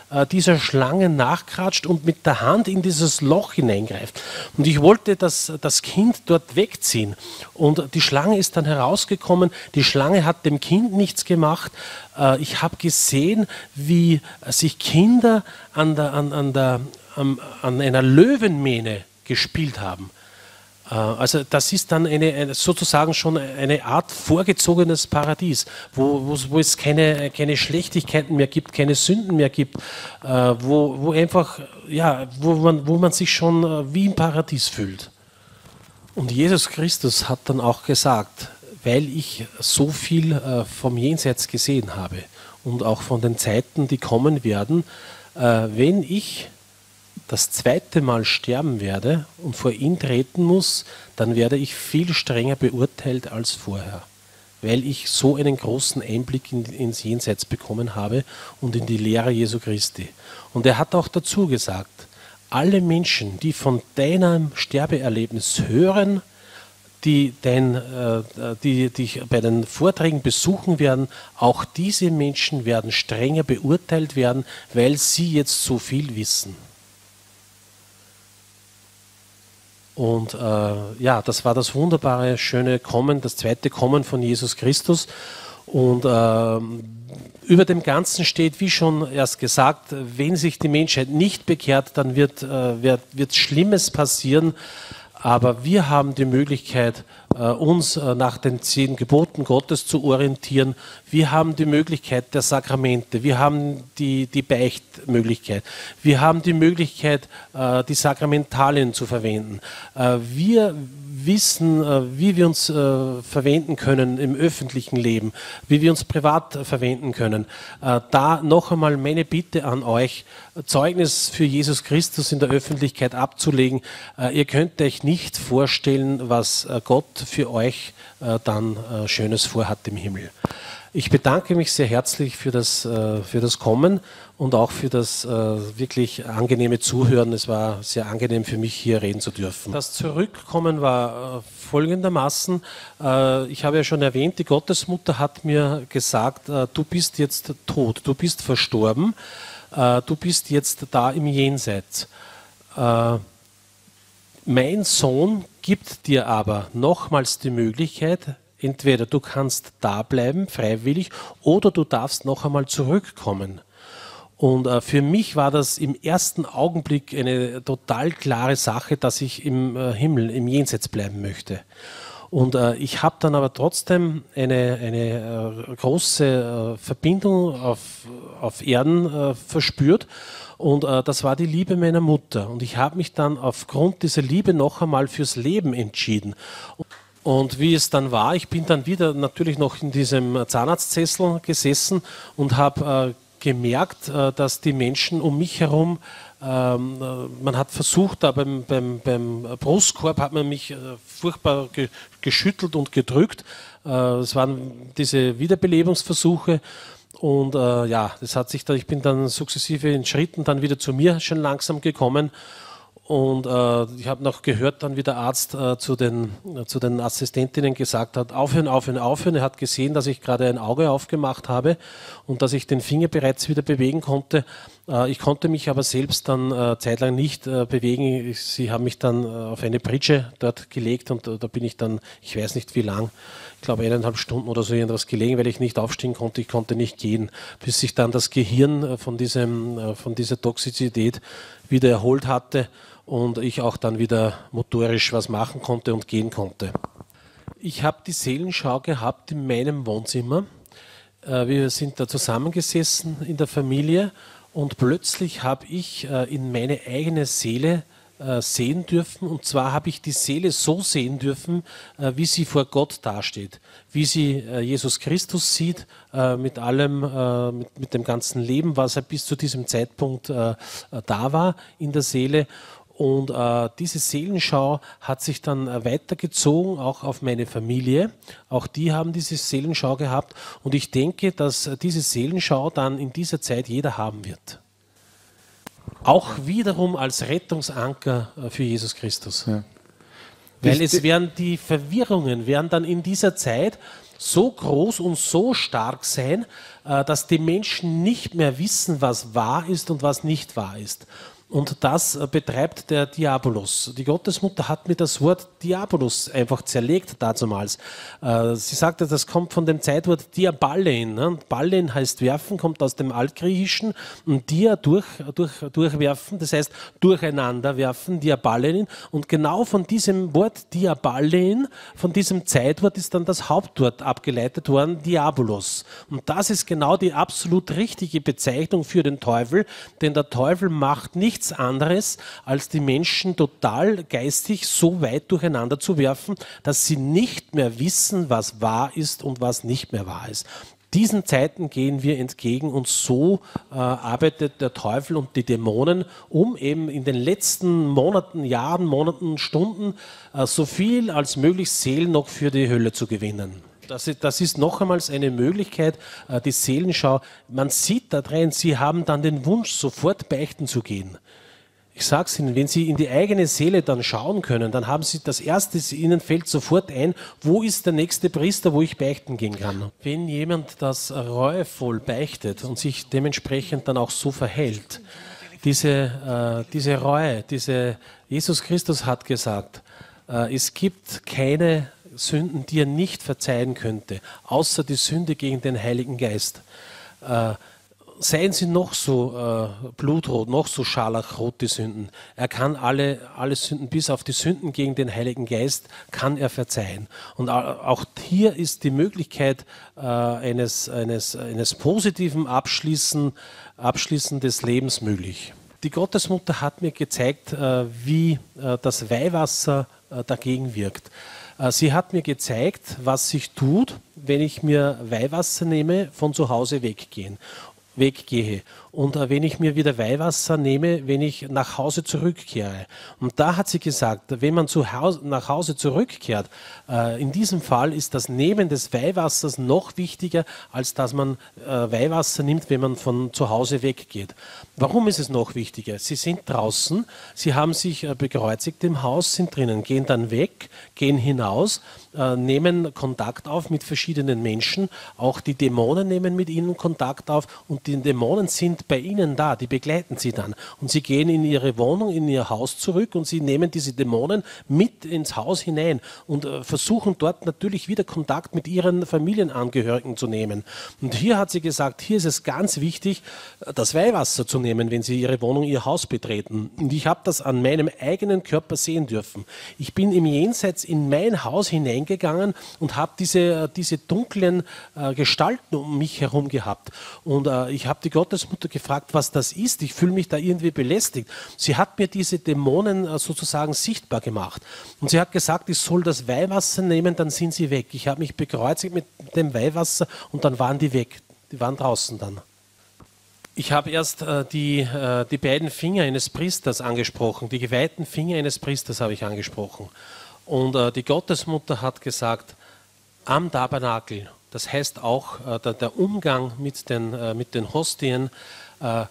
äh, dieser Schlange nachkratscht und mit der Hand in dieses Loch hineingreift. Und ich wollte das, das Kind dort wegziehen. Und die Schlange ist dann herausgekommen. Die Schlange hat dem Kind nichts gemacht. Äh, ich habe gesehen, wie sich Kinder an, der, an, an, der, an, an einer Löwenmähne gespielt haben. Also das ist dann eine, eine, sozusagen schon eine Art vorgezogenes Paradies, wo, wo, wo es keine, keine Schlechtigkeiten mehr gibt, keine Sünden mehr gibt, äh, wo, wo einfach, ja, wo man, wo man sich schon äh, wie im Paradies fühlt. Und Jesus Christus hat dann auch gesagt, weil ich so viel äh, vom Jenseits gesehen habe und auch von den Zeiten, die kommen werden, äh, wenn ich das zweite Mal sterben werde und vor ihn treten muss, dann werde ich viel strenger beurteilt als vorher, weil ich so einen großen Einblick in, ins Jenseits bekommen habe und in die Lehre Jesu Christi. Und er hat auch dazu gesagt, alle Menschen, die von deinem Sterbeerlebnis hören, die, dein, äh, die dich bei den Vorträgen besuchen werden, auch diese Menschen werden strenger beurteilt werden, weil sie jetzt so viel wissen. Und äh, ja, das war das wunderbare, schöne Kommen, das zweite Kommen von Jesus Christus. Und äh, über dem Ganzen steht, wie schon erst gesagt, wenn sich die Menschheit nicht bekehrt, dann wird, äh, wird, wird Schlimmes passieren. Aber wir haben die Möglichkeit, uns nach den zehn Geboten Gottes zu orientieren. Wir haben die Möglichkeit der Sakramente. Wir haben die, die Beichtmöglichkeit. Wir haben die Möglichkeit, die Sakramentalien zu verwenden. Wir wissen, wie wir uns verwenden können im öffentlichen Leben, wie wir uns privat verwenden können. Da noch einmal meine Bitte an euch, Zeugnis für Jesus Christus in der Öffentlichkeit abzulegen. Ihr könnt euch nicht vorstellen, was Gott für euch dann Schönes vorhat im Himmel. Ich bedanke mich sehr herzlich für das, für das Kommen und auch für das wirklich angenehme Zuhören. Es war sehr angenehm für mich, hier reden zu dürfen. Das Zurückkommen war folgendermaßen. Ich habe ja schon erwähnt, die Gottesmutter hat mir gesagt, du bist jetzt tot, du bist verstorben, du bist jetzt da im Jenseits. Mein Sohn gibt dir aber nochmals die Möglichkeit, entweder du kannst da bleiben, freiwillig, oder du darfst noch einmal zurückkommen. Und äh, für mich war das im ersten Augenblick eine total klare Sache, dass ich im äh, Himmel, im Jenseits bleiben möchte. Und äh, ich habe dann aber trotzdem eine, eine äh, große äh, Verbindung auf, auf Erden äh, verspürt. Und äh, das war die Liebe meiner Mutter. Und ich habe mich dann aufgrund dieser Liebe noch einmal fürs Leben entschieden. Und wie es dann war, ich bin dann wieder natürlich noch in diesem Zahnarztsessel gesessen und habe äh, gemerkt, äh, dass die Menschen um mich herum, ähm, äh, man hat versucht, da beim, beim, beim Brustkorb hat man mich äh, furchtbar ge geschüttelt und gedrückt. Äh, es waren diese Wiederbelebungsversuche. Und äh, ja, das hat sich da, ich bin dann sukzessive in Schritten dann wieder zu mir schon langsam gekommen. Und äh, ich habe noch gehört, dann wie der Arzt äh, zu, den, äh, zu den Assistentinnen gesagt hat, aufhören, aufhören, aufhören. Er hat gesehen, dass ich gerade ein Auge aufgemacht habe und dass ich den Finger bereits wieder bewegen konnte. Äh, ich konnte mich aber selbst dann äh, zeitlang nicht äh, bewegen. Ich, sie haben mich dann äh, auf eine Pritsche dort gelegt und äh, da bin ich dann, ich weiß nicht wie lang, ich glaube eineinhalb Stunden oder so irgendwas gelegen, weil ich nicht aufstehen konnte, ich konnte nicht gehen, bis sich dann das Gehirn äh, von, diesem, äh, von dieser Toxizität wieder erholt hatte und ich auch dann wieder motorisch was machen konnte und gehen konnte. Ich habe die Seelenschau gehabt in meinem Wohnzimmer. Wir sind da zusammengesessen in der Familie und plötzlich habe ich in meine eigene Seele sehen dürfen. Und zwar habe ich die Seele so sehen dürfen, wie sie vor Gott dasteht, wie sie Jesus Christus sieht, mit allem, mit, mit dem ganzen Leben, was er bis zu diesem Zeitpunkt da war in der Seele. Und äh, diese Seelenschau hat sich dann äh, weitergezogen, auch auf meine Familie. Auch die haben diese Seelenschau gehabt. Und ich denke, dass äh, diese Seelenschau dann in dieser Zeit jeder haben wird. Auch wiederum als Rettungsanker äh, für Jesus Christus. Ja. Weil es werden die Verwirrungen, werden dann in dieser Zeit so groß und so stark sein, dass die Menschen nicht mehr wissen, was wahr ist und was nicht wahr ist. Und das betreibt der Diabolos. Die Gottesmutter hat mir das Wort Diabolos einfach zerlegt dazumals. Sie sagte, das kommt von dem Zeitwort Diaballein. Ne? Ballein heißt werfen, kommt aus dem Altgriechischen. Und dia, durch, durch, durchwerfen, das heißt durcheinander werfen, Diaballein. Und genau von diesem Wort Diaballein, von diesem Zeitwort ist dann das Hauptwort abgeleitet worden, Diabolos. Und das ist genau die absolut richtige Bezeichnung für den Teufel, denn der Teufel macht nicht nichts anderes, als die Menschen total geistig so weit durcheinander zu werfen, dass sie nicht mehr wissen, was wahr ist und was nicht mehr wahr ist. Diesen Zeiten gehen wir entgegen und so äh, arbeitet der Teufel und die Dämonen, um eben in den letzten Monaten, Jahren, Monaten, Stunden äh, so viel als möglich Seelen noch für die Hölle zu gewinnen. Das ist, das ist noch einmal eine Möglichkeit, äh, die Seelenschau. Man sieht da drin, sie haben dann den Wunsch, sofort beichten zu gehen. Ich sage es Ihnen, wenn Sie in die eigene Seele dann schauen können, dann haben Sie das Erste, Ihnen fällt sofort ein, wo ist der nächste Priester, wo ich beichten gehen kann. Wenn jemand das reuevoll beichtet und sich dementsprechend dann auch so verhält, diese, äh, diese Reue, diese, Jesus Christus hat gesagt, äh, es gibt keine Sünden, die er nicht verzeihen könnte, außer die Sünde gegen den Heiligen Geist. Äh, Seien sie noch so äh, blutrot, noch so scharlachrot, die Sünden. Er kann alle, alle Sünden, bis auf die Sünden gegen den Heiligen Geist, kann er verzeihen. Und auch hier ist die Möglichkeit äh, eines, eines, eines positiven Abschließen, Abschließen des Lebens möglich. Die Gottesmutter hat mir gezeigt, äh, wie äh, das Weihwasser äh, dagegen wirkt. Äh, sie hat mir gezeigt, was sich tut, wenn ich mir Weihwasser nehme, von zu Hause weggehen. weggehe und äh, wenn ich mir wieder Weihwasser nehme, wenn ich nach Hause zurückkehre. Und da hat sie gesagt, wenn man zu Hause, nach Hause zurückkehrt, äh, in diesem Fall ist das Nehmen des Weihwassers noch wichtiger, als dass man äh, Weihwasser nimmt, wenn man von zu Hause weggeht. Warum ist es noch wichtiger? Sie sind draußen, sie haben sich äh, bekreuzigt im Haus, sind drinnen, gehen dann weg, gehen hinaus, äh, nehmen Kontakt auf mit verschiedenen Menschen, auch die Dämonen nehmen mit ihnen Kontakt auf und die Dämonen sind bei ihnen da, die begleiten sie dann. Und sie gehen in ihre Wohnung, in ihr Haus zurück und sie nehmen diese Dämonen mit ins Haus hinein und äh, versuchen dort natürlich wieder Kontakt mit ihren Familienangehörigen zu nehmen. Und hier hat sie gesagt, hier ist es ganz wichtig, das Weihwasser zu nehmen, wenn sie ihre Wohnung, ihr Haus betreten. Und ich habe das an meinem eigenen Körper sehen dürfen. Ich bin im Jenseits in mein Haus hineingegangen und habe diese, diese dunklen äh, Gestalten um mich herum gehabt. Und äh, ich habe die Gottesmutter gefragt, was das ist. Ich fühle mich da irgendwie belästigt. Sie hat mir diese Dämonen äh, sozusagen sichtbar gemacht. Und sie hat gesagt, ich soll das Weihwasser nehmen, dann sind sie weg. Ich habe mich bekreuzigt mit dem Weihwasser und dann waren die weg. Die waren draußen dann. Ich habe erst äh, die, äh, die beiden Finger eines Priesters angesprochen. Die geweihten Finger eines Priesters habe ich angesprochen. Und äh, die Gottesmutter hat gesagt, am Tabernakel, das heißt auch äh, der, der Umgang mit den, äh, mit den Hostien, äh,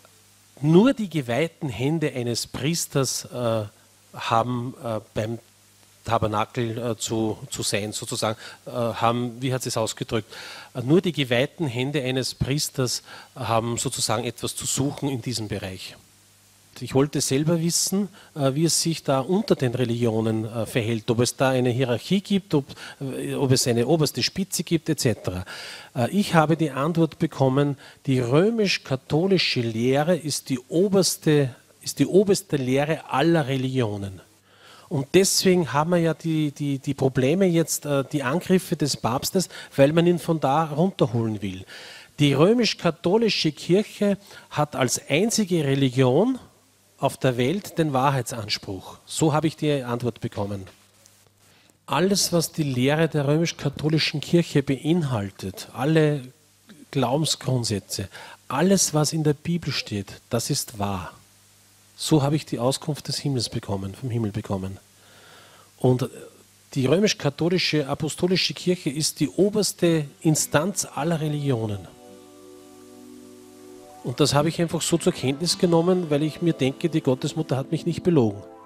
nur die geweihten Hände eines Priesters äh, haben äh, beim Tabernakel äh, zu, zu sein, sozusagen, äh, haben, wie hat sie es ausgedrückt, äh, nur die geweihten Hände eines Priesters haben sozusagen etwas zu suchen in diesem Bereich. Ich wollte selber wissen, äh, wie es sich da unter den Religionen äh, verhält, ob es da eine Hierarchie gibt, ob, äh, ob es eine oberste Spitze gibt, et cetera. Äh, ich habe die Antwort bekommen, die römisch-katholische Lehre ist die oberste, ist die oberste Lehre aller Religionen. Und deswegen haben wir ja die, die, die Probleme jetzt, äh, die Angriffe des Papstes, weil man ihn von da runterholen will. Die römisch-katholische Kirche hat als einzige Religion auf der Welt den Wahrheitsanspruch. So habe ich die Antwort bekommen. Alles, was die Lehre der römisch-katholischen Kirche beinhaltet, alle Glaubensgrundsätze, alles, was in der Bibel steht, das ist wahr. So habe ich die Auskunft des Himmels bekommen, vom Himmel bekommen. Und die römisch-katholische apostolische Kirche ist die oberste Instanz aller Religionen. Und das habe ich einfach so zur Kenntnis genommen, weil ich mir denke, die Gottesmutter hat mich nicht belogen.